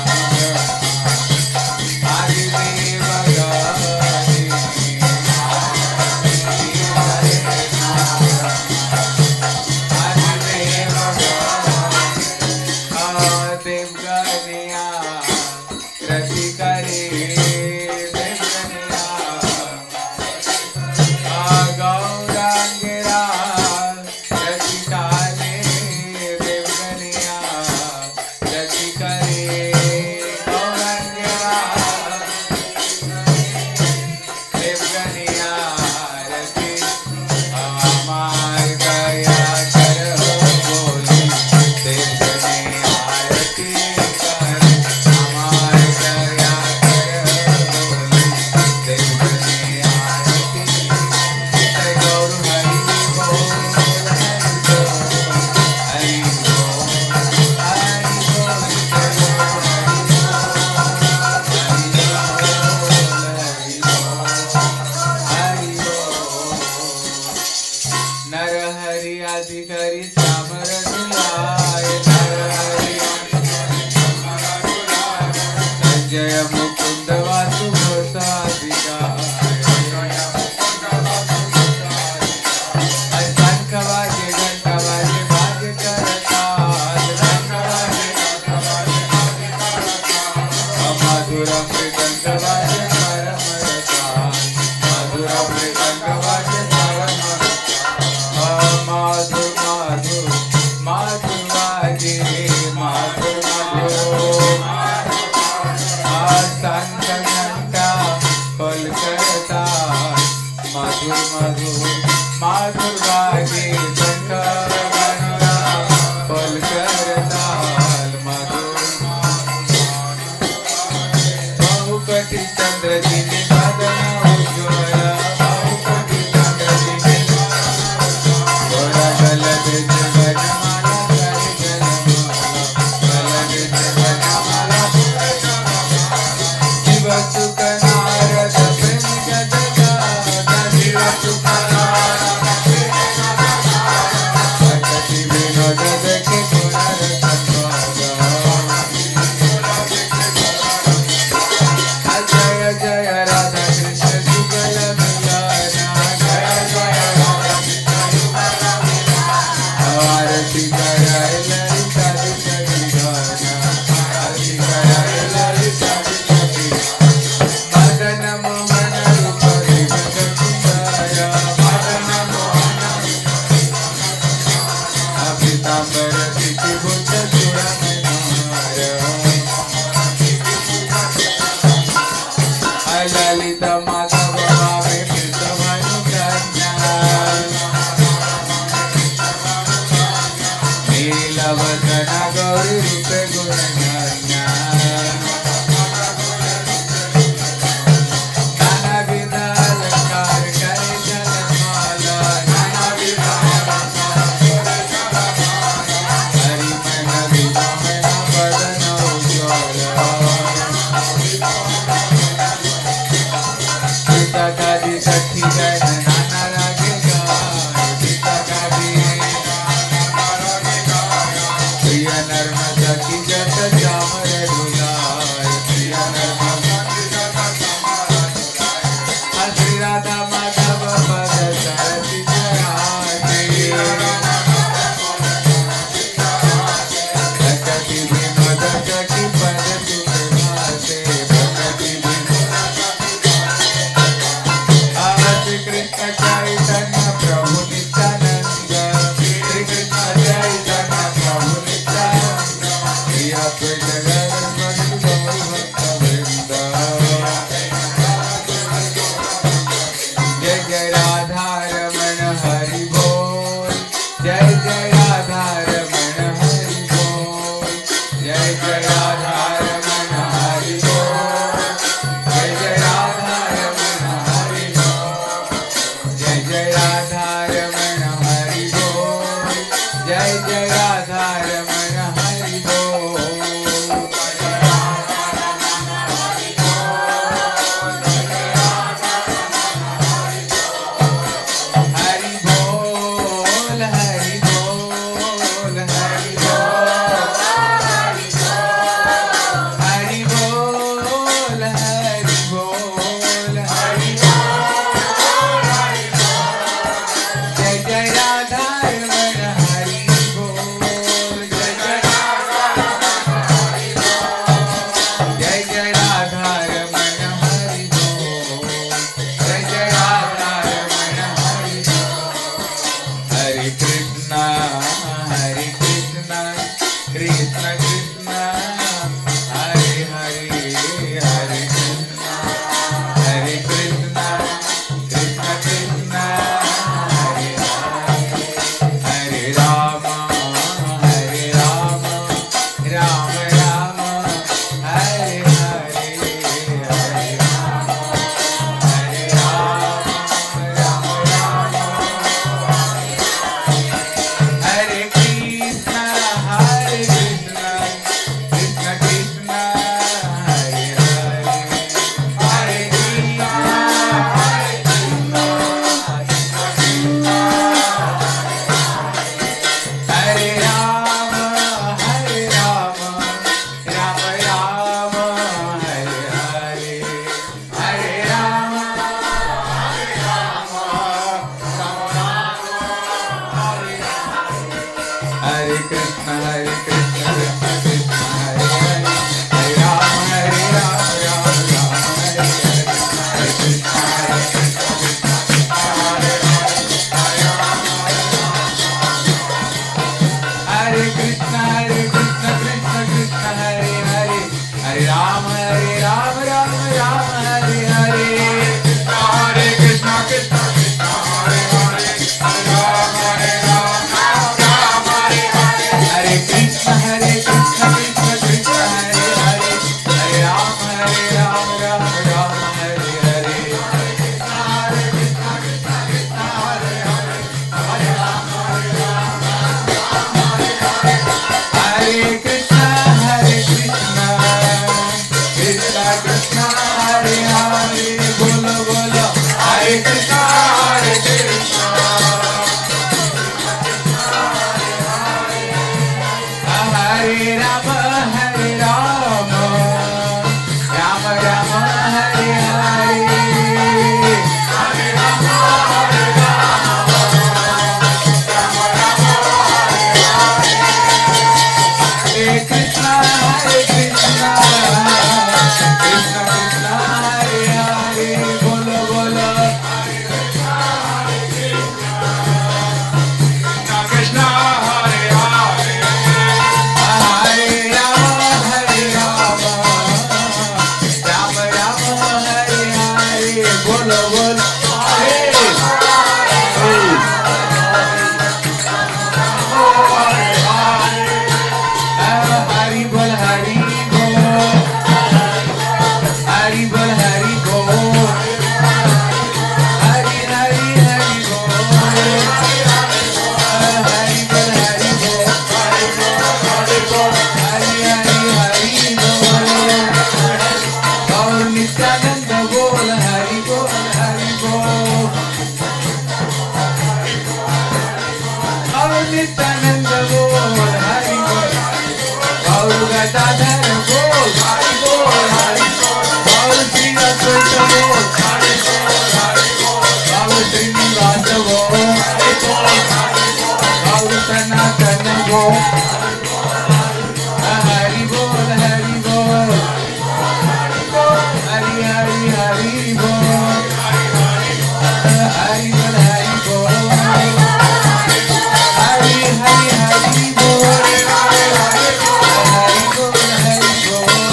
अधिकारी सामर दुलाय संजय मुकुंद वासु शंखवाजे घंटवाजे भाग्य करताल मधुर मृदंगवाजे परमरताल मधुर मृदंगवाजे माधुर माधुर माधुर बाजे माधुर माधुर संत घंटा फल करता मधुर मधुर माधुर बाजे शंकर घंटा फल करता मधुर बहुपति चंद्र जी ने बदन उज्ज्वल बहुपति चंद्र जी ने माधव भावे कृष्ण कन्या नीलवदन गौरी रूप गुण कन्या नाना विध अलंकार करे जलमाला नाना विध हरि मन विमोहन बदन उज्ज्वल सीता कादी सखी जन नाना रागे गाय सीता कादी प्रिय नर्म सखी जत चामर डुलाय प्रिय नर्म श्री राधा माधव पद सरसी चराते प्रकृति विनोद सखी पद सुभाते प्रकृति श्री कृष्ण चैतन्य प्रभु नित्यानंद श्री कृष्ण चैतन्य प्रभु नित्यानंद श्री अद्वैत गदाधर गौर भक्त वृंद जय जय राधा रमण हरि बोल जय जय राधा रमण हरि बोल जय जय राधा रमण हरि बोल जय जय राधा रमण हरि बोल जय जय राधा रमण हरि बोल जय जय राधा रमण हरि बोल हरि बोल हरि बोल हरि बोल हरि बोल हरि बोल हरि जय जय राधा रमण हरि बोल जय जय जय जय राधा रमण हरि बोल जय जय राधा रमण हरि बोल हरे कृष्णा कृष्ण कृष्ण हरे हरे हरे कृष्णा हरे कृष्णा कृष्ण कृष्ण हरे हरे राम राम राम हरे हरे हरे राम हरे राम राम हरे कृष्ण कृष्ण कृष्ण हरे हरे हरे कृष्ण हरे राम राम राम हरे हरे हरे राम हरे कृष्ण कृष्ण कृष्ण हरे हरे हरे राम राम राम हरे हरे हरे कृष्ण हरे कृष्ण कृष्ण कृष्ण हरे हरे हरे राम राम राम हरे हरे हरे कृष्ण कृष्ण कृष्ण हरे हरे हरे राम राम हरे हरे कृष्ण कृष्ण कृष्ण हरे हरे हरे राम राम राम हरे हरे हरे कृष्ण कृष्ण कृष्ण हरे हरे हरे राम हरे कृष्ण कृष्ण कृष्ण हरे हरे बोलो बोलो हरे कृष्ण हरे राम राम राम हरे हरे हरे राम हरे कृष्ण कृष्ण कृष्ण हरे हरे बोलो बोलो बोलो बोलो हरि बोल हरि बोल हरि बोल हरि बोल हरि हरि हरि बोल हरि बोल हरि बोल हरि हरि हरि बोल और नित्यानंद बोल हरि बोल हरि बोल और नित्यानंद बोल हरि बोल और गदाधर बोल हरि बोल हरि बोल और श्री अद्वैत बोल हरि बोल हरि बोल और श्रीनिवास बोल हरि बोल और सनातन बोल हरि बोल हरि बोल हरि हरि हरि बोल हरि बोल हरि बोल हरि हरि हरि बोल हरि बोल हरि बोल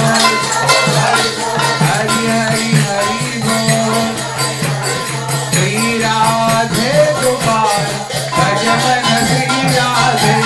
हरि हरि हरि बोल श्री राधे गोपाल भजन Shri Radhe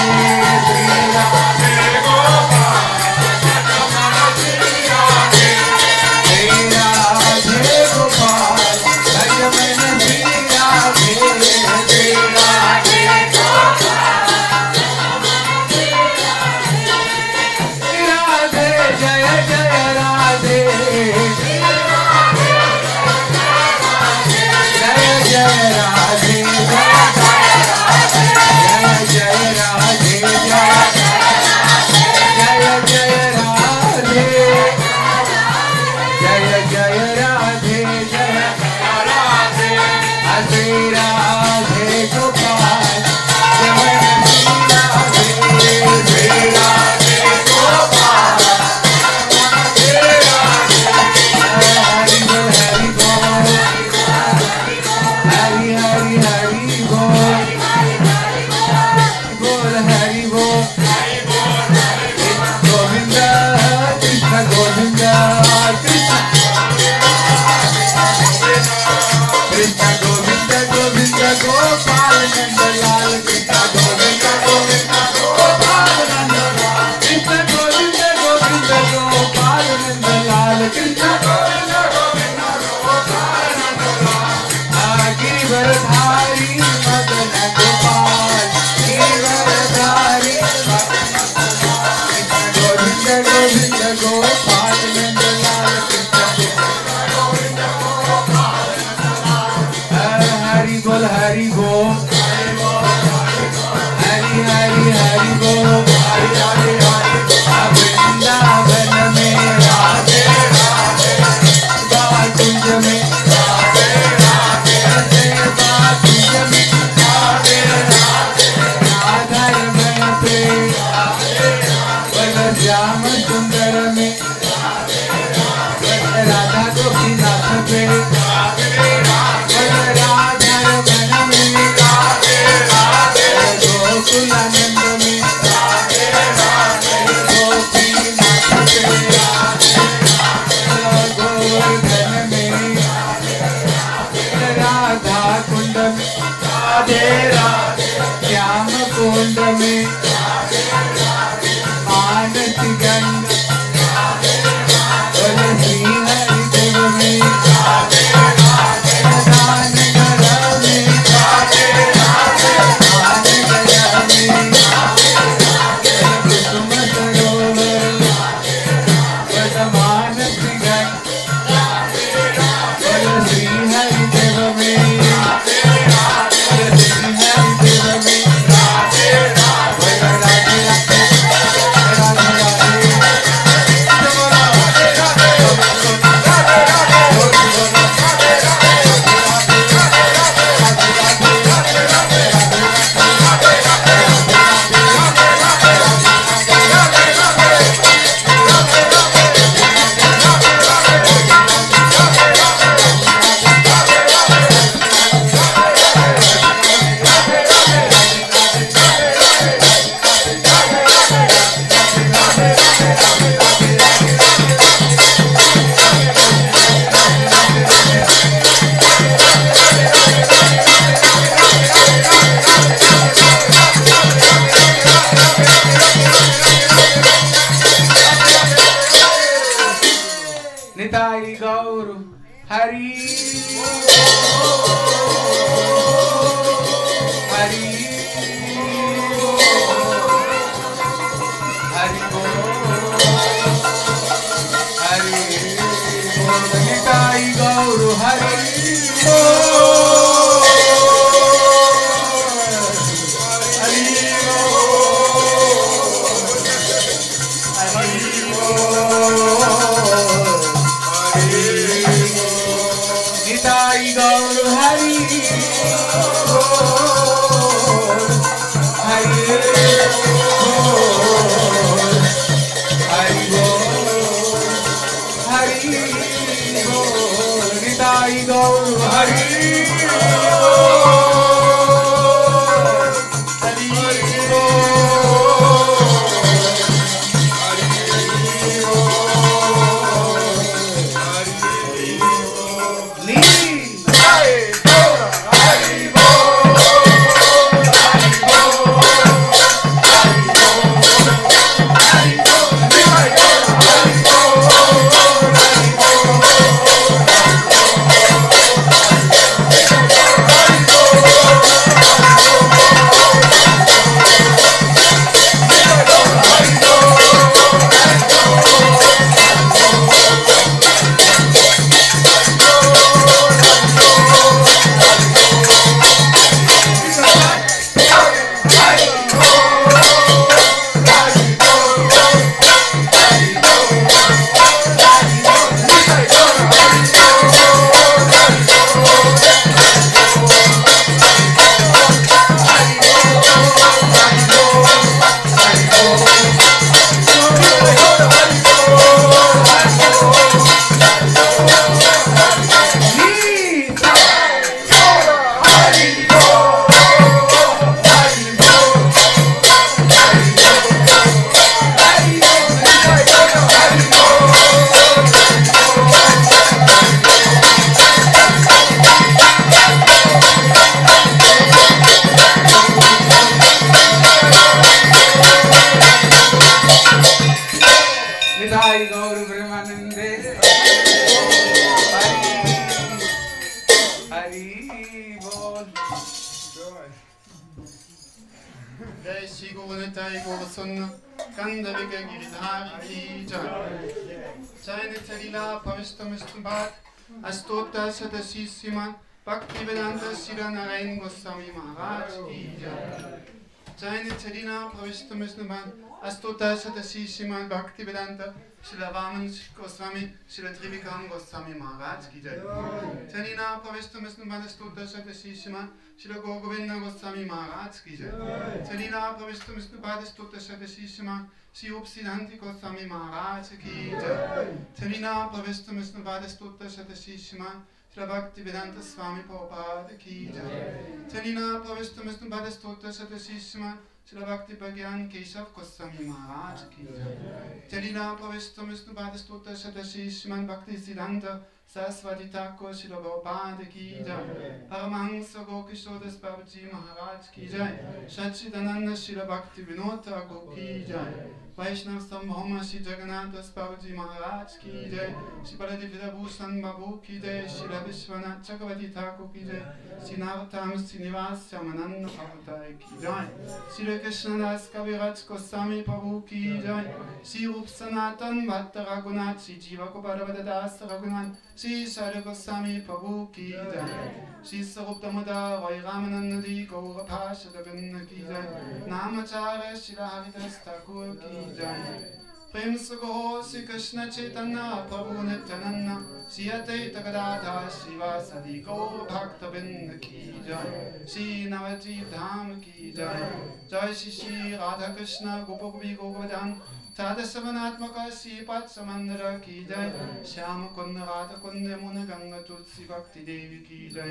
Astuta Sadasissima Bhaktivedanta Siddhanarayan Goswami Maharaj Ki Jai. Jaini Chadina Pravishtamusnuban Astuta Sadasissima Bhaktivedanta Srila Vaman Goswami Srila Trivikram Goswami Maharaj Ki Jai. Chadina Pravishtamusnuban Astuta Sadasissima Srila Gogovinda Goswami Maharaj Ki Jai. Chadina Pravishtamusnuban Astuta Sadasissima Sri Upsiddhanti Goswami Maharaj Ki Jai. Chadina Pravishtamusnuban Astuta Sadasissima Srila Bhaktivedanta Swami Prabhupada Ki Jai. Chadina Pravishtamusnuban Astuta Sadasissima Srila Bhakti Bhagyan Keshav Goswami Maharaj Ki Jai. Chadina Pravishtamusnuban Astuta Sadasissima Bhakti Siddhanta Saraswati Thakur Srila Prabhupada Ki Jai. Paramahansa Gokishodas Babaji Maharaj Ki Jai. Satchidananda Srila Bhakti Vinod Thakur Ki Jai. Vaishnav Sambhoma Sri Jagannath Babaji Maharaj Ki Jai. Sri Baladevita Bhushan Babu Ki Jai. Srila Vishwanath Chakravarti Thakur Ki Jai. Sri Narottam Srinivas Ramananda Prabhupada Ki Jai. Sri Krishna Das Kaviraj Goswami Prabhu Ki Jai. Sri Rup Sanatan Bhatta Raghunath Sri Jiva Gopada Das Raghunath Sri Shara Goswami Prabhu Ki Jai. Sri Sarup Damodar Roy Ramanandi Gaura Pashada Binna Ki Jai. Namacharya Srila Haridas Thakur Ki Jai. Prem Sugo Sri Krishna Chaitanya Prabhu Nityananda Sri Advaita Gadadhar Srivasadi Gaura Bhakta Binna Ki Jai. Sri Navadvip Dham Ki Jai. Jai Shri Radha Krishna Gopagopi Govardhan Tada Savanatmaka Sri Patsamandara Ki Jai. Shyama Kunda Radha Kunda Yamuna Ganga Tulsi Bhakti Devi Ki Jai.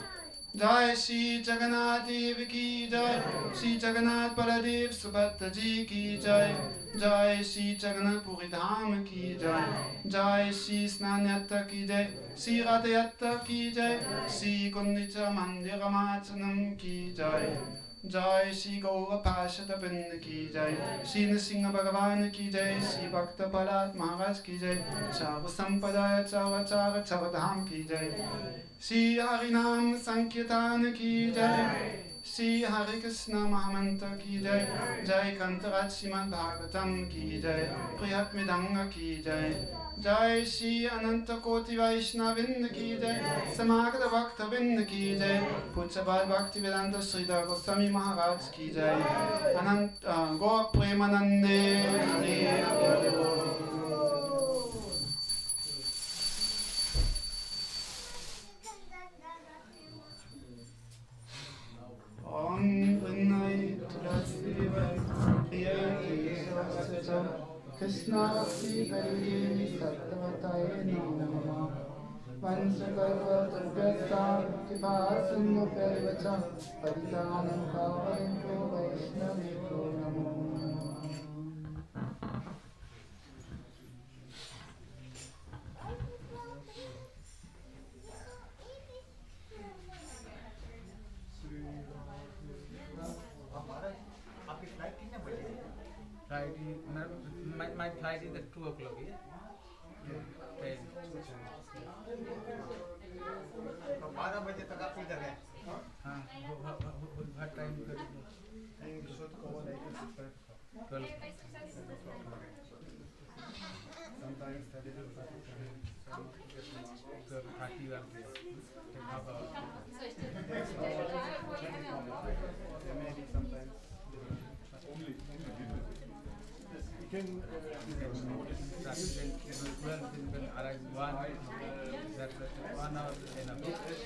Jai Shri Jagannath Dev Ki Jai. Shri Jagannath Baladev Subhadra Ji Ki Jai. Jai Shri Jagannath Puri Dham Ki Jai. Jai Shri Snanyatta Ki Jai. Shri Radhayatta Ki Jai. Shri Gundicha Mandira Machanam Ki Jai. Jai Shri Gaura Pashada Binda Ki Jai. Shri Nrsimha Bhagavan Ki Jai. Shri Bhakta Prahlad Maharaj Ki Jai. Chava Sampadaya Chava Chara Chava Dham Ki Jai. Shri Harinam Sankirtan Ki Jai. Shri Hare Krishna Mahamantra Ki Jai. Jai Kantarat Srimad Bhagavatam Ki Jai. Prihat Midanga Ki Jai. Jai Shri Ananta Koti Vaishnavinda Ki Jai. Samagata Bhakta Vinda Ki Jai. Puchabal Bhakti Vedanta Sridhar Goswami Maharaj Ki Jai. Ananta Gaur Premanande Hare Hare. Om Pranay Tulasi Priya Kesha Krishna Sri Gauri Sattvataya Namah वंशकल्पतरुभ्यश्च कृपासिन्धुभ्यैव च पतितानं पावनेभ्यो वैष्णवेभ्यो नमो नमः। Flight is, my flight is at 2 o'clock, yeah? 10. 12 बजे तक आप इधर हैं। हाँ, what time you got? You should go like 12. sometimes 30 to 30 1. maybe sometimes. You can When arrive 1, that's 1 hour enough.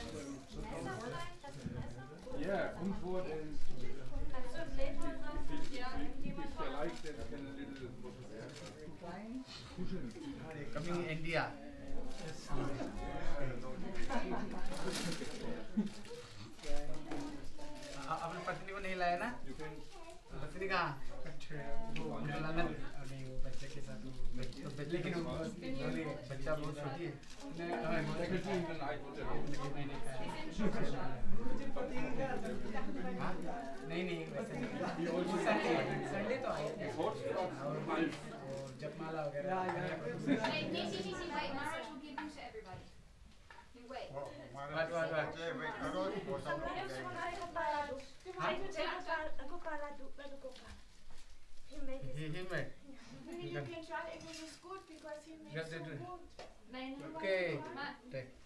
Yeah, Umford and if you like that can a little cushion. Coming India. अपनी पत्नी को नहीं लाया ना? पत्नी कहाँ? लाना नहीं, वो बच्चे के साथ। तो लेकिन बच्चा बहुत छोटी है। नहीं वैसे संडे तो आए थे और जपमाला वगैरह। He made. You can try English is good because he makes Yes, so it is. good. Okay. Take.